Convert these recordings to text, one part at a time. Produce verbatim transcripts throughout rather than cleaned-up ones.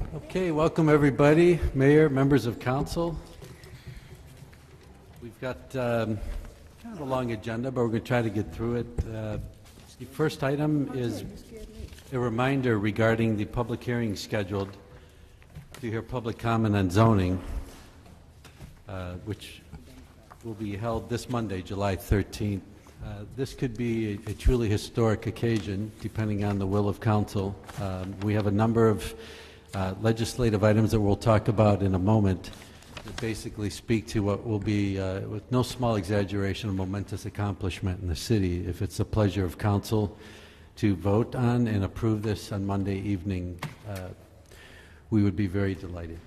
Okay, welcome everybody, Mayor, members of council. We've got um, kind of a long agenda, but we're going to try to get through it. Uh, the first item is a reminder regarding the public hearing scheduled to hear public comment on zoning, uh, which will be held this Monday, July thirteenth. Uh, this could be a, a truly historic occasion, depending on the will of council. Um, we have a number of uh, legislative items that we'll talk about in a moment that basically speak to what will be, uh, with no small exaggeration, a momentous accomplishment in the city. If it's the pleasure of council to vote on and approve this on Monday evening, uh, we would be very delighted.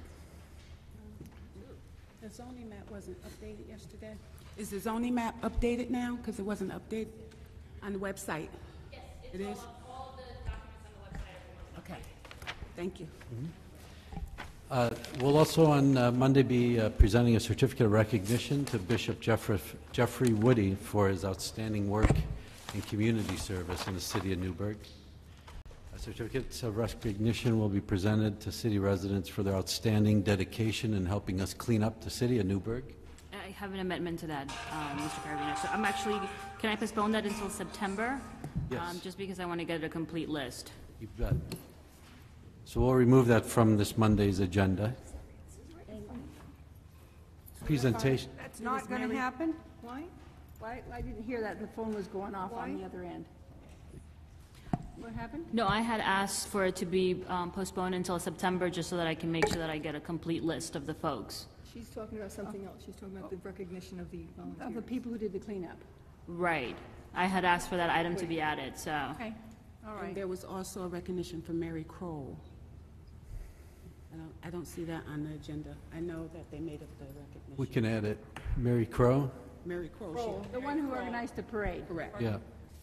The zoning map wasn't updated yesterday. Is the zoning map updated now? Because it wasn't updated on the website. Yes, it's it is. All the documents on the website. Okay. Thank you. Mm-hmm. uh, we'll also on uh, Monday be uh, presenting a certificate of recognition to Bishop Jeffrey, Jeffrey Woody for his outstanding work in community service in the city of Newburgh. Certificates of recognition will be presented to city residents for their outstanding dedication in helping us clean up the city of Newburgh. I have an amendment to that, um, Mister Carabino. So I'm actually, can I postpone that until September? Yes. Um, just because I want to get a complete list. You bet. So we'll remove that from this Monday's agenda. Presentation. That's not going to happen? Why? Why? I didn't hear that. The phone was going off on the other end. What happened? No, I had asked for it to be um, postponed until September, just so that I can make sure that I get a complete list of the folks. She's talking about something else. She's talking about the recognition of the Of the volunteers. people who did the cleanup. Right. I had asked for that item to be added, so. Okay, all And right. there was also a recognition for Mary Kroll. I don't, I don't see that on the agenda. I know that they made up the recognition. We can add it. Mary Crow? Mary Kroll. Kroll, the one who organized the parade. Correct. Yeah.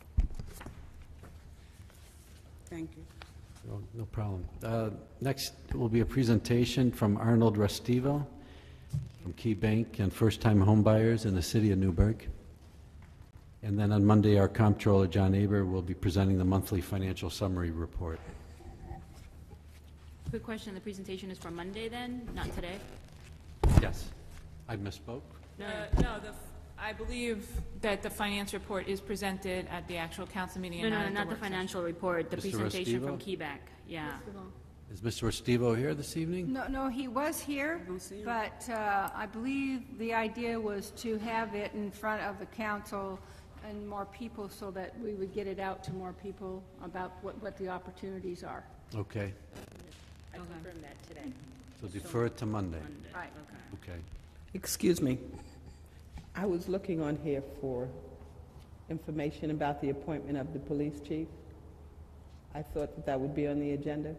Thank you. No, no problem. Uh, next will be a presentation from Arnold Restivo from Key Bank and first-time homebuyers in the city of Newburgh. And then on Monday, our comptroller, John Aber, will be presenting the monthly financial summary report. Quick question, the presentation is for Monday then, not today? Yes. I misspoke. No. Uh, no, the, f- I believe that the finance report is presented at the actual council meeting No, and no, not no, at the not the work session. financial report, the Mister presentation from Restivo? Keyback, yeah. Is Mister Restivo here this evening? No, no, he was here, don't see him. but uh, I believe the idea was to have it in front of the council and more people so that we would get it out to more people about what, what the opportunities are. Okay. I confirmed that today. So defer it to Monday. Monday, Right. okay. Okay. Excuse me. I was looking on here for information about the appointment of the police chief. I thought that that would be on the agenda.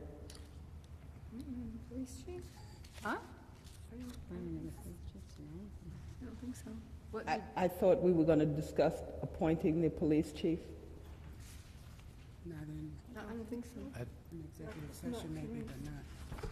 Police chief? Huh? I don't think so. What I, did- I thought we were going to discuss appointing the police chief. Not in, No, I don't think so. in executive session maybe, but not.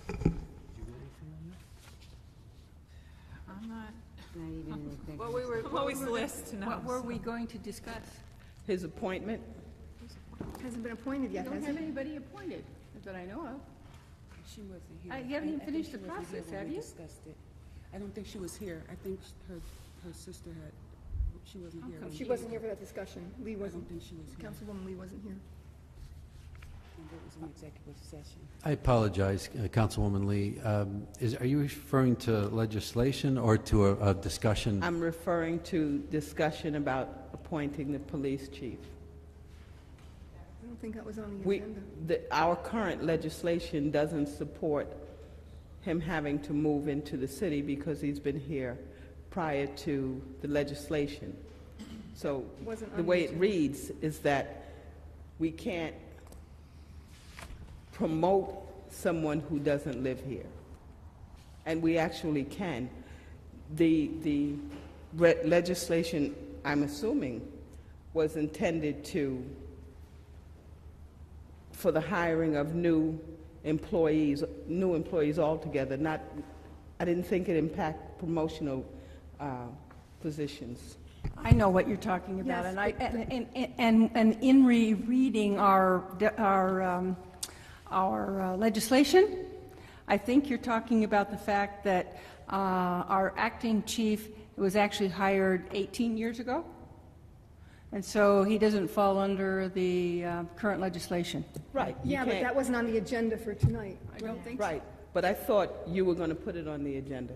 I'm not, What we were, I'm what always we the were, list to know. what were so. we going to discuss? His appointment. Hasn't been appointed You yet, don't has have he? anybody appointed, that I know of. She wasn't here. Uh, you haven't I- even I think finished she the wasn't here process, when have we you? discussed it. I don't think she was here. I think sh- her, her sister had, she wasn't here. come when She we- wasn't here for that discussion. Lee I don't wasn't, think she was here. Councilwoman Lee wasn't here. And It was an executive session. I apologize, uh, Councilwoman Lee. Um, is, are you referring to legislation or to a, a discussion? I'm referring to discussion about appointing the police chief. I don't think that was on the We, agenda. the, our current legislation doesn't support him having to move into the city because he's been here prior to the legislation. So Wasn't the on way the it agenda. reads is that we can't promote someone who doesn't live here. And we actually can. The, the re- legislation, I'm assuming, was intended to, for the hiring of new employees, new employees altogether, not, I didn't think it impact promotional uh, positions. I know what you're talking about, Yes, and I, but- and, and, and, and in rereading our, our, um, our uh, legislation, I think you're talking about the fact that uh, our acting chief was actually hired eighteen years ago, and so he doesn't fall under the uh, current legislation. Right. you Yeah, but can't- that wasn't on the agenda for tonight. I don't think so. Right, but I thought you were going to put it on the agenda.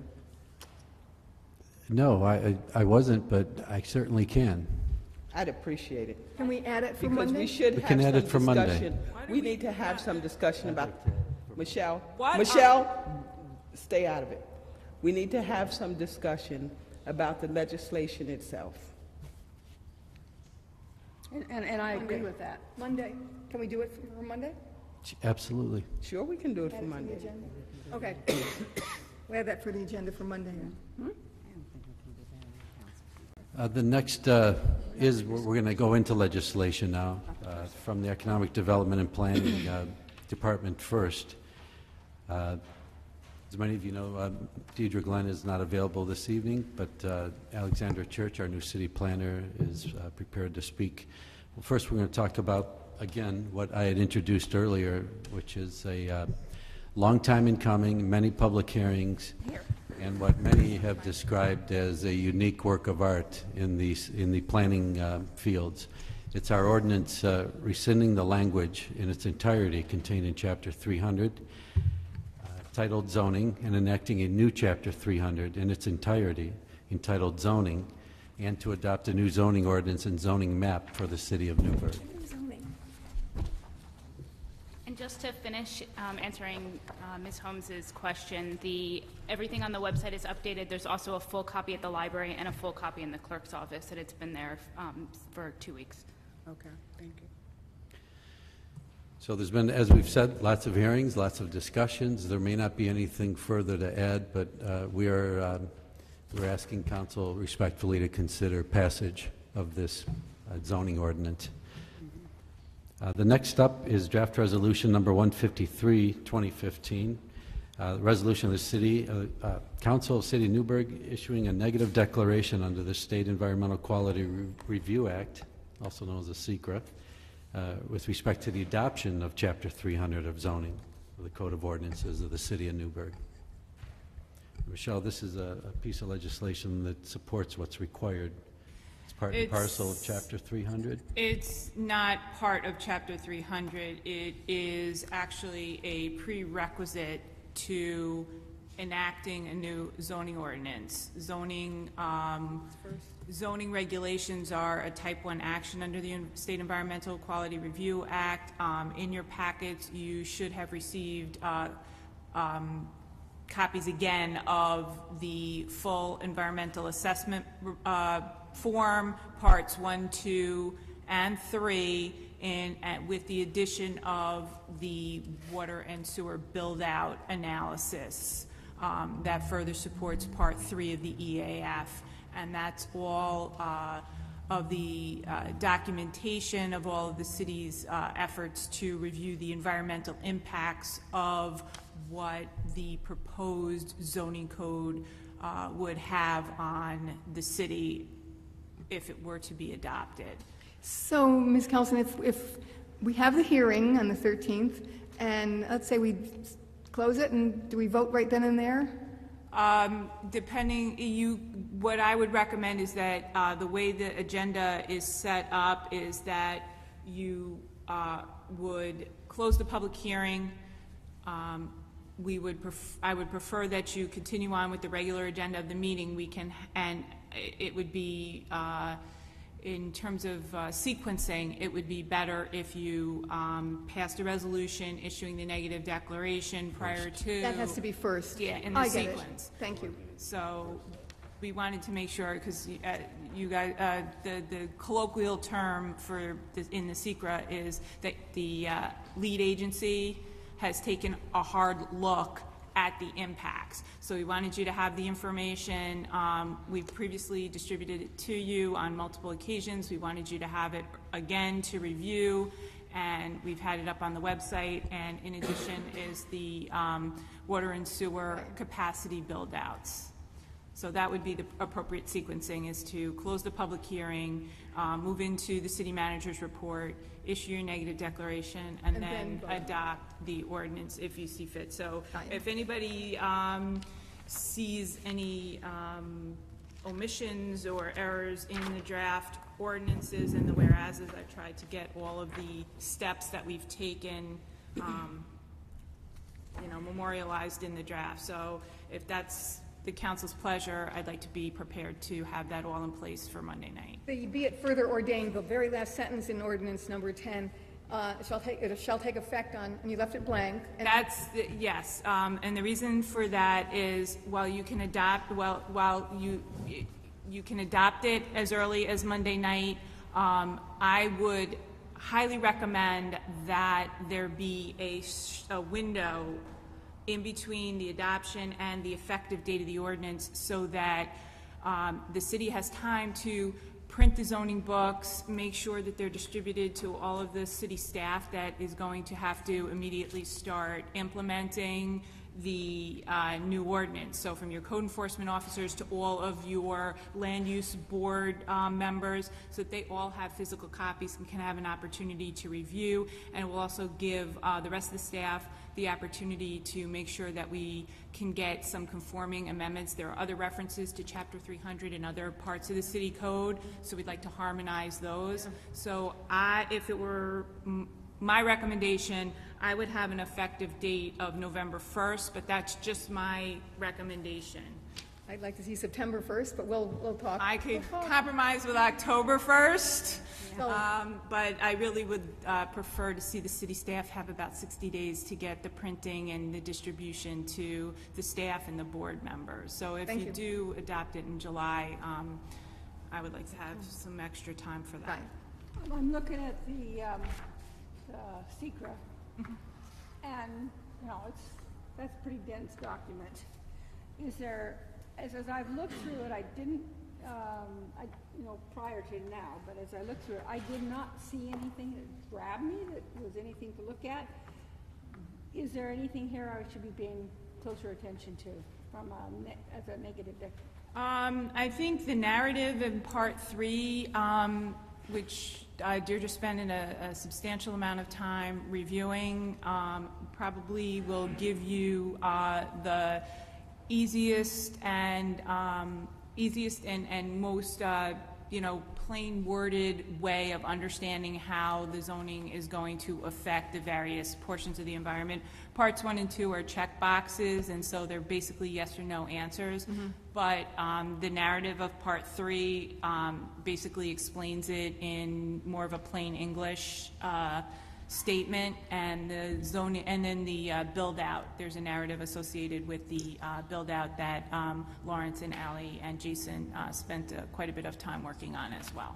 No, I, I I wasn't, but I certainly can. I'd appreciate it. Can we add it for Because Monday? we should We have can some add it for Monday. discussion. We need to have some discussion about, Michelle, What? Michelle, stay out of it. We need to have some discussion about the legislation itself. And, and and I agree with that. Monday. Can we do it for Monday? Absolutely. Sure, we can do it Add for it to the Monday. agenda? Okay. We'll add that for the agenda for Monday then. Uh, The next uh, is, we're going to go into legislation now, uh, from the Economic Development and Planning uh, Department first. Uh, As many of you know, uh, Deidre Glenn is not available this evening, but uh, Alexandra Church, our new city planner, is uh, prepared to speak. Well, first, we're going to talk about, again, what I had introduced earlier, which is a uh, long time in coming, many public hearings, and what many have described as a unique work of art in the, in the planning uh, fields. It's our ordinance uh, rescinding the language in its entirety contained in Chapter three hundred, uh, titled Zoning, and enacting a new Chapter three hundred in its entirety entitled Zoning, and to adopt a new zoning ordinance and zoning map for the city of Newburgh. And just to finish um, answering uh, Miz Holmes's question, the, everything on the website is updated. There's also a full copy at the library and a full copy in the clerk's office, and it's been there um, for two weeks. Okay, thank you. So there's been, as we've said, lots of hearings, lots of discussions. There may not be anything further to add, but uh, we are um, we're asking council respectfully to consider passage of this uh, zoning ordinance. Uh, the next up is draft resolution number one fifty-three, twenty fifteen. Uh, resolution of the City uh, uh, Council of City of Newburgh issuing a negative declaration under the State Environmental Quality Re Review Act, also known as the SECRA, uh, with respect to the adoption of Chapter three hundred of zoning of the Code of Ordinances of the City of Newburgh. Michelle, this is a, a piece of legislation that supports what's required. It's part and It's- parcel of Chapter three hundred. It's not part of Chapter three hundred. It is actually a prerequisite to enacting a new zoning ordinance. Zoning, um, zoning regulations are a type one action under the State Environmental Quality Review Act. Um, in your packets, you should have received uh, um, copies again of the full environmental assessment uh, form, parts one, two, and three, in, uh, with the addition of the water and sewer build-out analysis um, that further supports part three of the E A F. And that's all uh, of the uh, documentation of all of the city's uh, efforts to review the environmental impacts of what the proposed zoning code uh, would have on the city if it were to be adopted. So, Miz Kelson, if, if we have the hearing on the thirteenth, and let's say we close it, and do we vote right then and there? Um, depending, you, what I would recommend is that uh, the way the agenda is set up is that you uh, would close the public hearing. Um, we would, pref I would prefer that you continue on with the regular agenda of the meeting. We can, and it would be, uh, in terms of uh, sequencing, it would be better if you um, passed a resolution issuing the negative declaration prior to. That has to be first. Yeah, in the I get it. sequence. Thank you. So we wanted to make sure, because uh, you guys, uh, the, the colloquial term for the, in the SECRA is that the uh, lead agency has taken a hard look at the impacts. So we wanted you to have the information. Um, we've previously distributed it to you on multiple occasions. We wanted you to have it again to review, and we've had it up on the website. And in addition is the um, water and sewer capacity build-outs. So that would be the appropriate sequencing, is to close the public hearing, um, move into the city manager's report, issue your negative declaration, and, And then, then vote. adopt the ordinance if you see fit. So Got it. if anybody um, sees any um, omissions or errors in the draft ordinances and the whereases, I've tried to get all of the steps that we've taken, um, you know, memorialized in the draft. So if that's the council's pleasure, I'd like to be prepared to have that all in place for Monday night. The be it further ordained, the very last sentence in ordinance number ten, uh, shall take, it shall take effect on, and you left it blank. and- That's, the- yes, um, and the reason for that is, while you can adopt, well, while you, you can adopt it as early as Monday night, um, I would highly recommend that there be a, sh- a window in between the adoption and the effective date of the ordinance, so that um, the city has time to print the zoning books, make sure that they're distributed to all of the city staff that is going to have to immediately start implementing the uh, new ordinance. So from your code enforcement officers to all of your land use board um, members, so that they all have physical copies and can have an opportunity to review. And it will also give uh, the rest of the staff the opportunity to make sure that we can get some conforming amendments. There are other references to chapter three hundred in other parts of the city code, so we'd like to harmonize those. So I, if it were m- my recommendation, I would have an effective date of November first, but that's just my recommendation. I'd like to see September first, but we'll, we'll talk. I could We'll talk. compromise with October first, So- um, but I really would uh, prefer to see the city staff have about sixty days to get the printing and the distribution to the staff and the board members. So if Thank you you. do adopt it in July, um, I would like to have some extra time for that. Right. I'm looking at the, um, the secret, and, you know, it's, that's a pretty dense document. Is there, as, as I've looked through it, I didn't, um, I, you know, prior to now, but as I looked through it, I did not see anything that grabbed me, that was anything to look at. Is there anything here I should be paying closer attention to from a, ne- as a negative dec- Um, I think the narrative in part three, um, which uh, Deirdre spent in a, a substantial amount of time reviewing, um, probably will give you uh, the easiest and um, easiest and, and most uh, you know, plain worded way of understanding how the zoning is going to affect the various portions of the environment. Parts one and two are check boxes, and so they're basically yes or no answers. Mm-hmm. But um, the narrative of part three um, basically explains it in more of a plain English uh, statement, and the zoning, and then the uh, build out. There's a narrative associated with the uh, build out that um, Lawrence and Ally and Jason uh, spent uh, quite a bit of time working on as well.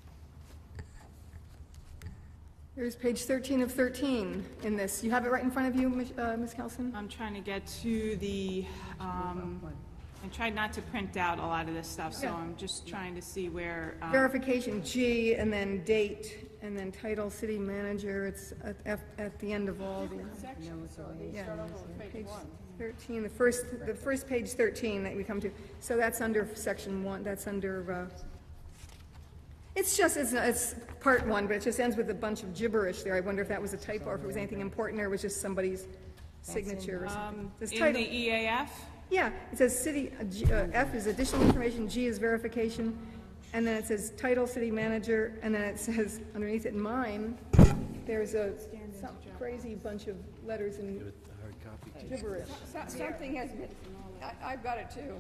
Here's page thirteen of thirteen in this. You have it right in front of you, Miz uh, Miz Kelson? I'm trying to get to the, um, I tried not to print out a lot of this stuff, so Yeah. I'm just trying to see where. um, Verification, G, and then date, and then title, city manager. It's at, at, at the end of all the. Yeah. Page thirteen, the first, the first page thirteen that we come to. So that's under section one, that's under, uh, it's just, it's, it's part one, but it just ends with a bunch of gibberish there. I wonder if that was a typo, or if it was anything important, or it was just somebody's signature or something. um, This In title- the E A F? Yeah, it says city, uh, G- uh, F is additional information, G is verification, and then it says title, city manager, and then it says, underneath it, mine, there's a, some crazy bunch of letters and With the hard copy. gibberish. Something has been, I, I've got it too.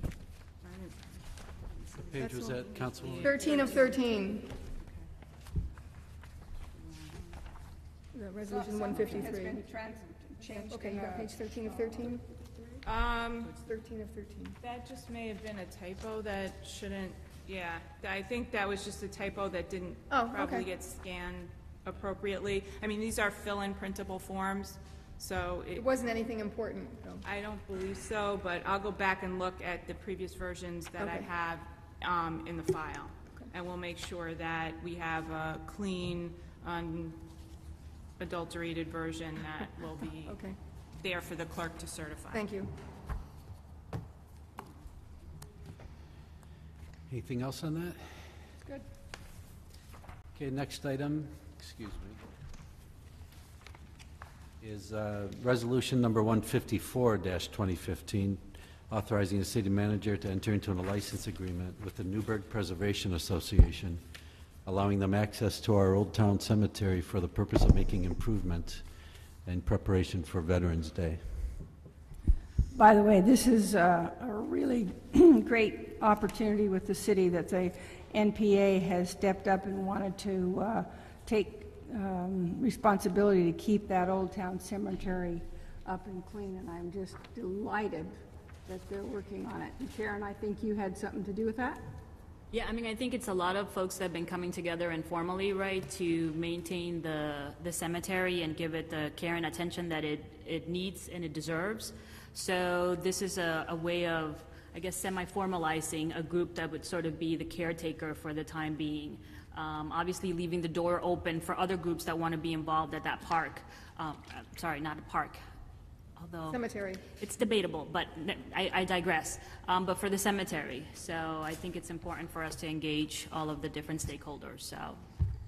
What page was that, Councilwoman? Thirteen of thirteen. The resolution one Something has fifty-three. been trans, changed Okay, in you got the- page thirteen of thirteen? Um, Thirteen of thirteen. that just may have been a typo that shouldn't, yeah, I think that was just a typo that didn't Oh, probably okay. get scanned appropriately. I mean, these are fill-in printable forms, so it, It wasn't anything important, though. I don't believe so, but I'll go back and look at the previous versions that I Okay. have um, in the file. Okay. And we'll make sure that we have a clean, unadulterated version that will be Okay, there for the clerk to certify. thank you. Anything else on that? Good. Okay, next item, excuse me, is uh, Resolution Number one fifty-four twenty fifteen, authorizing the city manager to enter into a license agreement with the Newburgh Preservation Association, allowing them access to our Old Town Cemetery for the purpose of making improvements in preparation for Veterans Day. By the way, this is uh, a really great opportunity with the city that the N P A has stepped up and wanted to uh, take um, responsibility to keep that Old Town Cemetery up and clean, and I'm just delighted that they're working on it. And Karen, I think you had something to do with that? Yeah, I mean, I think it's a lot of folks that have been coming together informally, right, to maintain the, the cemetery and give it the care and attention that it, it needs and it deserves. So this is a, a way of, I guess, semi-formalizing a group that would sort of be the caretaker for the time being. Um, obviously leaving the door open for other groups that want to be involved at that park. Um, uh, sorry, not a park. Although Cemetery. it's debatable, but n- I, I digress. Um, but for the cemetery, so I think it's important for us to engage all of the different stakeholders. So, All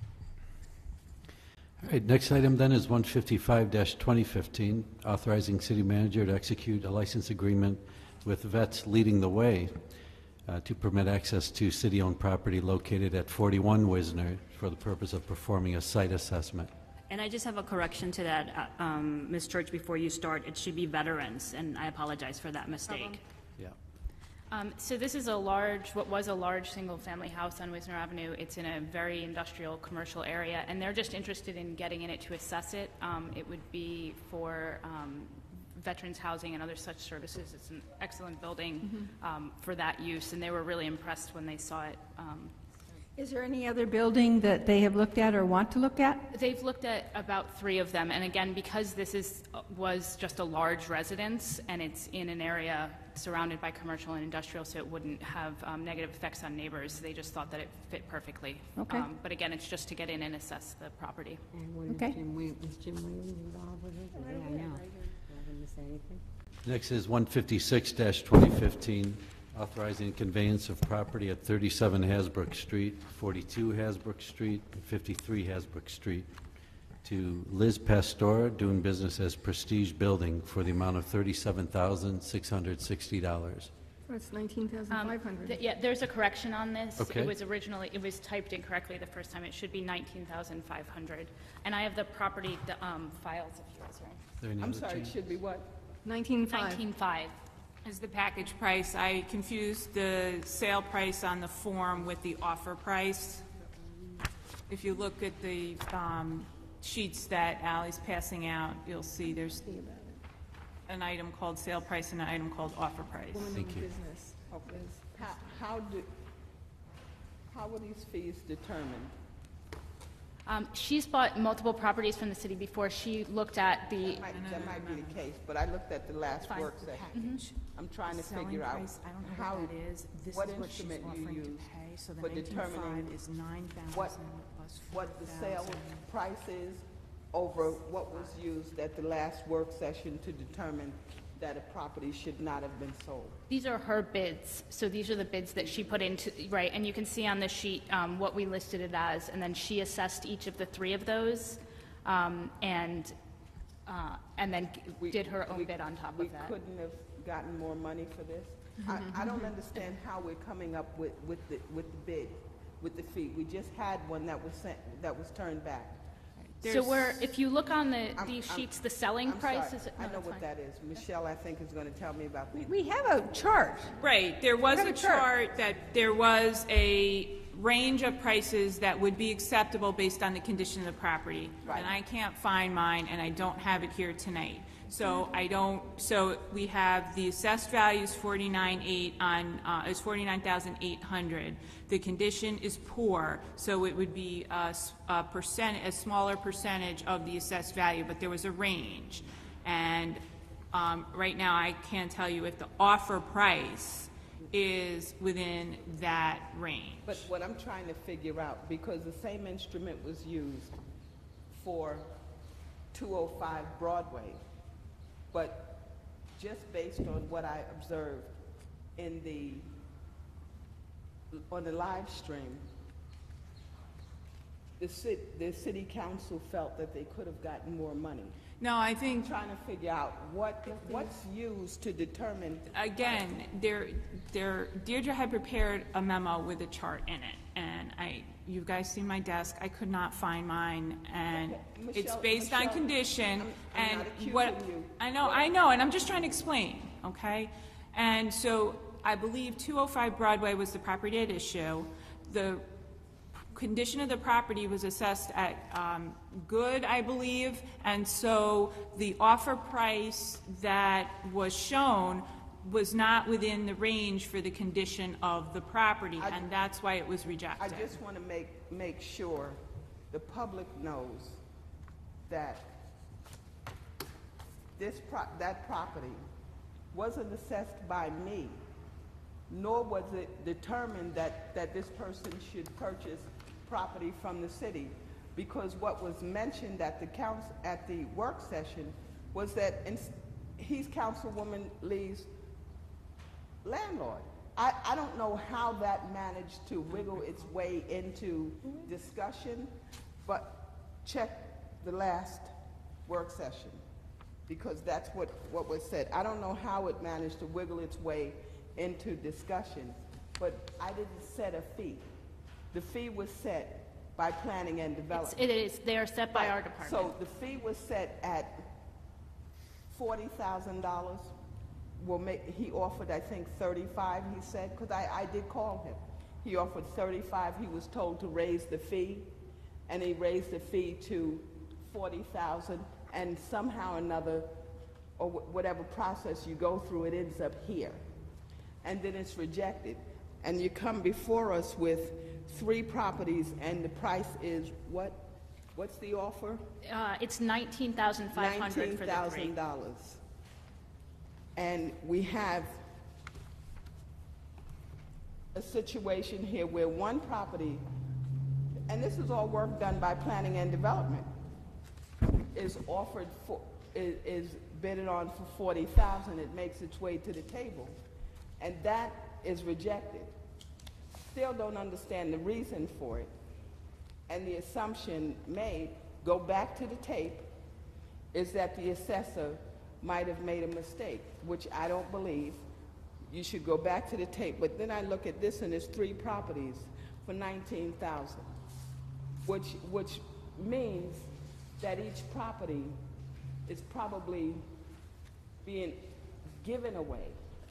right, next item then is one fifty-five twenty fifteen, authorizing city manager to execute a license agreement with Vets Leading the Way uh, to permit access to city-owned property located at forty-one Wisner for the purpose of performing a site assessment. and I just have a correction to that, uh, um, Miz Church, before you start. It should be veterans, and I apologize for that mistake. Yeah. Um, So this is a large, what was a large single-family house on Wisner Avenue. It's in a very industrial, commercial area, and they're just interested in getting in it to assess it. Um, It would be for um, veterans housing and other such services. It's an excellent building um, for that use, and they were really impressed when they saw it. Um, Is there any other building that they have looked at or want to look at? They've looked at about three of them, and again, because this is, was just a large residence, and it's in an area surrounded by commercial and industrial, so it wouldn't have um, negative effects on neighbors, they just thought that it fit perfectly. Okay. Um, But again, it's just to get in and assess the property. And was Okay. Jim Williams, was Jim Williams involved with it? Yeah, I know. I didn't miss anything. Next is one fifty-six twenty fifteen, authorizing conveyance of property at thirty-seven Hasbrook Street, forty-two Hasbrook Street, and fifty-three Hasbrook Street to Liz Pastor, doing business as Prestige Building, for the amount of thirty-seven thousand six hundred sixty dollars. That's nineteen thousand Um, five hundred. th- Yeah, there's a correction on this. Okay. It was originally, it was typed incorrectly the first time. It should be nineteen thousand five hundred. And I have the property the, um, files, if you guys are Is there any I'm other sorry, it change? should be what? Nineteen-five. nineteen-five. Is the package price. I confused the sale price on the form with the offer price. If you look at the um, sheets that Ally's passing out, you'll see there's an item called sale price and an item called offer price. Thank you. Business. Okay. How, how do, how were these fees determined? Um, She's bought multiple properties from the city before. She looked at the, Might- That might be the case, but I looked at the last work session. I'm trying to Selling figure out price, I don't know how, what that is. This what is what she's instrument you offering to use pay, so the for nineteen-five determining is nine what, thousand plus what the four sale thousand. price is over what was used at the last work session to determine that a property should not have been sold. these are her bids. So these are the bids that she put into, right, and you can see on the sheet um, what we listed it as, and then she assessed each of the three of those, um, and, uh, and then g- We- did her own we- bid on top We of that. couldn't have gotten more money for this? I, I don't understand how we're coming up with, with the, with the bid, with the fee. We just had one that was sent, that was turned back. So we're, if you look on the, I'm- these I'm- sheets, the selling I'm price sorry. is. I no, know that's what fine. that is. Michelle, I think, is gonna tell me about the We have a chart. Right, there was Have a a chart. chart that there was a range of prices that would be acceptable based on the condition of the property. Right. And I can't find mine, and I don't have it here tonight. So I don't, so we have the assessed value is forty-nine eight on, uh, is forty-nine thousand eight hundred. The condition is poor, so it would be a, s- a percent, a smaller percentage of the assessed value, but there was a range. And, um, right now, I can't tell you if the offer price is within that range. But what I'm trying to figure out, because the same instrument was used for two oh five Broadway, but just based on what I observed in the on the live stream, the city, the city council felt that they could have gotten more money. No, I think, Trying to figure out what, what's used to determine. again, there, there, Deirdre had prepared a memo with a chart in it, and I, you guys see my desk, I could not find mine, and Okay, it's Michelle- based on Michelle, condition, I'm- I'm and not accusing what, you. I know, I know, and I'm just trying to explain, okay? And so, I believe two oh five Broadway was the property at issue. The condition of the property was assessed at um, good, I believe, and so the offer price that was shown was not within the range for the condition of the property, I- and that's why it was I rejected. just want to make, make sure the public knows that this pro, that property wasn't assessed by me, nor was it determined that, that this person should purchase property from the city, because what was mentioned at the council, at the work session was that in, he's Councilwoman Lee's landlord. I, I don't know how that managed to wiggle its way into discussion, but check the last work session, because that's what, what was said. I don't know how it managed to wiggle its way into discussion, but I didn't set a fee. The fee was set by planning and It's, development. it is, they are set by our Right. department. So the fee was set at forty thousand dollars. Will make, he offered, I think, thirty-five, he said, because I, I did call him. He offered thirty-five, he was told to raise the fee, and he raised the fee to forty thousand, and somehow or another, or wh- whatever process you go through, it ends up here. And then it's rejected. And you come before us with three properties, and the price is what? What's the offer? Uh, It's nineteen thousand five hundred for Nineteen the three. thousand dollars. And we have a situation here where one property, and this is all work done by planning and development, is offered for, is, is bidded on for forty thousand. It makes its way to the table, and that is rejected. Still don't understand the reason for it, and the assumption made, go back to the tape, is that the assessor might have made a mistake, which I don't believe. You should go back to the tape. But then I look at this, and it's three properties for nineteen thousand, which which means that each property is probably being given away.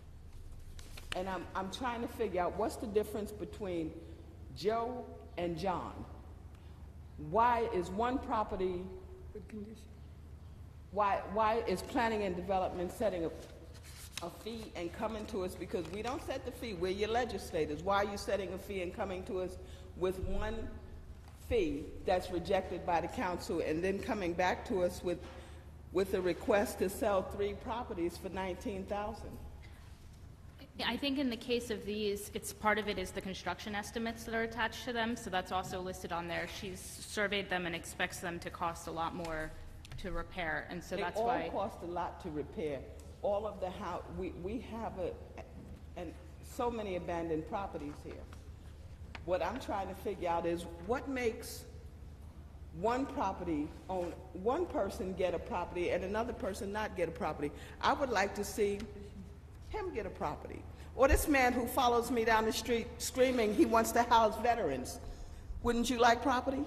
And I'm I'm trying to figure out what's the difference between Joe and John. Why is one property Good condition. Why, why is planning and development setting a, a fee and coming to us, because we don't set the fee, we're your legislators. Why are you setting a fee and coming to us with one fee that's rejected by the council, and then coming back to us with, with a request to sell three properties for nineteen thousand? Yeah, I think in the case of these, it's part of it is the construction estimates that are attached to them, so that's also listed on there. She's surveyed them and expects them to cost a lot more to repair, and so that's why. They all cost a lot to repair. All of the house, we, we have a, and so many abandoned properties here. What I'm trying to figure out is what makes one property own, one person get a property and another person not get a property. I would like to see him get a property. Or this man who follows me down the street screaming he wants to house veterans. Wouldn't you like property?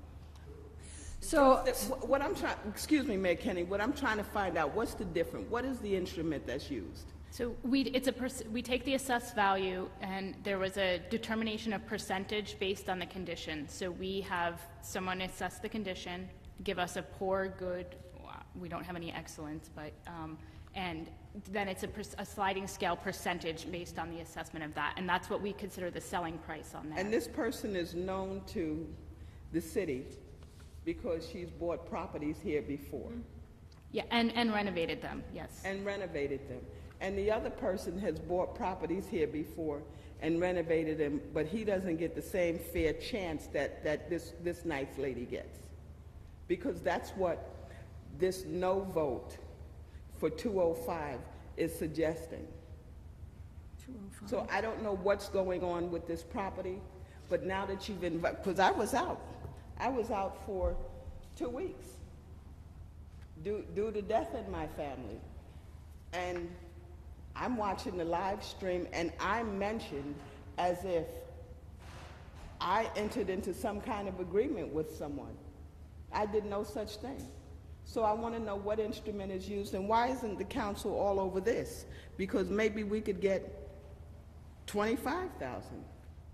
So, Wh- What I'm trying, excuse me, Mayor Kenny, what I'm trying to find out, what's the difference? What is the instrument that's used? So we, it's a, perc- we take the assessed value, and there was a determination of percentage based on the condition. So we have someone assess the condition, give us a poor, good, we don't have any excellence, but, um, and then it's a, per- a sliding scale percentage based on the assessment of that, and that's what we consider the selling price on that. And this person is known to the city because she's bought properties here before Yeah, and, and renovated them, yes. and renovated them. And the other person has bought properties here before and renovated them, but he doesn't get the same fair chance that, that this, this nice lady gets. Because that's what this no vote for two oh five is suggesting. So I don't know what's going on with this property, but now that you've invited, because I was out. I was out for two weeks due, due to death in my family. And I'm watching the live stream, and I'm mentioned as if I entered into some kind of agreement with someone. I did no such thing. So I want to know what instrument is used, and why isn't the council all over this? Because maybe we could get twenty-five thousand.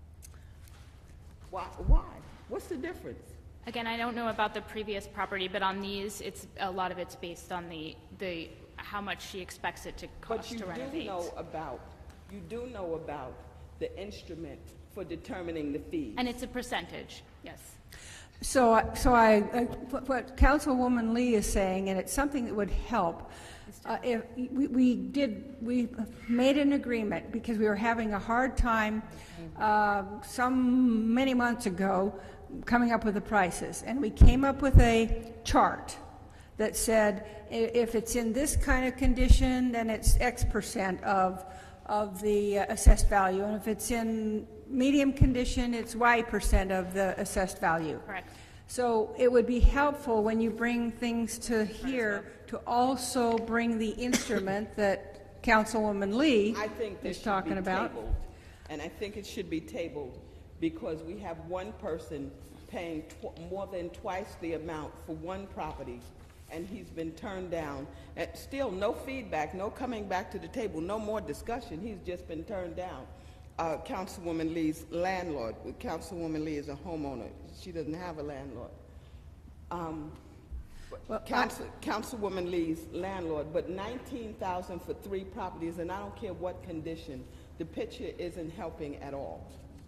Why? Why? What's the difference? Again, I don't know about the previous property, but on these, it's, a lot of it's based on the, the, how much she expects it to cost to But you renovate. do know about, you do know about the instrument for determining the fees. And it's a percentage, yes. So, I- so I, I- what- what Councilwoman Lee is saying, and it's something that would help, uh, if, we, we did, we made an agreement because we were having a hard time uh, some, many months ago, coming up with the prices. And we came up with a chart that said, i- if it's in this kind of condition, then it's X percent of, of the uh, assessed value. And if it's in medium condition, it's Y percent of the assessed value. Correct. So it would be helpful when you bring things to here to also bring the instrument that Councilwoman Lee I think this is should talking be about. tabled, and I think it should be tabled because we have one person paying tw- more than twice the amount for one property, and he's been turned down. And still, no feedback, no coming back to the table, no more discussion. He's just been turned down. Uh, Councilwoman Lee's landlord. Councilwoman Lee is a homeowner. She doesn't have a landlord. Um, Well, Council, Councilwoman Lee's landlord, but nineteen thousand for three properties, and I don't care what condition. The picture isn't helping at all.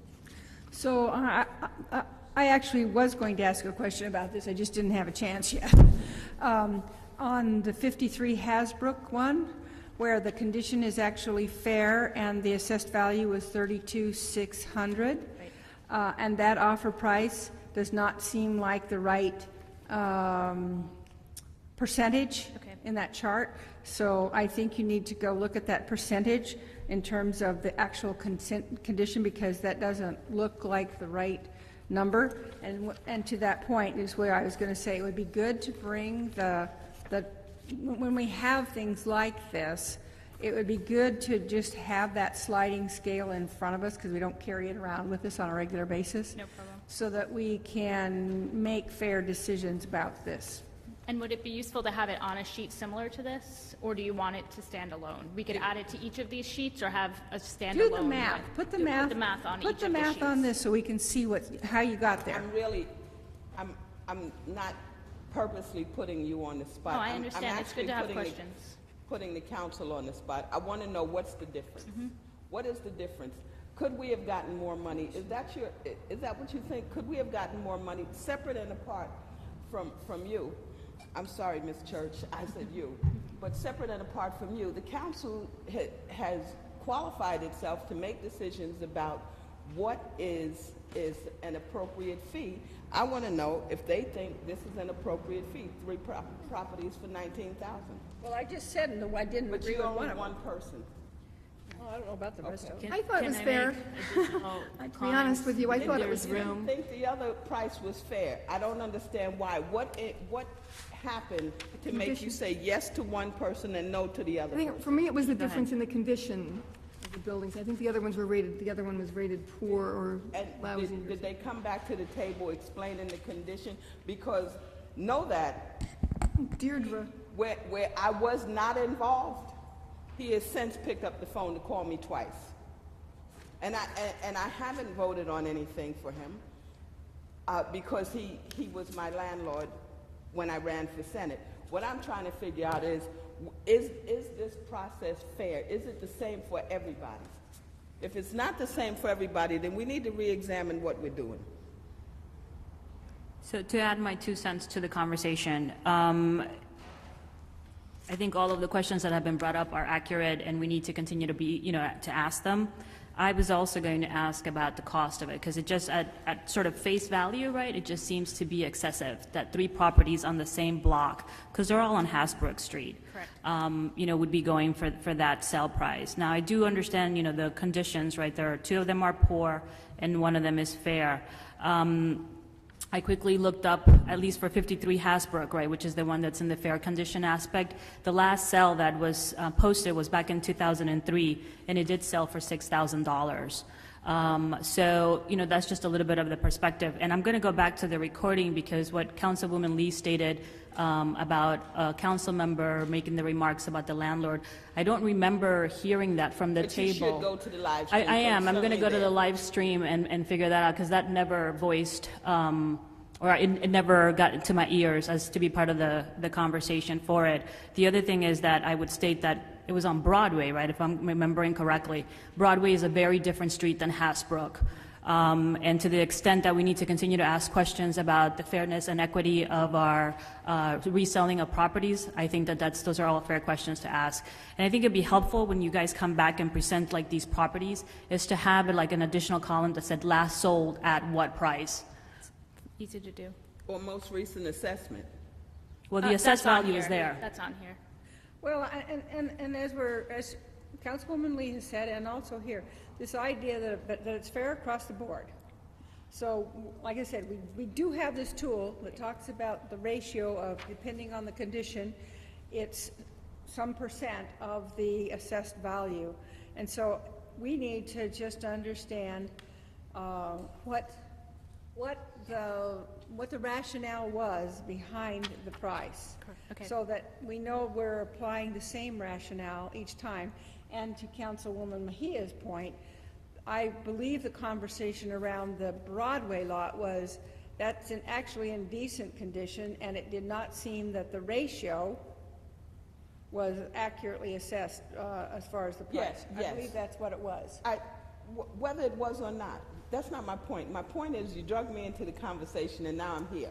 So I, I, I actually was going to ask a question about this. I just didn't have a chance yet. Um, on the fifty-three Hasbrook one, where the condition is actually fair and the assessed value is thirty-two thousand six hundred, uh, and that offer price does not seem like the right um, percentage Okay. in that chart. So I think you need to go look at that percentage in terms of the actual consent condition, because that doesn't look like the right number. And wh- and to that point is where I was going to say it would be good to bring the the when we have things like this, it would be good to just have that sliding scale in front of us, because we don't carry it around with us on a regular basis. No problem. So that we can make fair decisions about this. And would it be useful to have it on a sheet similar to this, or do you want it to stand alone? We could add it to each of these sheets, or have a standalone. Do the math, one. put the Do- math. Put the math on each Put of the the math on sheets. this so we can see what, how you got there. I'm really, I'm, I'm not purposely putting you on the spot. No, I I'm- I'm understand. It's good actually to have putting the- questions. Putting the council on the spot. I want to know what's the difference. Mm-hmm. What is the difference? Could we have gotten more money? Is that your, i- is that what you think? Could we have gotten more money, separate and apart from, from you? I'm sorry, Miz Church, I said you. But separate and apart from you, the council ha- has qualified itself to make decisions about what is, is an appropriate fee. I want to know if they think this is an appropriate fee, three prop- properties for nineteen thousand. Well, I just said, no, I didn't But agree you're with one only of them. one person. Well, I don't know about the rest of them. Can- I thought it can was I fair. make additional To be comments? honest with you, I If thought it there's was I room. think the other price was fair. I don't understand why. What, it, what happened to make you Condition. say yes to one person and no to the other I think, person? for me, it was the Go ahead. difference in the condition of the buildings. I think the other ones were rated, the other one was rated poor or And lousy. did, did they come back to the table explaining the condition? Because know that Deirdre, where, where I was not involved, he has since picked up the phone to call me twice. And I, and, and I haven't voted on anything for him uh, because he, he was my landlord when I ran for Senate. What I'm trying to figure out is, is, is this process fair? Is it the same for everybody? If it's not the same for everybody, then we need to re-examine what we're doing. So to add my two cents to the conversation, um, I think all of the questions that have been brought up are accurate, and we need to continue to be, you know, to ask them. I was also going to ask about the cost of it, because it just, at, at sort of face value, right, it just seems to be excessive, that three properties on the same block, because they're all on Hasbrook Street. Correct. Um, you know, would be going for, for that sale price. Now, I do understand, you know, the conditions, right, there are two of them are poor, and one of them is fair. Um, I quickly looked up, at least for fifty-three Hasbrook, right, which is the one that's in the fair condition aspect. The last sale that was uh, posted was back in two thousand three, and it did sell for six thousand dollars. Um, so, you know, that's just a little bit of the perspective. And I'm going to go back to the recording, because what Councilwoman Lee stated um, about a council member making the remarks about the landlord, I don't remember hearing that from the But table. you should go to the live I, stream. I am. It's I'm going to certainly go to the there. live stream and, and figure that out, because that never voiced, um, or it, it never got to my ears as to be part of the, the conversation for it. The other thing is that I would state that it was on Broadway, right, if I'm remembering correctly. Broadway is a very different street than Hasbrook. Um, and to the extent that we need to continue to ask questions about the fairness and equity of our uh, reselling of properties, I think that that's, those are all fair questions to ask. And I think it'd be helpful when you guys come back and present like these properties, is to have like an additional column that said last sold at what price. Easy to do. Or most recent assessment. Well, the Uh, assessed that's on value is here. there. That's on here. Well, and, and, and as we're, as Councilwoman Lee has said, and also here, this idea that, that it's fair across the board. So, like I said, we, we do have this tool that talks about the ratio of, depending on the condition, it's some percent of the assessed value. And so we need to just understand uh, what, what the, what the rationale was behind the price. Okay. So that we know we're applying the same rationale each time. And to Councilwoman Mejia's point, I believe the conversation around the Broadway lot was that's in, actually in decent condition, and it did not seem that the ratio was accurately assessed uh, as far as the price. Yes, yes. I believe that's what it was. I, w- whether it was or not, that's not my point. My point is you drug me into the conversation, and now I'm here.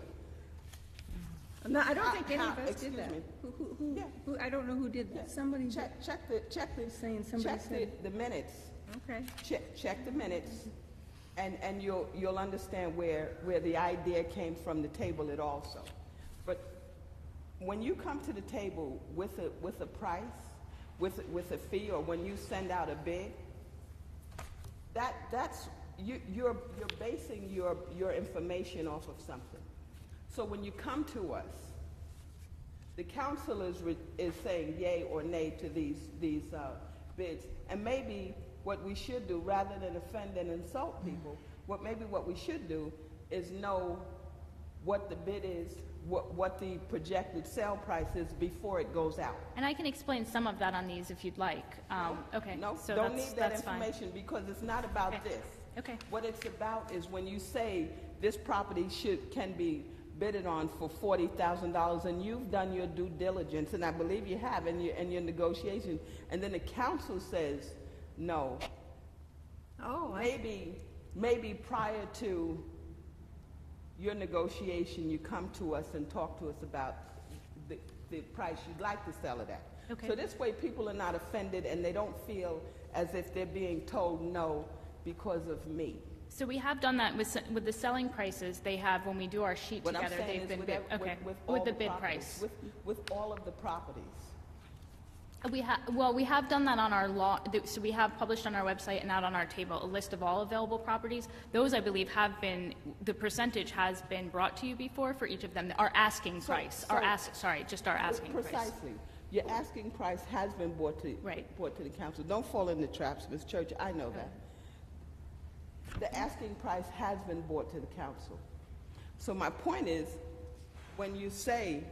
No, I don't How- think any how- of us excuse did that. me. Who, who, who, Yeah. who, I don't know who did that. Somebody did. Check, check the, check the, Saying somebody check the, said- the minutes. Okay. Check, check the minutes, and, and you'll, you'll understand where, where the idea came from to table it also. But when you come to the table with a, with a price, with, a- with a fee, or when you send out a bid, that, that's, you, you're, you're basing your, your information off of something. So when you come to us, the council is, re- is saying yay or nay to these, these uh, bids. And maybe what we should do, rather than offend and insult people, what maybe what we should do is know what the bid is, what, what the projected sale price is before it goes out. And I can explain some of that on these if you'd like. Um, okay. No, so don't that's, need that that's fine. information, because it's not about Okay. this. Okay. What it's about is when you say this property should, can be bidded on for forty thousand dollars, and you've done your due diligence, and I believe you have in your, in your negotiation, and then the council says no. Oh, I, Maybe, maybe prior to your negotiation, you come to us and talk to us about the, the price you'd like to sell it at. Okay. So this way, people are not offended, and they don't feel as if they're being told no because of me. So we have done that with, s- with the selling prices. They have, when we do our sheet What I'm together, saying they've is been with, bid, ev- okay, with, with all with the the bid properties, price. With, with all of the properties. We have, well, we have done that on our law, th- so we have published on our website and out on our table a list of all available properties. Those, I believe, have been, the percentage has been brought to you before for each of them. Our asking So- price, our so- ask, sorry, just our asking price. Precisely. Your asking price has been brought to, Right. brought to the council. Don't fall in the traps, Miz Church, I know that. The asking price has been brought to the council. So my point is, when you say,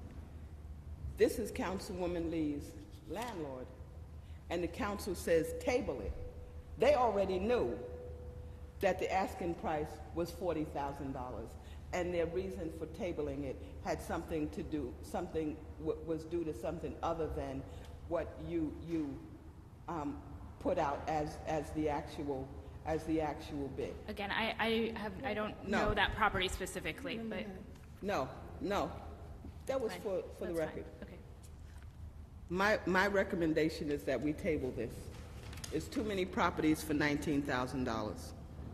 this is Councilwoman Lee's landlord, and the council says table it, they already knew that the asking price was forty thousand dollars, and their reason for tabling it had something to do, something w- was due to something other than what you, you um, put out as, as the actual, as the actual bid. Again, I, I have, I don't No. know that property specifically, but. No, no, that was fine. for, for the That's fine. record. Okay. My, my recommendation is that we table this. It's too many properties for nineteen thousand dollars.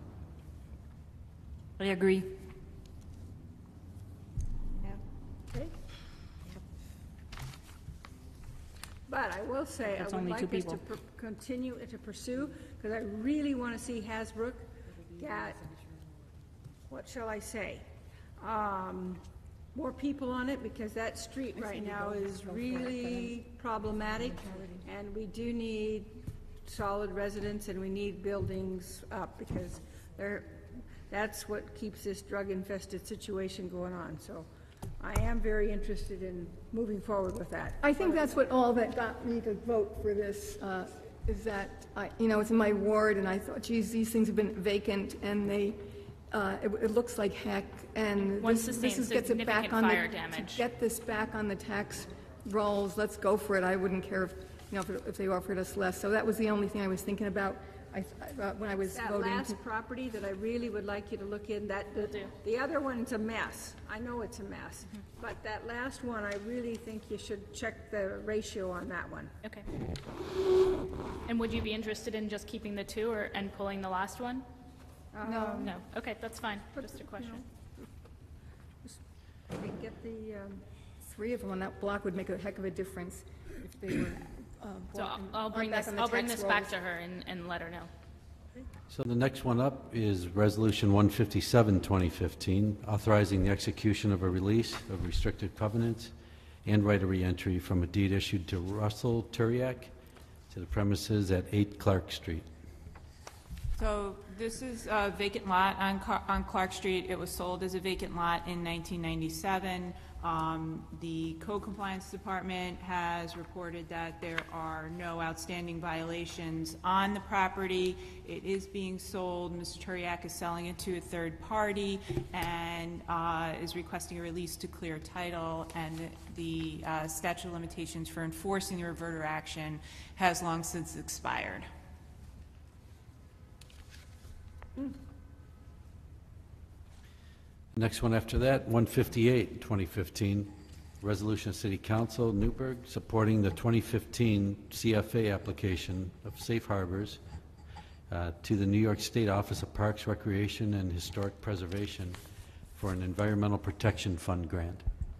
I agree. Okay. But I will say, I That's would only two like us to people. pr- continue to pursue, because I really want to see Hasbrook get, what shall I say? Um, more people on it, because that street right now is really problematic, and we do need solid residents, and we need buildings up, because they're, that's what keeps this drug-infested situation going on, so I am very interested in moving forward with that. I think that's what all that got me to vote for this, uh, is that, I, you know, it's in my ward, and I thought, geez, these things have been vacant, and they, uh, it, it looks like heck, and One this, this sustained is, gets it back significant on the, fire to damage. get this back on the tax rolls, let's go for it. I wouldn't care if, you know, if, if they offered us less. So that was the only thing I was thinking about, I, uh, when I was That voting. last to- property that I really would like you to look in, that, the, do. the other one's a mess. I know it's a mess. But that last one, I really think you should check the ratio on that one. Okay. And would you be interested in just keeping the two or, and pulling the last one? No. No, okay, that's fine, just a question. Maybe get the, um, Three of them on that block would make a heck of a difference if they were, uh, So bought I'll- and- I'll aren't bring back this, on the I'll bring tax this back rolls. to her and, and let her know. So the next one up is Resolution one fifty-seven, twenty fifteen, authorizing the execution of a release of restricted covenants and right of reentry from a deed issued to Russell Turiak to the premises at eight Clark Street. So this is a vacant lot on, Car- on Clark Street. It was sold as a vacant lot in nineteen ninety-seven. Um, the Code Compliance Department has reported that there are no outstanding violations on the property. It is being sold. Mister Turiak is selling it to a third party and uh, is requesting a release to clear title, and the uh, statute of limitations for enforcing the reverter action has long since expired. Next one after that, one fifty-eight, twenty fifteen, resolution of City Council, Newburgh, supporting the twenty fifteen C F A application of safe harbors uh, to the New York State Office of Parks, Recreation, and Historic Preservation for an Environmental Protection Fund grant.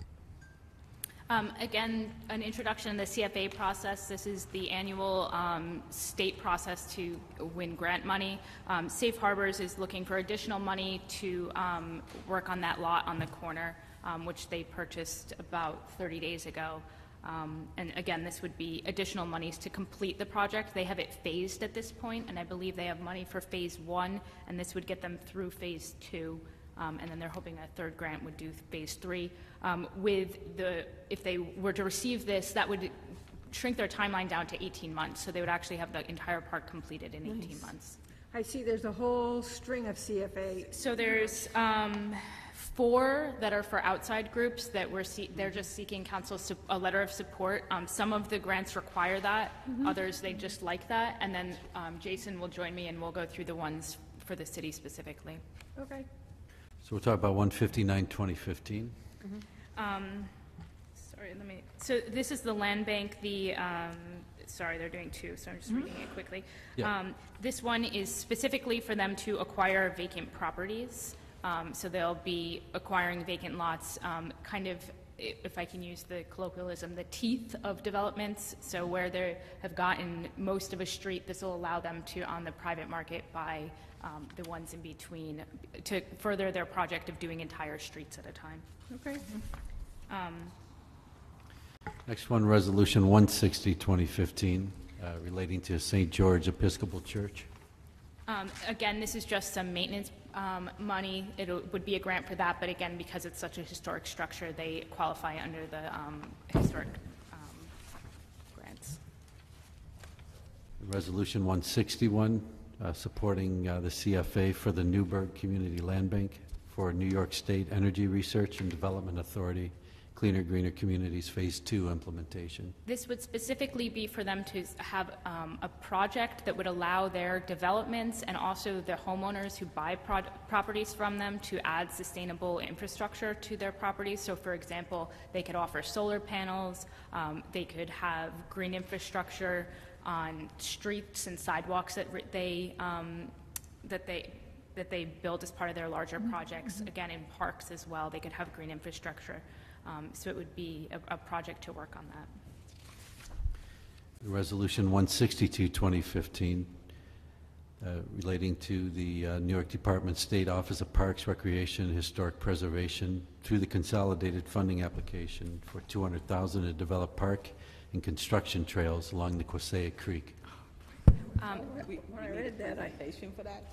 Um, Again, an introduction to the C F A process. This is the annual um, state process to win grant money. Um, Safe Harbors is looking for additional money to um, work on that lot on the corner, um, which they purchased about thirty days ago. Um, And again, this would be additional monies to complete the project. They have it phased at this point, and I believe they have money for phase one, and this would get them through phase two. Um, and then they're hoping a third grant would do phase three. Um, with the, if they were to receive this, that would shrink their timeline down to eighteen months. So they would actually have the entire park completed in eighteen months. I see there's a whole string of C F A. So there's um, four that are for outside groups that we're see- they're just seeking council su- a letter of support. Um, some of the grants require that. Others they just like that. And then um, Jason will join me and we'll go through the ones for the city specifically. Okay. So we're talking about one fifty-nine, twenty fifteen. Um, sorry, let me, so this is the land bank, the, um, sorry, they're doing two, so I'm just reading it quickly. Yeah. Um, this one is specifically for them to acquire vacant properties. Um, so they'll be acquiring vacant lots, um, kind of, i- if I can use the colloquialism, the teeth of developments. So where they have gotten most of a street, this will allow them to, on the private market, buy um, the ones in between to further their project of doing entire streets at a time. Okay. Um, Next one, resolution one sixty, twenty fifteen, uh, relating to Saint George Episcopal Church. Um, Again, this is just some maintenance um, money. It would be a grant for that, but again, because it's such a historic structure, they qualify under the um, historic um, grants. Resolution one sixty-one, uh, supporting uh, the C F A for the Newburgh Community Land Bank for New York State Energy Research and Development Authority, Cleaner Greener Communities Phase Two implementation. This would specifically be for them to have um, a project that would allow their developments and also the homeowners who buy pro- properties from them to add sustainable infrastructure to their properties. So for example, they could offer solar panels, um, they could have green infrastructure, on streets and sidewalks that re- they, um, that they, that they build as part of their larger projects. Again, in parks as well, they could have green infrastructure. Um, so it would be a, a project to work on that. Resolution one sixty-two, twenty fifteen, uh, relating to the uh, New York Department State Office of Parks, Recreation, and Historic Preservation through the consolidated funding application for two hundred thousand dollars to develop park and construction trails along the Quassia Creek. Um, We, When I we need a read that, I- presentation for that?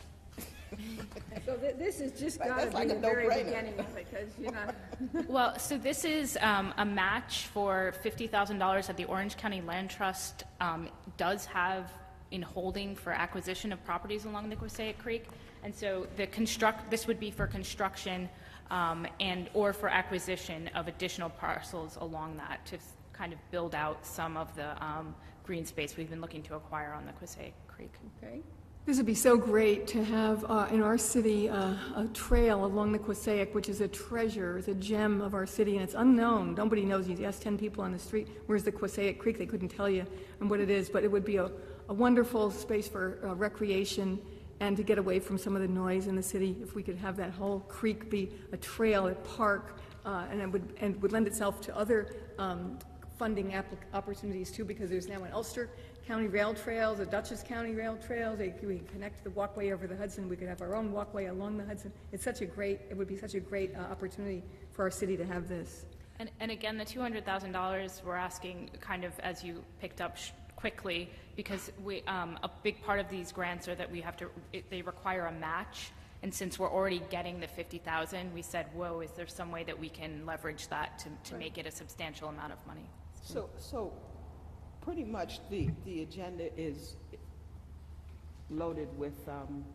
So thi- this is just Right, gotta that's be like a the very no-brainer. beginning, because you're not, Well, so this is um, a match for fifty thousand dollars that the Orange County Land Trust um, does have in holding for acquisition of properties along the Quassia Creek. And so the construct, this would be for construction um, and, or for acquisition of additional parcels along that to s- kind of build out some of the um, green space we've been looking to acquire on the Quassia Creek. okay. This would be so great to have uh, in our city uh, a trail along the Quassia, which is a treasure, is a gem of our city, and it's unknown. Nobody knows. You ask ten people on the street, where's the Quassia Creek? They couldn't tell you and what it is, but it would be a, a wonderful space for uh, recreation and to get away from some of the noise in the city. If we could have that whole creek be a trail, a park, uh, and it would and would lend itself to other um, funding applic- opportunities too, because there's now an Ulster County Rail Trails, a Dutchess County Rail Trails. They, we can connect the walkway over the Hudson. We could have our own walkway along the Hudson. It's such a great, it would be such a great uh, opportunity for our city to have this. And, and again, the two hundred thousand dollars we're asking kind of as you picked up sh- quickly, because we, um, a big part of these grants are that we have to, it, they require a match. And since we're already getting the fifty thousand, we said, whoa, is there some way that we can leverage that to, to make it a substantial amount of money? So, so pretty much the, the agenda is loaded with um,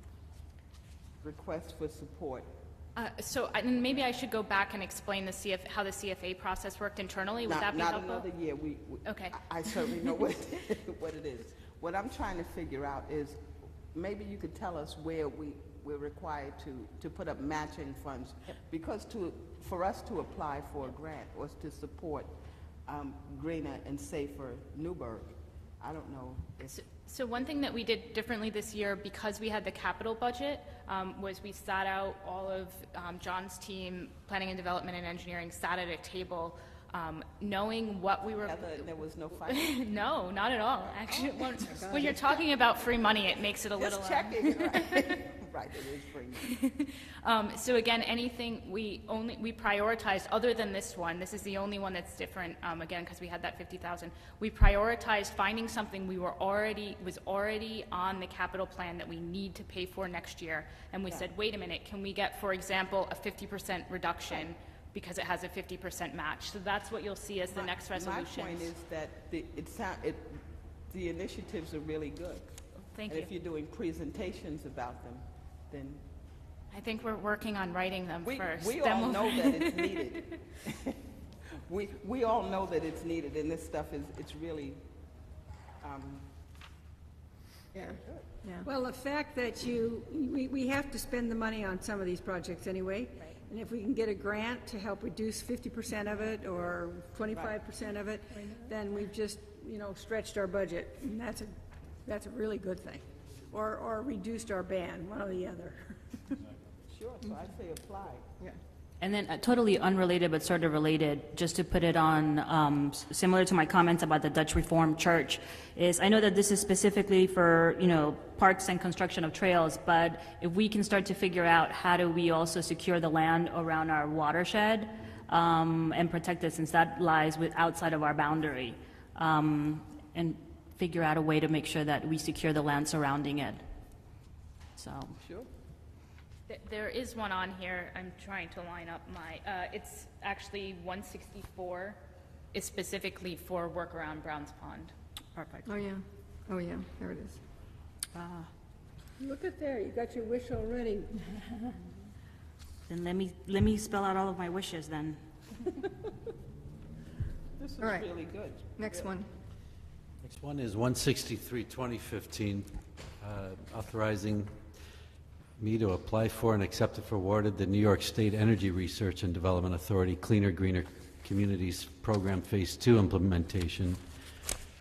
requests for support. Uh, so, I- and maybe I should go back and explain the C F, how the C F A process worked internally. Would Not, that be not helpful? another year. We, we- Okay. I I certainly know what, it- what it is. What I'm trying to figure out is, maybe you could tell us where we, we're required to, to put up matching funds. Because to, for us to apply for a grant was to support um, greener and safer Newburgh. I don't know if, So, so one thing that we did differently this year, because we had the capital budget, um, was we sat out, all of um, John's team, planning and development and engineering, sat at a table, um, knowing what we were. Heather, there was no funding. No, not at all. Actually, when, when you're talking about free money, it makes it a little. Just uh, checking, right? Right, it is free. Um, so again, anything we only, we prioritized, other than this one, this is the only one that's different, um, again, because we had that fifty thousand. We prioritized finding something we were already, was already on the capital plan that we need to pay for next year. And we said, wait a minute, can we get, for example, a fifty percent reduction because it has a fifty percent match? So that's what you'll see as the My- next resolution. My point is that the, it sound, it, the initiatives are really good. Thank And you. if you're doing presentations about them, then I think we're working on writing them we, first. we then all we'll- know that it's needed. We, we all know that it's needed, and this stuff is, it's really, um, Yeah, yeah. Well, the fact that you, we, we have to spend the money on some of these projects anyway. And if we can get a grant to help reduce fifty percent of it or twenty-five percent of it, then we've just, you know, stretched our budget. And that's a, that's a really good thing. Or, or reduced our ban, one or the other. sure, so I say apply. Yeah. And then uh, totally unrelated but sort of related, just to put it on, um, s- similar to my comments about the Dutch Reformed Church, is I know that this is specifically for, you know, parks and construction of trails, but if we can start to figure out how do we also secure the land around our watershed um, and protect it, since that lies with outside of our boundary, um, and figure out a way to make sure that we secure the land surrounding it. So. Sure. Th- There is one on here, I'm trying to line up my, uh, it's actually one sixty-four, is specifically for work around Browns Pond. Perfect. Oh, yeah. Oh, yeah, there it is. Look at there, you got your wish already. Then let me, let me spell out all of my wishes then. This is All right. really good. Next one. Next one is one sixty-three, twenty fifteen, uh, authorizing me to apply for and accept if awarded the New York State Energy Research and Development Authority Cleaner Greener Communities Program Phase Two implementation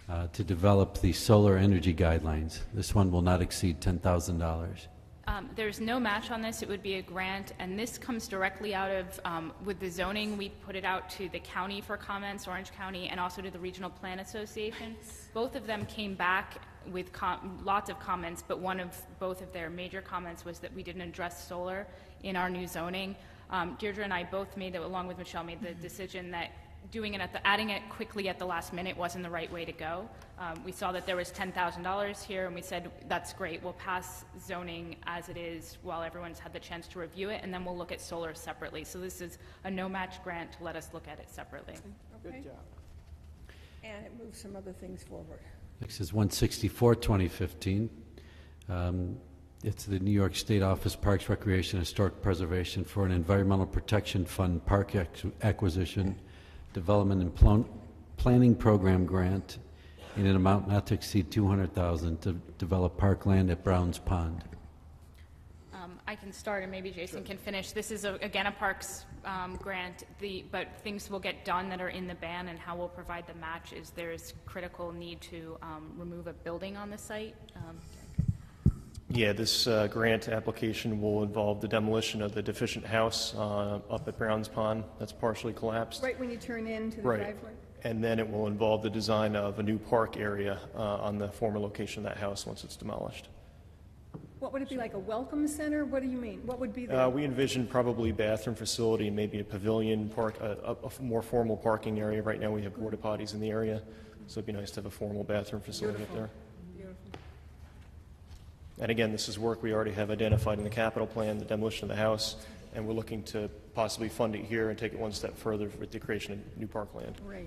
uh, to develop the solar energy guidelines. This one will not exceed ten thousand dollars. Um, there's no match on this. It would be a grant, and this comes directly out of, um, with the zoning, we put it out to the county for comments, Orange County, and also to the Regional Plan Association. Both of them came back with com lots of comments, but one of both of their major comments was that we didn't address solar in our new zoning. Um, Deirdre and I both made, along with Michelle, made the decision that doing it at the, adding it quickly at the last minute wasn't the right way to go. Um, we saw that there was ten thousand dollars here, and we said, that's great, we'll pass zoning as it is while everyone's had the chance to review it, and then we'll look at solar separately. So this is a no-match grant to let us look at it separately. Okay. Good job. And it moves some other things forward. Next is one sixty-four, twenty fifteen. Um, it's the New York State Office Parks, Recreation, and Historic Preservation for an Environmental Protection Fund Park Acquisition, Development and Plan Planning Program Grant in an amount not to exceed two hundred thousand dollars to develop parkland at Browns Pond. Um, I can start, and maybe Jason can finish. This is, a, again, a Parks um, grant, the, but things will get done that are in the ban, and how we'll provide the match is there's critical need to um, remove a building on the site. Um, Yeah, this uh, grant application will involve the demolition of the deficient house uh, up at Browns Pond that's partially collapsed. Right when you turn into the Right. driveway? And then it will involve the design of a new park area uh, on the former location of that house once it's demolished. What would it be, like a welcome center? What do you mean? What would be the? Uh, we envision probably bathroom facility and maybe a pavilion park, a, a, a more formal parking area. Right now we have porta potties in the area, so it'd be nice to have a formal bathroom facility up there. Beautiful. And again, this is work we already have identified in the capital plan, the demolition of the house, and we're looking to possibly fund it here and take it one step further with the creation of new parkland. Great.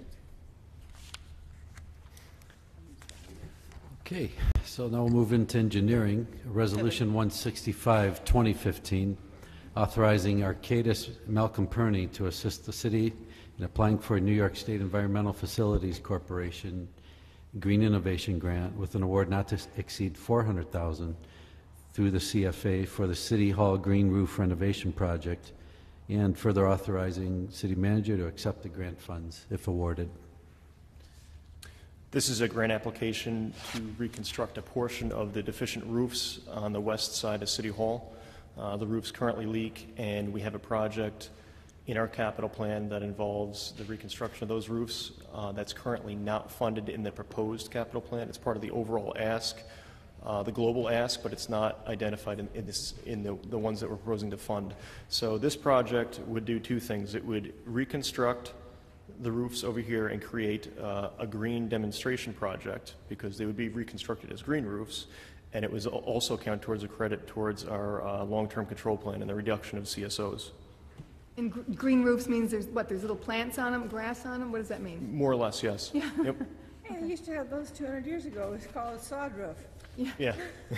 Okay, so now we'll move into engineering. Resolution one sixty-five, twenty fifteen, authorizing Arcadis Malcolm Perney to assist the city in applying for a New York State Environmental Facilities Corporation Green Innovation Grant with an award not to exceed four hundred thousand dollars through the C F A for the City Hall Green Roof Renovation Project, and further authorizing city manager to accept the grant funds if awarded. This is a grant application to reconstruct a portion of the deficient roofs on the west side of City Hall. Uh, the roofs currently leak, and we have a project in our capital plan that involves the reconstruction of those roofs. Uh, that's currently not funded in the proposed capital plan. It's part of the overall ask, uh, the global ask, but it's not identified in, in, this, in the, the ones that we're proposing to fund. So this project would do two things. It would reconstruct the roofs over here and create uh, a green demonstration project, because they would be reconstructed as green roofs, and it was also count towards a credit towards our uh, long-term control plan and the reduction of C S Os. And gr- green roofs means there's, what, there's little plants on them, grass on them? What does that mean? More or less, yes. Yeah. Yep. Hey, they used to have those two hundred years ago. It was called a sod roof. Yeah.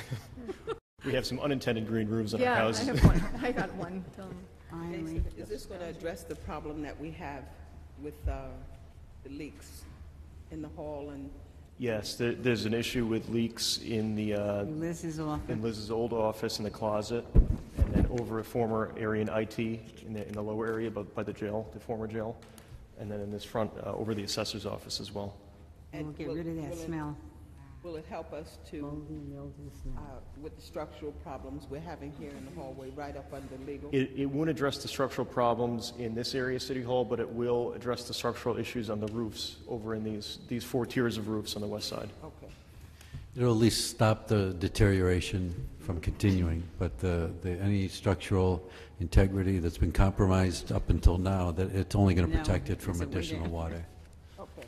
We have some unintended green roofs on our Yeah, I houses. have one. I got one. Tell 'em. Finally. Is this going to address the problem that we have with uh, the leaks in the hall? And Yes, there, there's an issue with leaks in the uh, Liz's office. in Liz's old office in the closet, and then over a former area in I T in the in the lower area, by, by the jail, the former jail, and then in this front uh, over the assessor's office as well. We'll and get will- rid of that will it- smell. Will it help us to, Moldy, mildew uh, smell. with the structural problems we're having here in the hallway, right up under legal? It, it won't address the structural problems in this area of City Hall, but it will address the structural issues on the roofs over in these these four tiers of roofs on the west side. Okay. It'll at least stop the deterioration from continuing, but the, the, any structural integrity that's been compromised up until now, that it's only going to No, protect it from it's a way additional down. water. Okay.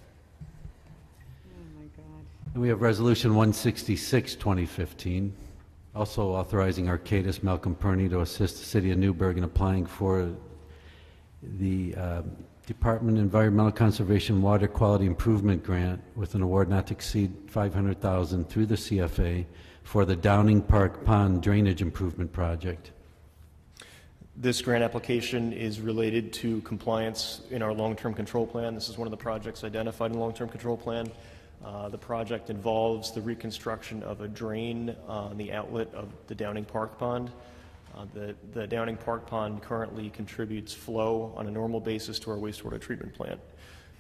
Oh, my God. And we have Resolution one sixty-six, twenty fifteen, also authorizing Arcadis Malcolm Perney to assist the City of Newburgh in applying for the uh, Department of Environmental Conservation Water Quality Improvement Grant with an award not to exceed five hundred thousand dollars through the C F A for the Downing Park Pond Drainage Improvement Project. This grant application is related to compliance in our long-term control plan. This is one of the projects identified in the long-term control plan. Uh, the project involves the reconstruction of a drain on the outlet of the Downing Park Pond. Uh, the, the Downing Park Pond currently contributes flow on a normal basis to our wastewater treatment plant.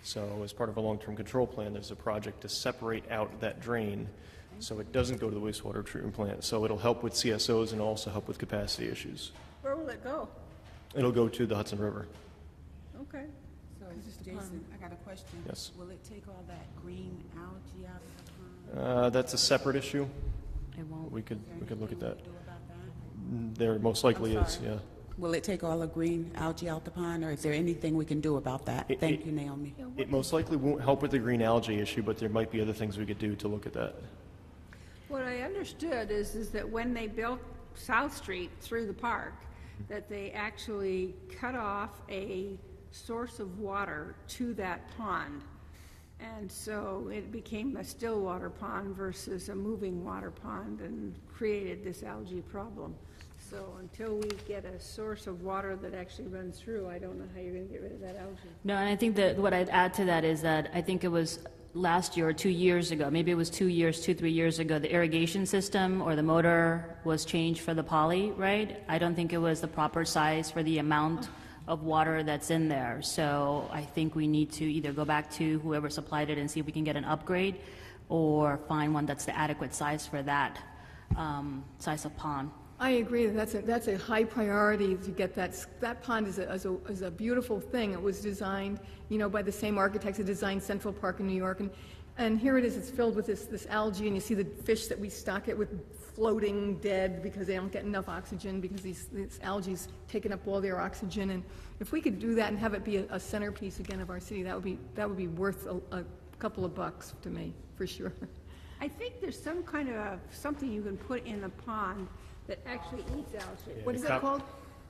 So as part of our long-term control plan, there's a project to separate out that drain so it doesn't go to the wastewater treatment plant. So it'll help with C S Os and also help with capacity issues. Where will it go? It'll go to the Hudson River. Okay. So, Jason, I got a question. Yes. Will it take all that green algae out of the pond? Uh, that's a separate issue. It won't. We could, we could look at that. Do about that? There most likely I'm is, sorry. yeah. Will it take all the green algae out the pond, or is there anything we can do about that? It- Thank it- you, Naomi. It most likely won't help with the green algae issue, but there might be other things we could do to look at that. What I understood is, is that when they built South Street through the park, that they actually cut off a source of water to that pond. And so it became a still water pond versus a moving water pond and created this algae problem. So until we get a source of water that actually runs through, I don't know how you're going to get rid of that algae. No, and I think that what I'd add to that is that I think it was last year or two years ago, maybe it was two years, two, three years ago, the irrigation system or the motor was changed for the poly, right? I don't think it was the proper size for the amount of water that's in there. So I think we need to either go back to whoever supplied it and see if we can get an upgrade or find one that's the adequate size for that um, size of pond. I agree that that's a, that's a high priority to get that. s- That pond is a, is a, is a beautiful thing. It was designed, you know, by the same architects that designed Central Park in New York. And, and here it is, it's filled with this, this algae, and you see the fish that we stock it with floating dead because they don't get enough oxygen because these, these algae's taking up all their oxygen. And if we could do that and have it be a, a centerpiece again of our city, that would be, that would be worth a, a couple of bucks to me, for sure. I think there's some kind of a, something you can put in the pond that actually eats algae. What is that Cop- called?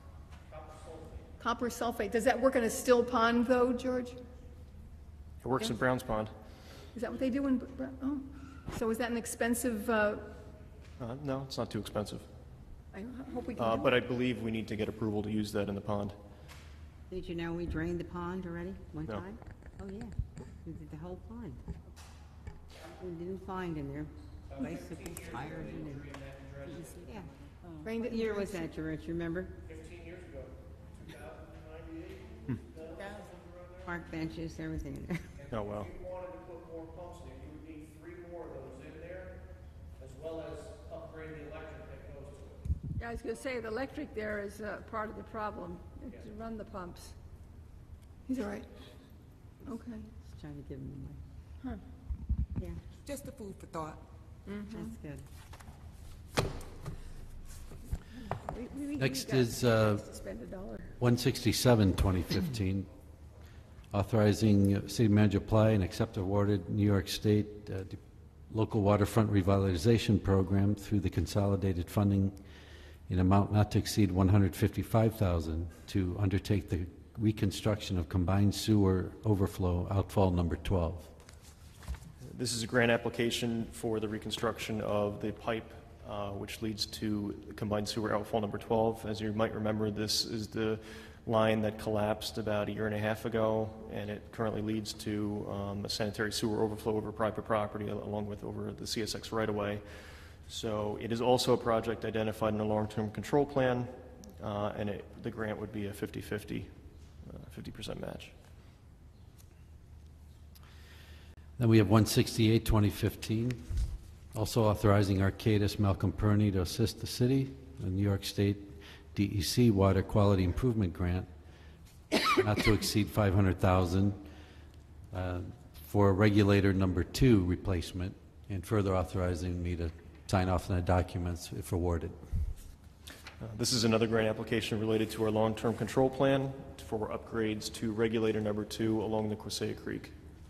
Copper sulfate. Does that work in a still pond, though, George? It works in Browns Pond. Is that what they do in, Br- oh, so is that an expensive, uh, Uh, no, it's not too expensive. I hope we can Uh, do but it. I believe we need to get approval to use that in the pond. Did you know we drained the pond already, one No. time? Oh, yeah, we did the whole pond. We didn't find in there bicycles, tires, and, yeah. Rained What it- year was that, George, you remember? Park benches, everything in there. Oh, wow. If you wanted to put more pumps in, you would need three more of those in there, as well as upgrade the electric that goes to it. Yeah, I was going to say, the electric there is uh, part of the problem, to run the pumps. He's all right. Okay. Just trying to give them the money. Huh. Yeah, Just a food for thought. that's good. We- we- we Next got is uh, to spend a dollar. one sixty-seven, twenty fifteen, authorizing uh, city manager apply and accept awarded New York State uh, de- Local Waterfront Revitalization Program through the consolidated funding in amount not to exceed one hundred fifty-five thousand dollars to undertake the reconstruction of combined sewer overflow outfall number twelve. This is a grant application for the reconstruction of the pipe, uh, which leads to combined sewer outfall number twelve. As you might remember, this is the line that collapsed about a year and a half ago, and it currently leads to um, a sanitary sewer overflow over private property, al- along with over the C S X right-of-way. So it is also a project identified in a long-term control plan, uh, and it, the grant would be a fifty-fifty, uh, fifty percent match. Then we have one sixty-eight, twenty fifteen, also authorizing Arcadis Malcolm Perney to assist the city, the New York State D E C Water Quality Improvement Grant, not to exceed five hundred thousand dollars uh, for regulator number two replacement, and further authorizing me to sign off on the documents if awarded. Uh, This is another grant application related to our long-term control plan for upgrades to regulator number two along the Quisea Creek.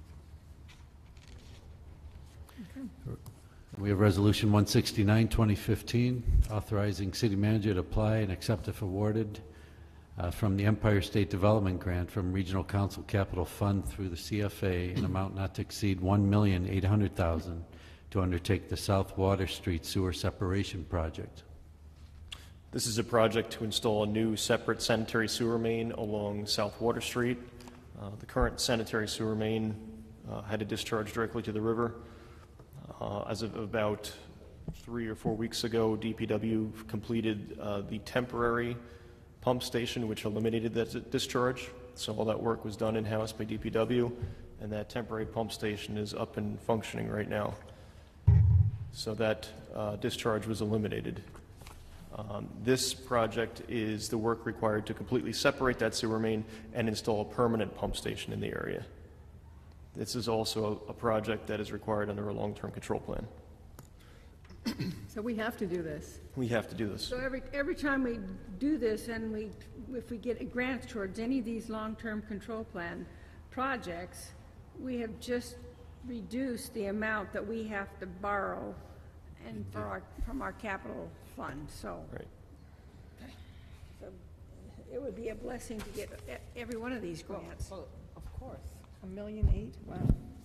We have Resolution one sixty-nine, twenty fifteen, authorizing city manager to apply and accept if awarded uh, from the Empire State Development Grant from Regional Council Capital Fund through the C F A an amount not to exceed one million eight hundred thousand dollars to undertake the South Water Street Sewer Separation Project. This is a project to install a new separate sanitary sewer main along South Water Street. Uh, The current sanitary sewer main uh, had a discharge directly to the river. Uh, As of about three or four weeks ago, D P W completed uh, the temporary pump station, which eliminated that discharge. So all that work was done in-house by D P W, and that temporary pump station is up and functioning right now. So that uh, discharge was eliminated. Um, this project is the work required to completely separate that sewer main and install a permanent pump station in the area. This is also a, a project that is required under a long-term control plan. So we have to do this. We have to do this. So every, every time we do this and we, if we get grants towards any of these long-term control plan projects, we have just reduced the amount that we have to borrow and for our, from our capital fund, so. Right. So it would be a blessing to get e- every one of these grants. Well, of course. A million eight, wow.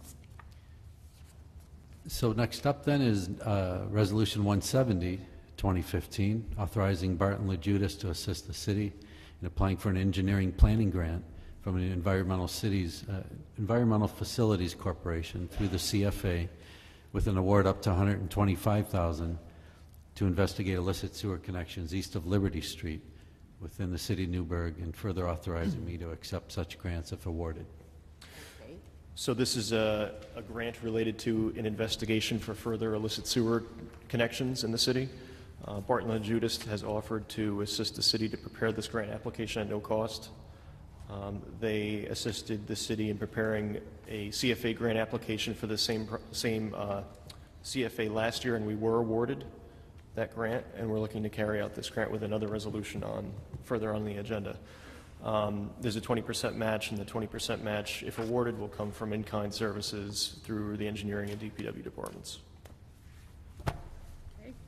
So next up then is uh, Resolution one seventy, twenty fifteen, authorizing Barton LaJudas to assist the city in applying for an engineering planning grant from an environmental cities, uh, Environmental Facilities Corporation through the C F A with an award up to one hundred twenty-five thousand dollars to investigate illicit sewer connections east of Liberty Street within the city of Newburgh, and further authorizing me to accept such grants if awarded. So this is a, a grant related to an investigation for further illicit sewer connections in the city. Uh, Barton LaJudas has offered to assist the city to prepare this grant application at no cost. Um, they assisted the city in preparing a C F A grant application for the same, same uh, C F A last year, and we were awarded that grant, and we're looking to carry out this grant with another resolution on further on the agenda. Um, there's a twenty percent match, and the twenty percent match, if awarded, will come from in-kind services through the engineering and D P W departments. Okay.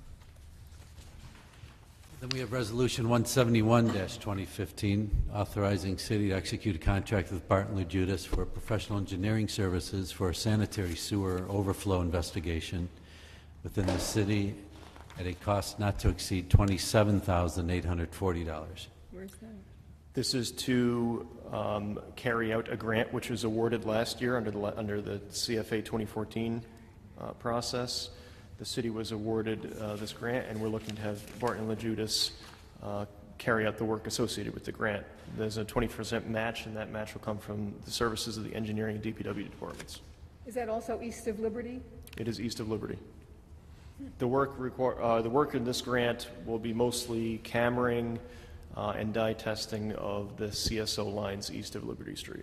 Then we have Resolution one seventy-one, twenty fifteen, authorizing city to execute a contract with Barton LaJudas for professional engineering services for a sanitary sewer overflow investigation within the city at a cost not to exceed twenty-seven thousand eight hundred forty dollars. Where's that? This is to um, carry out a grant which was awarded last year under the, under the C F A twenty fourteen uh, process. The city was awarded uh, this grant, and we're looking to have Barton LaJudas uh, carry out the work associated with the grant. There's a twenty percent match, and that match will come from the services of the engineering and D P W departments. Is that also east of Liberty? It is east of Liberty. The work, require, uh, the work in this grant will be mostly cammering uh, and dye testing of the C S O lines east of Liberty Street.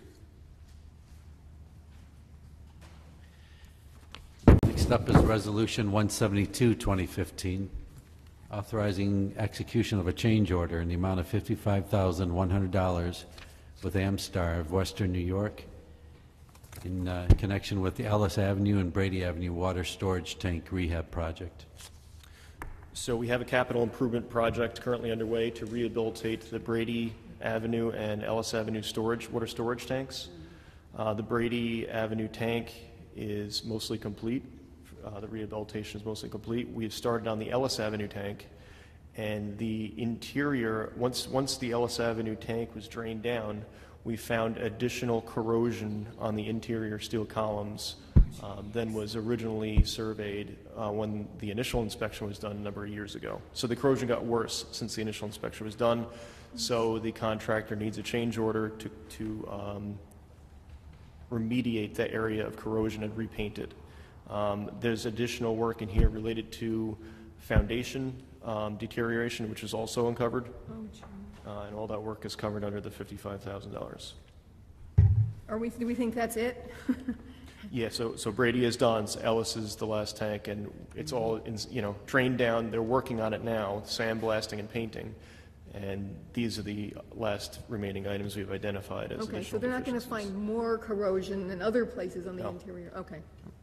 Next up is Resolution one seventy-two, twenty fifteen, authorizing execution of a change order in the amount of fifty-five thousand one hundred dollars with Amstar of Western New York in uh, connection with the Ellis Avenue and Brady Avenue water storage tank rehab project. So we have a capital improvement project currently underway to rehabilitate the Brady Avenue and Ellis Avenue storage, water storage tanks. Uh, the Brady Avenue tank is mostly complete. Uh, the rehabilitation is mostly complete. We have started on the Ellis Avenue tank, and the interior, once, once the Ellis Avenue tank was drained down, we found additional corrosion on the interior steel columns um, than was originally surveyed uh, when the initial inspection was done a number of years ago. So the corrosion got worse since the initial inspection was done, so the contractor needs a change order to, to um, remediate that area of corrosion and repaint it. Um, there's additional work in here related to foundation um, deterioration, which is also uncovered. Uh, and all that work is covered under the fifty-five thousand dollars. Are we, do we think that's it? Yeah, so, so Brady is done, so Ellis is the last tank, and it's all, in, you know, drained down. They're working on it now, sandblasting and painting, and these are the last remaining items we've identified as Okay, so additional they're not going to deficiencies. find more corrosion than other places on the No. interior? Okay.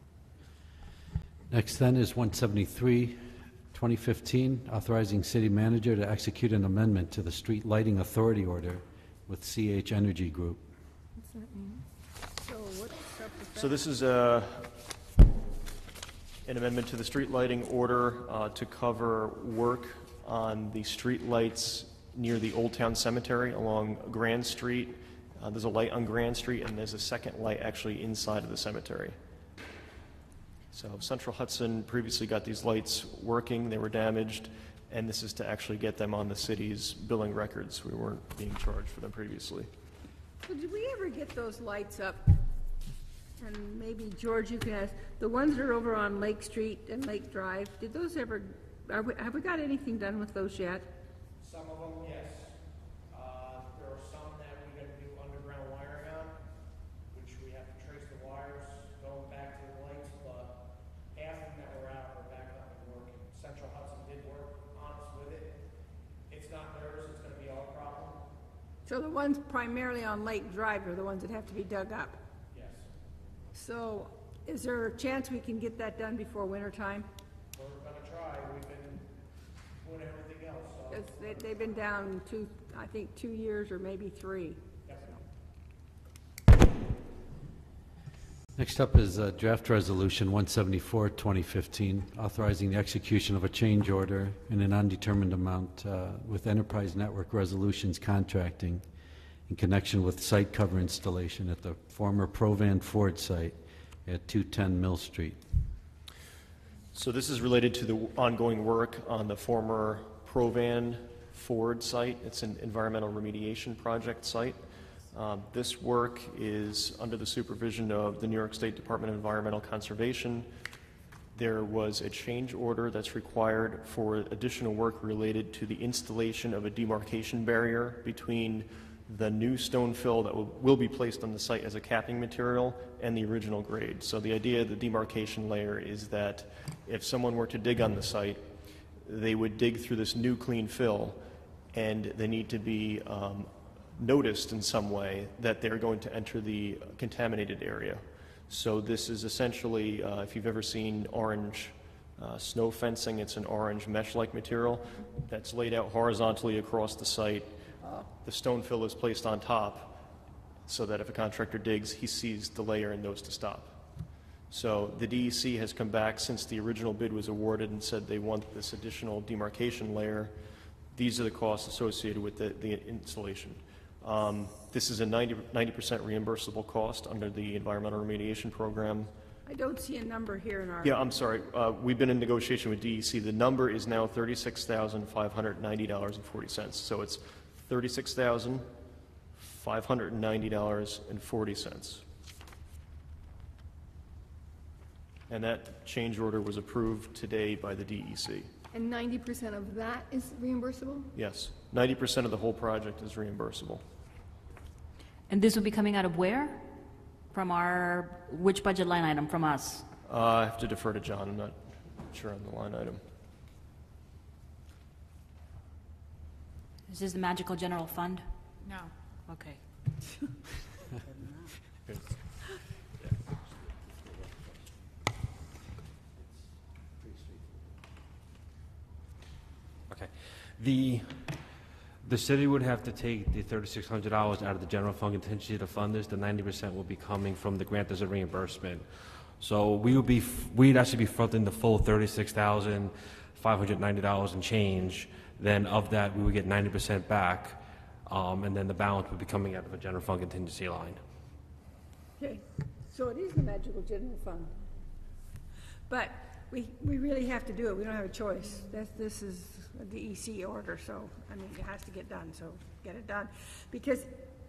Next then is one seventy-three, twenty fifteen, authorizing city manager to execute an amendment to the street lighting authority order with C H Energy Group. What's that mean? So what's up with that? So this is a, an amendment to the street lighting order uh, to cover work on the street lights near the Old Town Cemetery along Grand Street. Uh, there's a light on Grand Street, and there's a second light actually inside of the cemetery. So Central Hudson previously got these lights working, they were damaged, and this is to actually get them on the city's billing records. We weren't being charged for them previously. So did we ever get those lights up and maybe George, you can ask, the ones that are over on Lake Street and Lake Drive, did those ever, are we, have we got anything done with those yet? Some of them, yes. Uh, there are some that we gotta do underground wiring on, which we have to trace the wires going back to the lights, but half of them that were out are back up and working. Central Hudson did work on us with it. It's not theirs, it's gonna be our problem. So the ones primarily on Lake Drive are the ones that have to be dug up? Yes. So is there a chance we can get that done before winter time? We're gonna try. We've been doing everything else, so. Because they, they've been down two, I think, two years or maybe three. Next up is uh, Draft Resolution one seventy-four, twenty fifteen, authorizing the execution of a change order in an undetermined amount uh, with Enterprise Network Resolutions Contracting in connection with site cover installation at the former Provan Ford site at two ten Mill Street. So this is related to the ongoing work on the former Provan Ford site. It's an environmental remediation project site. Um, this work is under the supervision of the New York State Department of Environmental Conservation. There was a change order that's required for additional work related to the installation of a demarcation barrier between the new stone fill that will, will be placed on the site as a capping material and the original grade. So the idea of the demarcation layer is that if someone were to dig on the site, they would dig through this new clean fill, and they need to be um, noticed in some way that they're going to enter the contaminated area. So this is essentially, uh, if you've ever seen orange uh, snow fencing, it's an orange mesh-like material that's laid out horizontally across the site. The stone fill is placed on top so that if a contractor digs, he sees the layer and knows to stop. So the D E C has come back since the original bid was awarded and said they want this additional demarcation layer. These are the costs associated with the, the installation. Um, this is a ninety percent reimbursable cost under the environmental remediation program. I don't see a number here in our... Yeah, I'm sorry. Uh, we've been in negotiation with D E C. The number is now thirty-six thousand five hundred ninety dollars and forty cents. So it's thirty-six thousand five hundred ninety dollars and forty cents. And that change order was approved today by the D E C. And ninety percent of that is reimbursable? Yes, ninety percent of the whole project is reimbursable. And this will be coming out of where? From our, which budget line item from us? Uh, I have to defer to John. I'm not sure on the line item. Is this the magical general fund? No. Okay. Okay. The, the city would have to take the thirty-six hundred dollars out of the general fund contingency to fund this. The ninety percent will be coming from the grant as a reimbursement. So we would be, we'd actually be fronting the full thirty-six thousand five hundred ninety dollars and change. Then of that, we would get ninety percent back, um, and then the balance would be coming out of a general fund contingency line. Okay, so it is the magical general fund. But we, we really have to do it. We don't have a choice. That's, this is a D E C order, so, I mean, it has to get done, so get it done. Because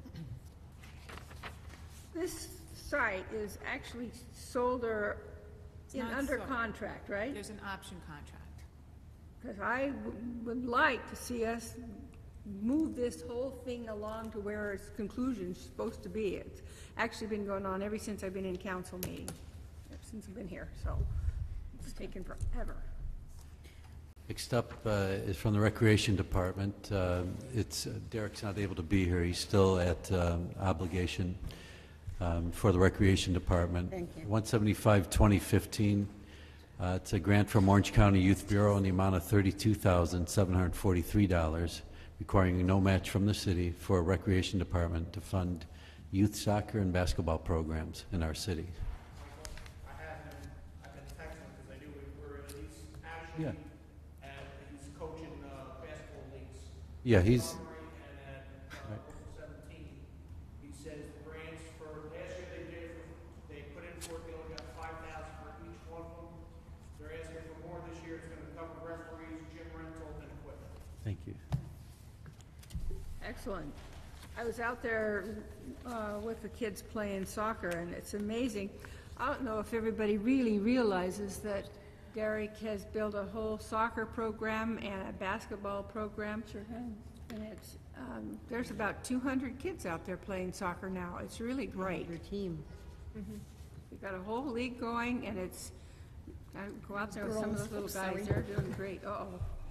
this site is actually sold or in not under sold. contract, right? There's an option contract. Because I w- would like to see us move this whole thing along to where its conclusion is supposed to be. It's actually been going on ever since I've been in council meeting, ever since I've been here, so it's taken forever. Next up uh, is from the Recreation Department. Uh, It's, uh, Derek's not able to be here. He's still at um, obligation um, for the Recreation Department. Thank you. one seventy-five, twenty fifteen. Uh, It's a grant from Orange County Youth Bureau in the amount of thirty-two thousand seven hundred forty-three dollars, requiring no match from the city for a Recreation Department to fund youth soccer and basketball programs in our city. I have been, I've been texting because I knew we were, he's actually, Yeah. at, he's coaching, uh, basketball leagues. Yeah, he's, Montgomery and at, uh, Local seventeen. He says the grants for, last year they did, they put in for it, they only got five thousand for each one of them. They're asking for more this year, it's gonna cover referees, gym rental, and equipment. thank you. Excellent. I was out there uh, with the kids playing soccer, and it's amazing. I don't know if everybody really realizes that Derek has built a whole soccer program and a basketball program. Sure has. And it's, um, there's about two hundred kids out there playing soccer now. It's really great. Your team. Mm-hmm. We've got a whole league going, and it's, I go out there with some of those little guys, they're doing great. Uh-oh.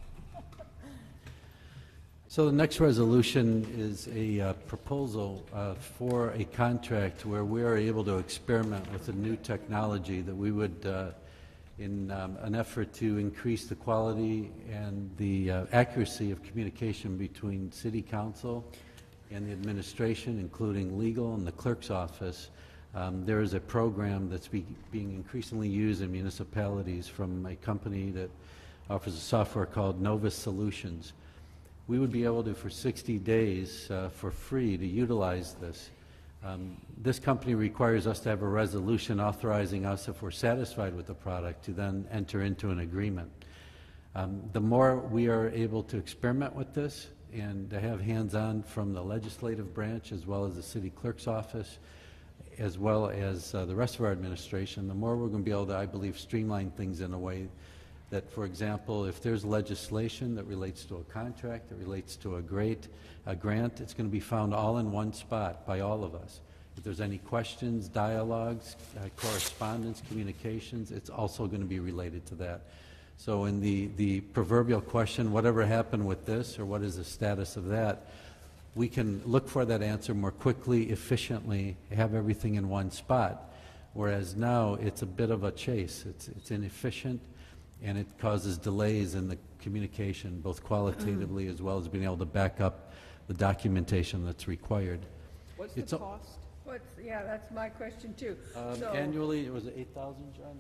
So the next resolution is a uh, proposal uh, for a contract where we are able to experiment with a new technology that we would, uh, in um, an effort to increase the quality and the uh, accuracy of communication between City Council and the administration, including legal and the clerk's office. Um, there is a program that's be, being increasingly used in municipalities from a company that offers a software called Novus Solutions. We would be able to, for sixty days, uh, for free, to utilize this. Um, this company requires us to have a resolution authorizing us, if we're satisfied with the product, to then enter into an agreement. Um, the more we are able to experiment with this and to have hands-on from the legislative branch as well as the city clerk's office, as well as uh, the rest of our administration, the more we're going to be able to, I believe, streamline things in a way that, for example, if there's legislation that relates to a contract, that relates to a great a grant, it's going to be found all in one spot by all of us. If there's any questions, dialogues, uh, correspondence, communications, it's also going to be related to that. So in the, the proverbial question, whatever happened with this, or what is the status of that, we can look for that answer more quickly, efficiently, have everything in one spot. Whereas now, it's a bit of a chase. It's, it's inefficient, and it causes delays in the communication, both qualitatively as well as being able to back up the documentation that's required. What's It's the a- cost? What's, yeah, that's my question too. Um, So- Annually, it was eight thousand, John?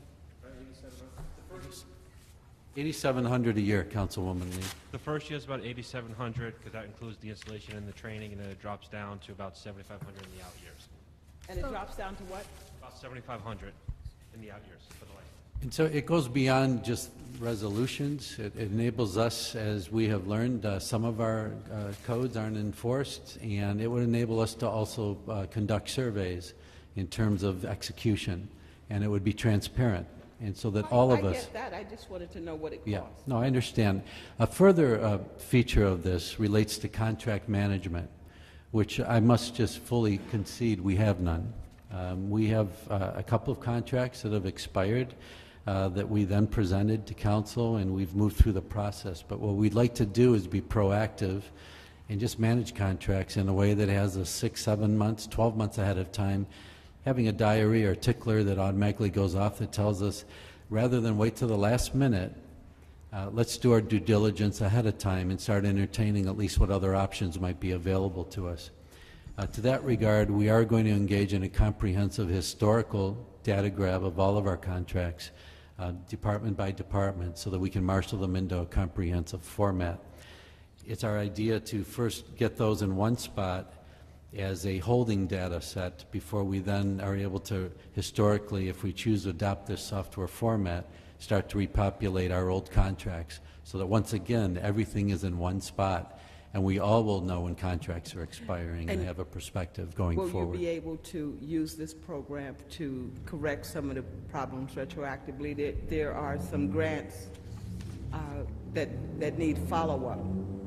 eighty-seven hundred a year, Councilwoman Lee. The first year is about eighty-seven hundred, because that includes the installation and the training, and then it drops down to about seventy-five hundred in the out years. And it drops down to what? About seventy-five hundred in the out years for the license. And so it goes beyond just resolutions. It it enables us, as we have learned, uh, some of our uh, codes aren't enforced, and it would enable us to also uh, conduct surveys in terms of execution, and it would be transparent, and so that all of I us... get that, I just wanted to know what it Yeah, costs. no, I understand. A further uh, feature of this relates to contract management, which I must just fully concede we have none. Um, we have uh, a couple of contracts that have expired uh, that we then presented to council, and we've moved through the process. But what we'd like to do is be proactive and just manage contracts in a way that has us six, seven months, twelve months ahead of time, having a diary or tickler that automatically goes off that tells us, rather than wait till the last minute, uh, let's do our due diligence ahead of time and start entertaining at least what other options might be available to us. Uh, to that regard, we are going to engage in a comprehensive historical data grab of all of our contracts, uh, department by department, so that we can marshal them into a comprehensive format. It's our idea to first get those in one spot as a holding data set before we then are able to, historically, if we choose to adopt this software format, start to repopulate our old contracts, so that once again, everything is in one spot, and we all will know when contracts are expiring and, And have a perspective going Will forward. you be able to use this program to correct some of the problems retroactively? There, there are some grants uh, that, that need follow-up.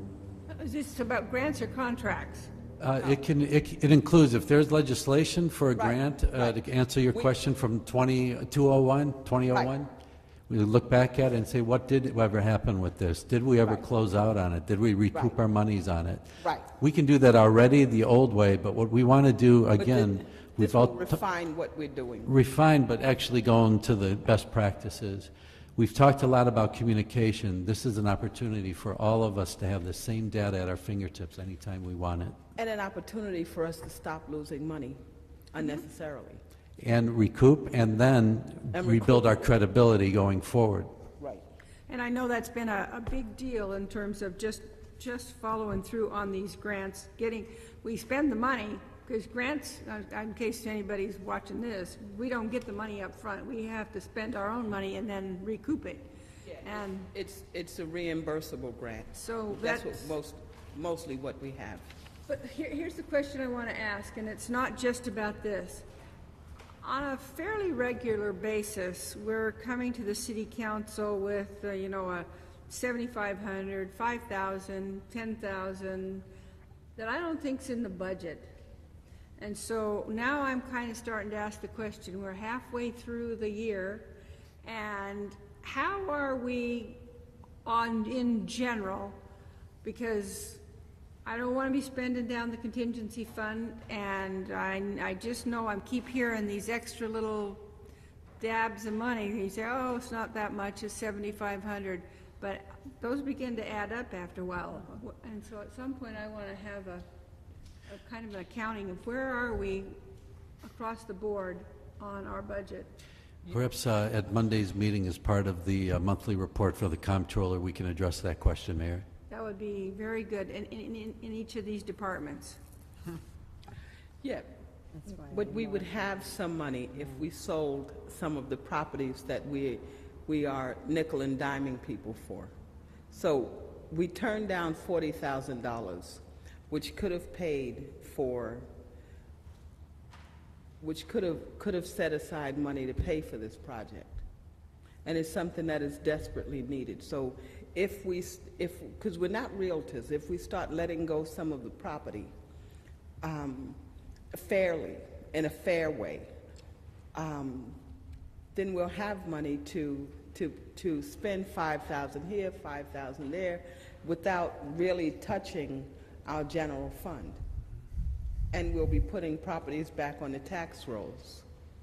Is this about grants or contracts? Uh, It can, it it includes, if there's legislation for a Right, grant, uh, right. to answer your We- question from twenty, two oh one, twenty oh one, we look back at it and say, what did ever happen with this? Did we ever Right. close out on it? Did we recoup Right. our monies on it? Right. We can do that already the old way, but what we want to do, But again, thi- we've This will all t- refine what we're doing. refined, but actually going to the best practices. We've talked a lot about communication. This is an opportunity for all of us to have the same data at our fingertips anytime we want it, And an opportunity for us to stop losing money unnecessarily. and recoup, and then And rebuild recoup. our credibility going forward. Right. And I know that's been a, a big deal in terms of just, just following through on these grants, getting, we spend the money, because grants, uh, in case anybody's watching this, we don't get the money up front. We have to spend our own money and then recoup it. And It's, it's a reimbursable grant. so That's that's, what most, mostly what we have. But here, here's the question I want to ask, and it's not just about this. On a fairly regular basis, we're coming to the city council with, uh, you know, a seventy-five hundred, five thousand, ten thousand, that I don't think's in the budget. And so now I'm kind of starting to ask the question, we're halfway through the year, and how are we on, in general, because I don't want to be spending down the contingency fund, and I, I just know I keep hearing these extra little dabs of money. You say, oh, it's not that much, it's seventy-five hundred, but those begin to add up after a while. And so at some point I want to have a, a kind of an accounting of where are we across the board on our budget. Perhaps uh, at Monday's meeting, as part of the uh, monthly report for the comptroller, we can address that question, Mayor. That would be very good in, in, in, in each of these departments. Yeah, but we would have some money if we sold some of the properties that we, we are nickel and diming people for. So we turned down forty thousand dollars, which could have paid for, which could have, could have set aside money to pay for this project. And it's something that is desperately needed. So if we, if, because we're not realtors, if we start letting go some of the property um, fairly, in a fair way, um, then we'll have money to, to, to spend five thousand here, five thousand there, without really touching our general fund. And we'll be putting properties back on the tax rolls.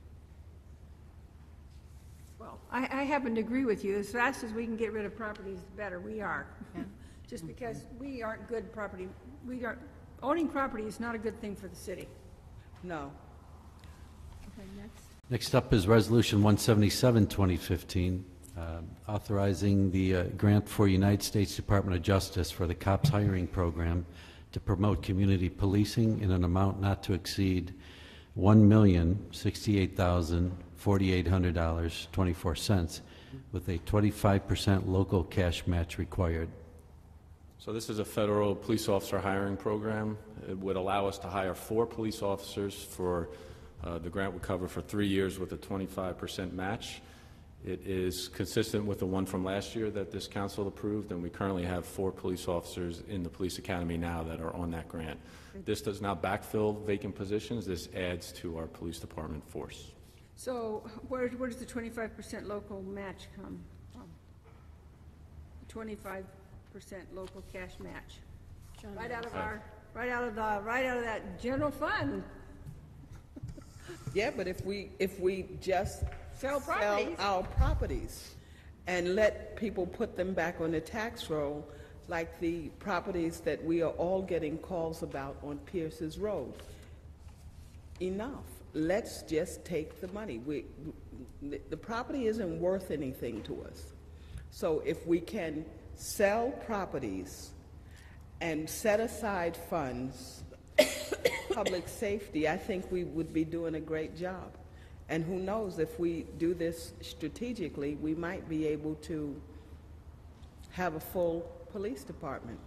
Well, I, I happen to agree with you. As fast as we can get rid of properties, the better we are. Just because we aren't good property, we aren't, owning property is not a good thing for the city. No. Okay, next. Next up is Resolution one seventy-seven, twenty fifteen, uh, authorizing the uh, grant for United States Department of Justice for the COPS hiring program to promote community policing in an amount not to exceed one million sixty-eight thousand forty-eight hundred dollars and twenty-four cents, with a twenty-five percent local cash match required. So this is a federal police officer hiring program. It would allow us to hire four police officers for, uh, the grant would cover for three years with a twenty-five percent match. It is consistent with the one from last year that this council approved, and we currently have four police officers in the police academy now that are on that grant. This does not backfill vacant positions. This adds to our police department force. So where, where does the twenty-five percent local match come from? twenty-five percent local cash match. Right out of our, right out of the, right out of that general fund. Yeah, but if we, if we just Sell properties. our properties and let people put them back on the tax roll, like the properties that we are all getting calls about on Pierce's Road. Enough. Let's just take the money. We, the, the property isn't worth anything to us. So if we can sell properties and set aside funds, public safety, I think we would be doing a great job. And who knows, if we do this strategically, we might be able to have a full police department.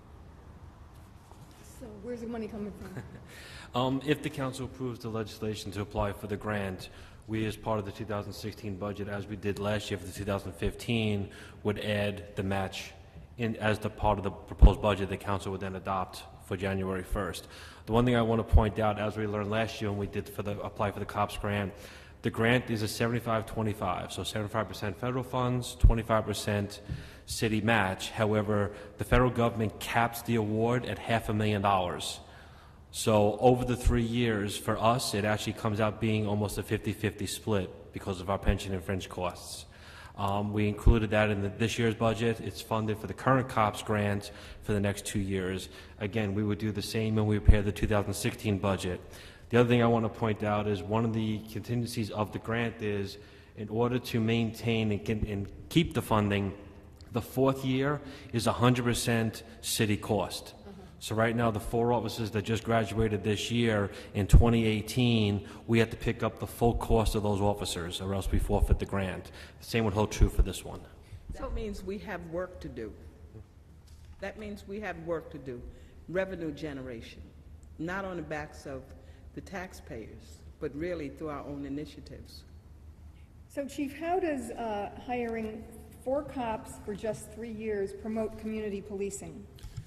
So where's the money coming from? Um, if the council approves the legislation to apply for the grant, we, as part of the two thousand sixteen budget, as we did last year for the two thousand fifteen, would add the match in as the part of the proposed budget the council would then adopt for January first. The one thing I want to point out, as we learned last year when we did for the apply for the COPS grant, the grant is a seventy-five twenty-five, so seventy-five percent federal funds, twenty-five percent city match. However, the federal government caps the award at half a million dollars. So over the three years, for us, it actually comes out being almost a fifty fifty split because of our pension and fringe costs. Um, we included that in the, this year's budget. It's funded for the current COPS grant for the next two years. Again, we would do the same when we prepare the two thousand sixteen budget. The other thing I want to point out is one of the contingencies of the grant is, in order to maintain and, can, and keep the funding, the fourth year is one hundred percent city cost. So right now, the four officers that just graduated this year in twenty eighteen, we have to pick up the full cost of those officers, or else we forfeit the grant. The same would hold true for this one. That means we have work to do. That means we have work to do. revenue generation, not on the backs of the taxpayers, but really through our own initiatives. So Chief, how does uh, hiring four cops for just three years promote community policing?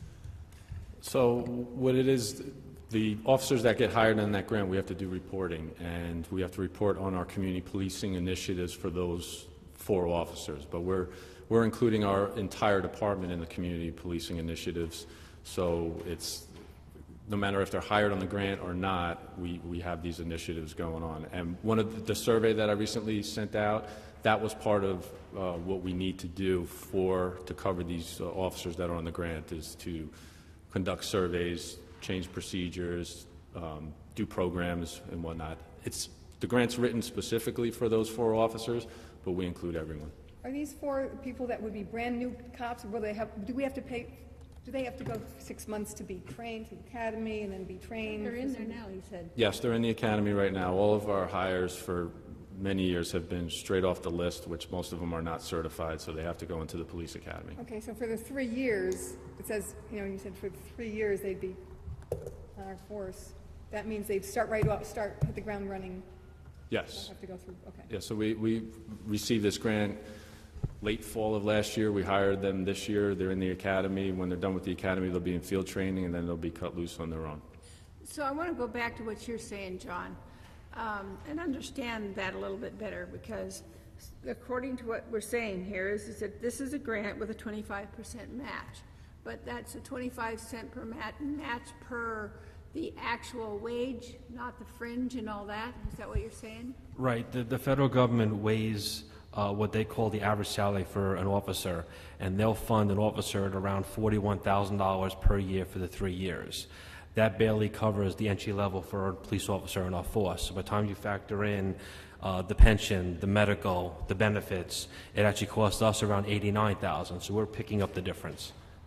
So what it is, the officers that get hired on that grant, we have to do reporting, and we have to report on our community policing initiatives for those four officers. But we're, we're including our entire department in the community policing initiatives, so it's, no matter if they're hired on the grant or not, we, we have these initiatives going on. And one of the, the survey that I recently sent out, that was part of uh, what we need to do for, to cover these uh, officers that are on the grant, is to conduct surveys, change procedures, um, do programs and whatnot. It's, the grant's written specifically for those four officers, but we include everyone. Are these four people that would be brand new cops, or will they have, do we have to pay, do they have to go six months to be trained to the academy and then be trained? They're in there now, he said. Yes, they're in the academy right now. All of our hires for many years have been straight off the list, which most of them are not certified, so they have to go into the police academy. Okay, so for the three years, it says, you know, you said for three years they'd be on our force. That means they'd start right off, start, hit the ground running. Yes. Have to go through, okay. Yeah, so we, we received this grant late fall of last year. We hired them this year. They're in the academy. When they're done with the academy, they'll be in field training, and then they'll be cut loose on their own. So I want to go back to what you're saying, John, um, and understand that a little bit better, because according to what we're saying here is, is that this is a grant with a twenty-five percent match, but that's a twenty-five cent per mat match per the actual wage, not the fringe and all that. Is that what you're saying? Right. The, the federal government weighs uh, what they call the average salary for an officer, and they'll fund an officer at around forty-one thousand dollars per year for the three years. That barely covers the entry level for a police officer in our force. So by the time you factor in uh, the pension, the medical, the benefits, it actually costs us around eighty-nine thousand dollars. So we're picking up the difference.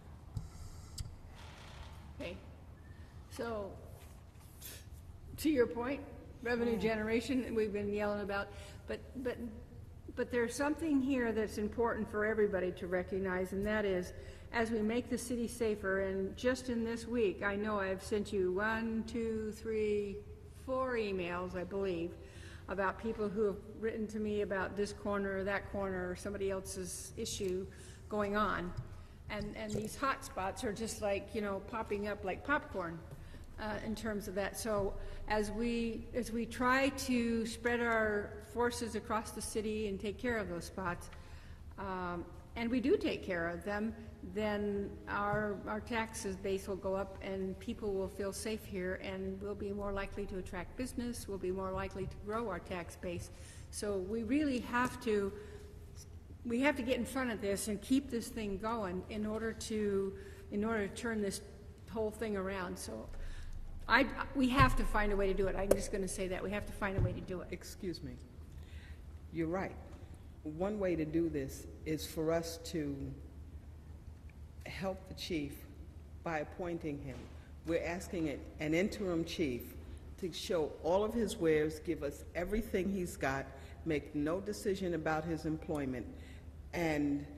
Okay. So, to your point, revenue generation, we've been yelling about, but, but, but there's something here that's important for everybody to recognize, and that is, as we make the city safer, and just in this week, I know I've sent you one, two, three, four emails, I believe, about people who have written to me about this corner or that corner or somebody else's issue going on. And, and these hot spots are just like, you know, popping up like popcorn uh, in terms of that. So as we, as we try to spread our forces across the city and take care of those spots, um, and we do take care of them, then our, our taxes base will go up and people will feel safe here, and we'll be more likely to attract business, we'll be more likely to grow our tax base. So we really have to, we have to get in front of this and keep this thing going in order to, in order to turn this whole thing around. So I, we have to find a way to do it. I'm just going to say that. We have to find a way to do it. Excuse me. You're right. One way to do this is for us to help the chief by appointing him. We're asking it, an interim chief to show all of his wares, give us everything he's got, make no decision about his employment, and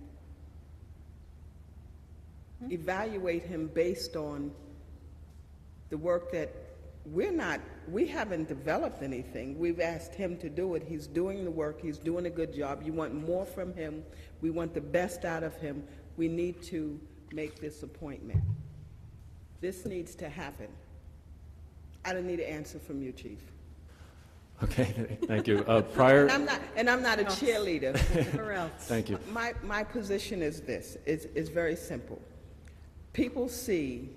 hmm? evaluate him based on the work that we're not, we haven't developed anything. We've asked him to do it. He's doing the work. He's doing a good job. You want more from him. We want the best out of him. We need to make this appointment. This needs to happen. I don't need an answer from you, Chief. Okay, thank you. Uh, prior, and I'm not, and I'm not a cheerleader. Or else. Thank you. My, my position is this. It's, it's very simple. People see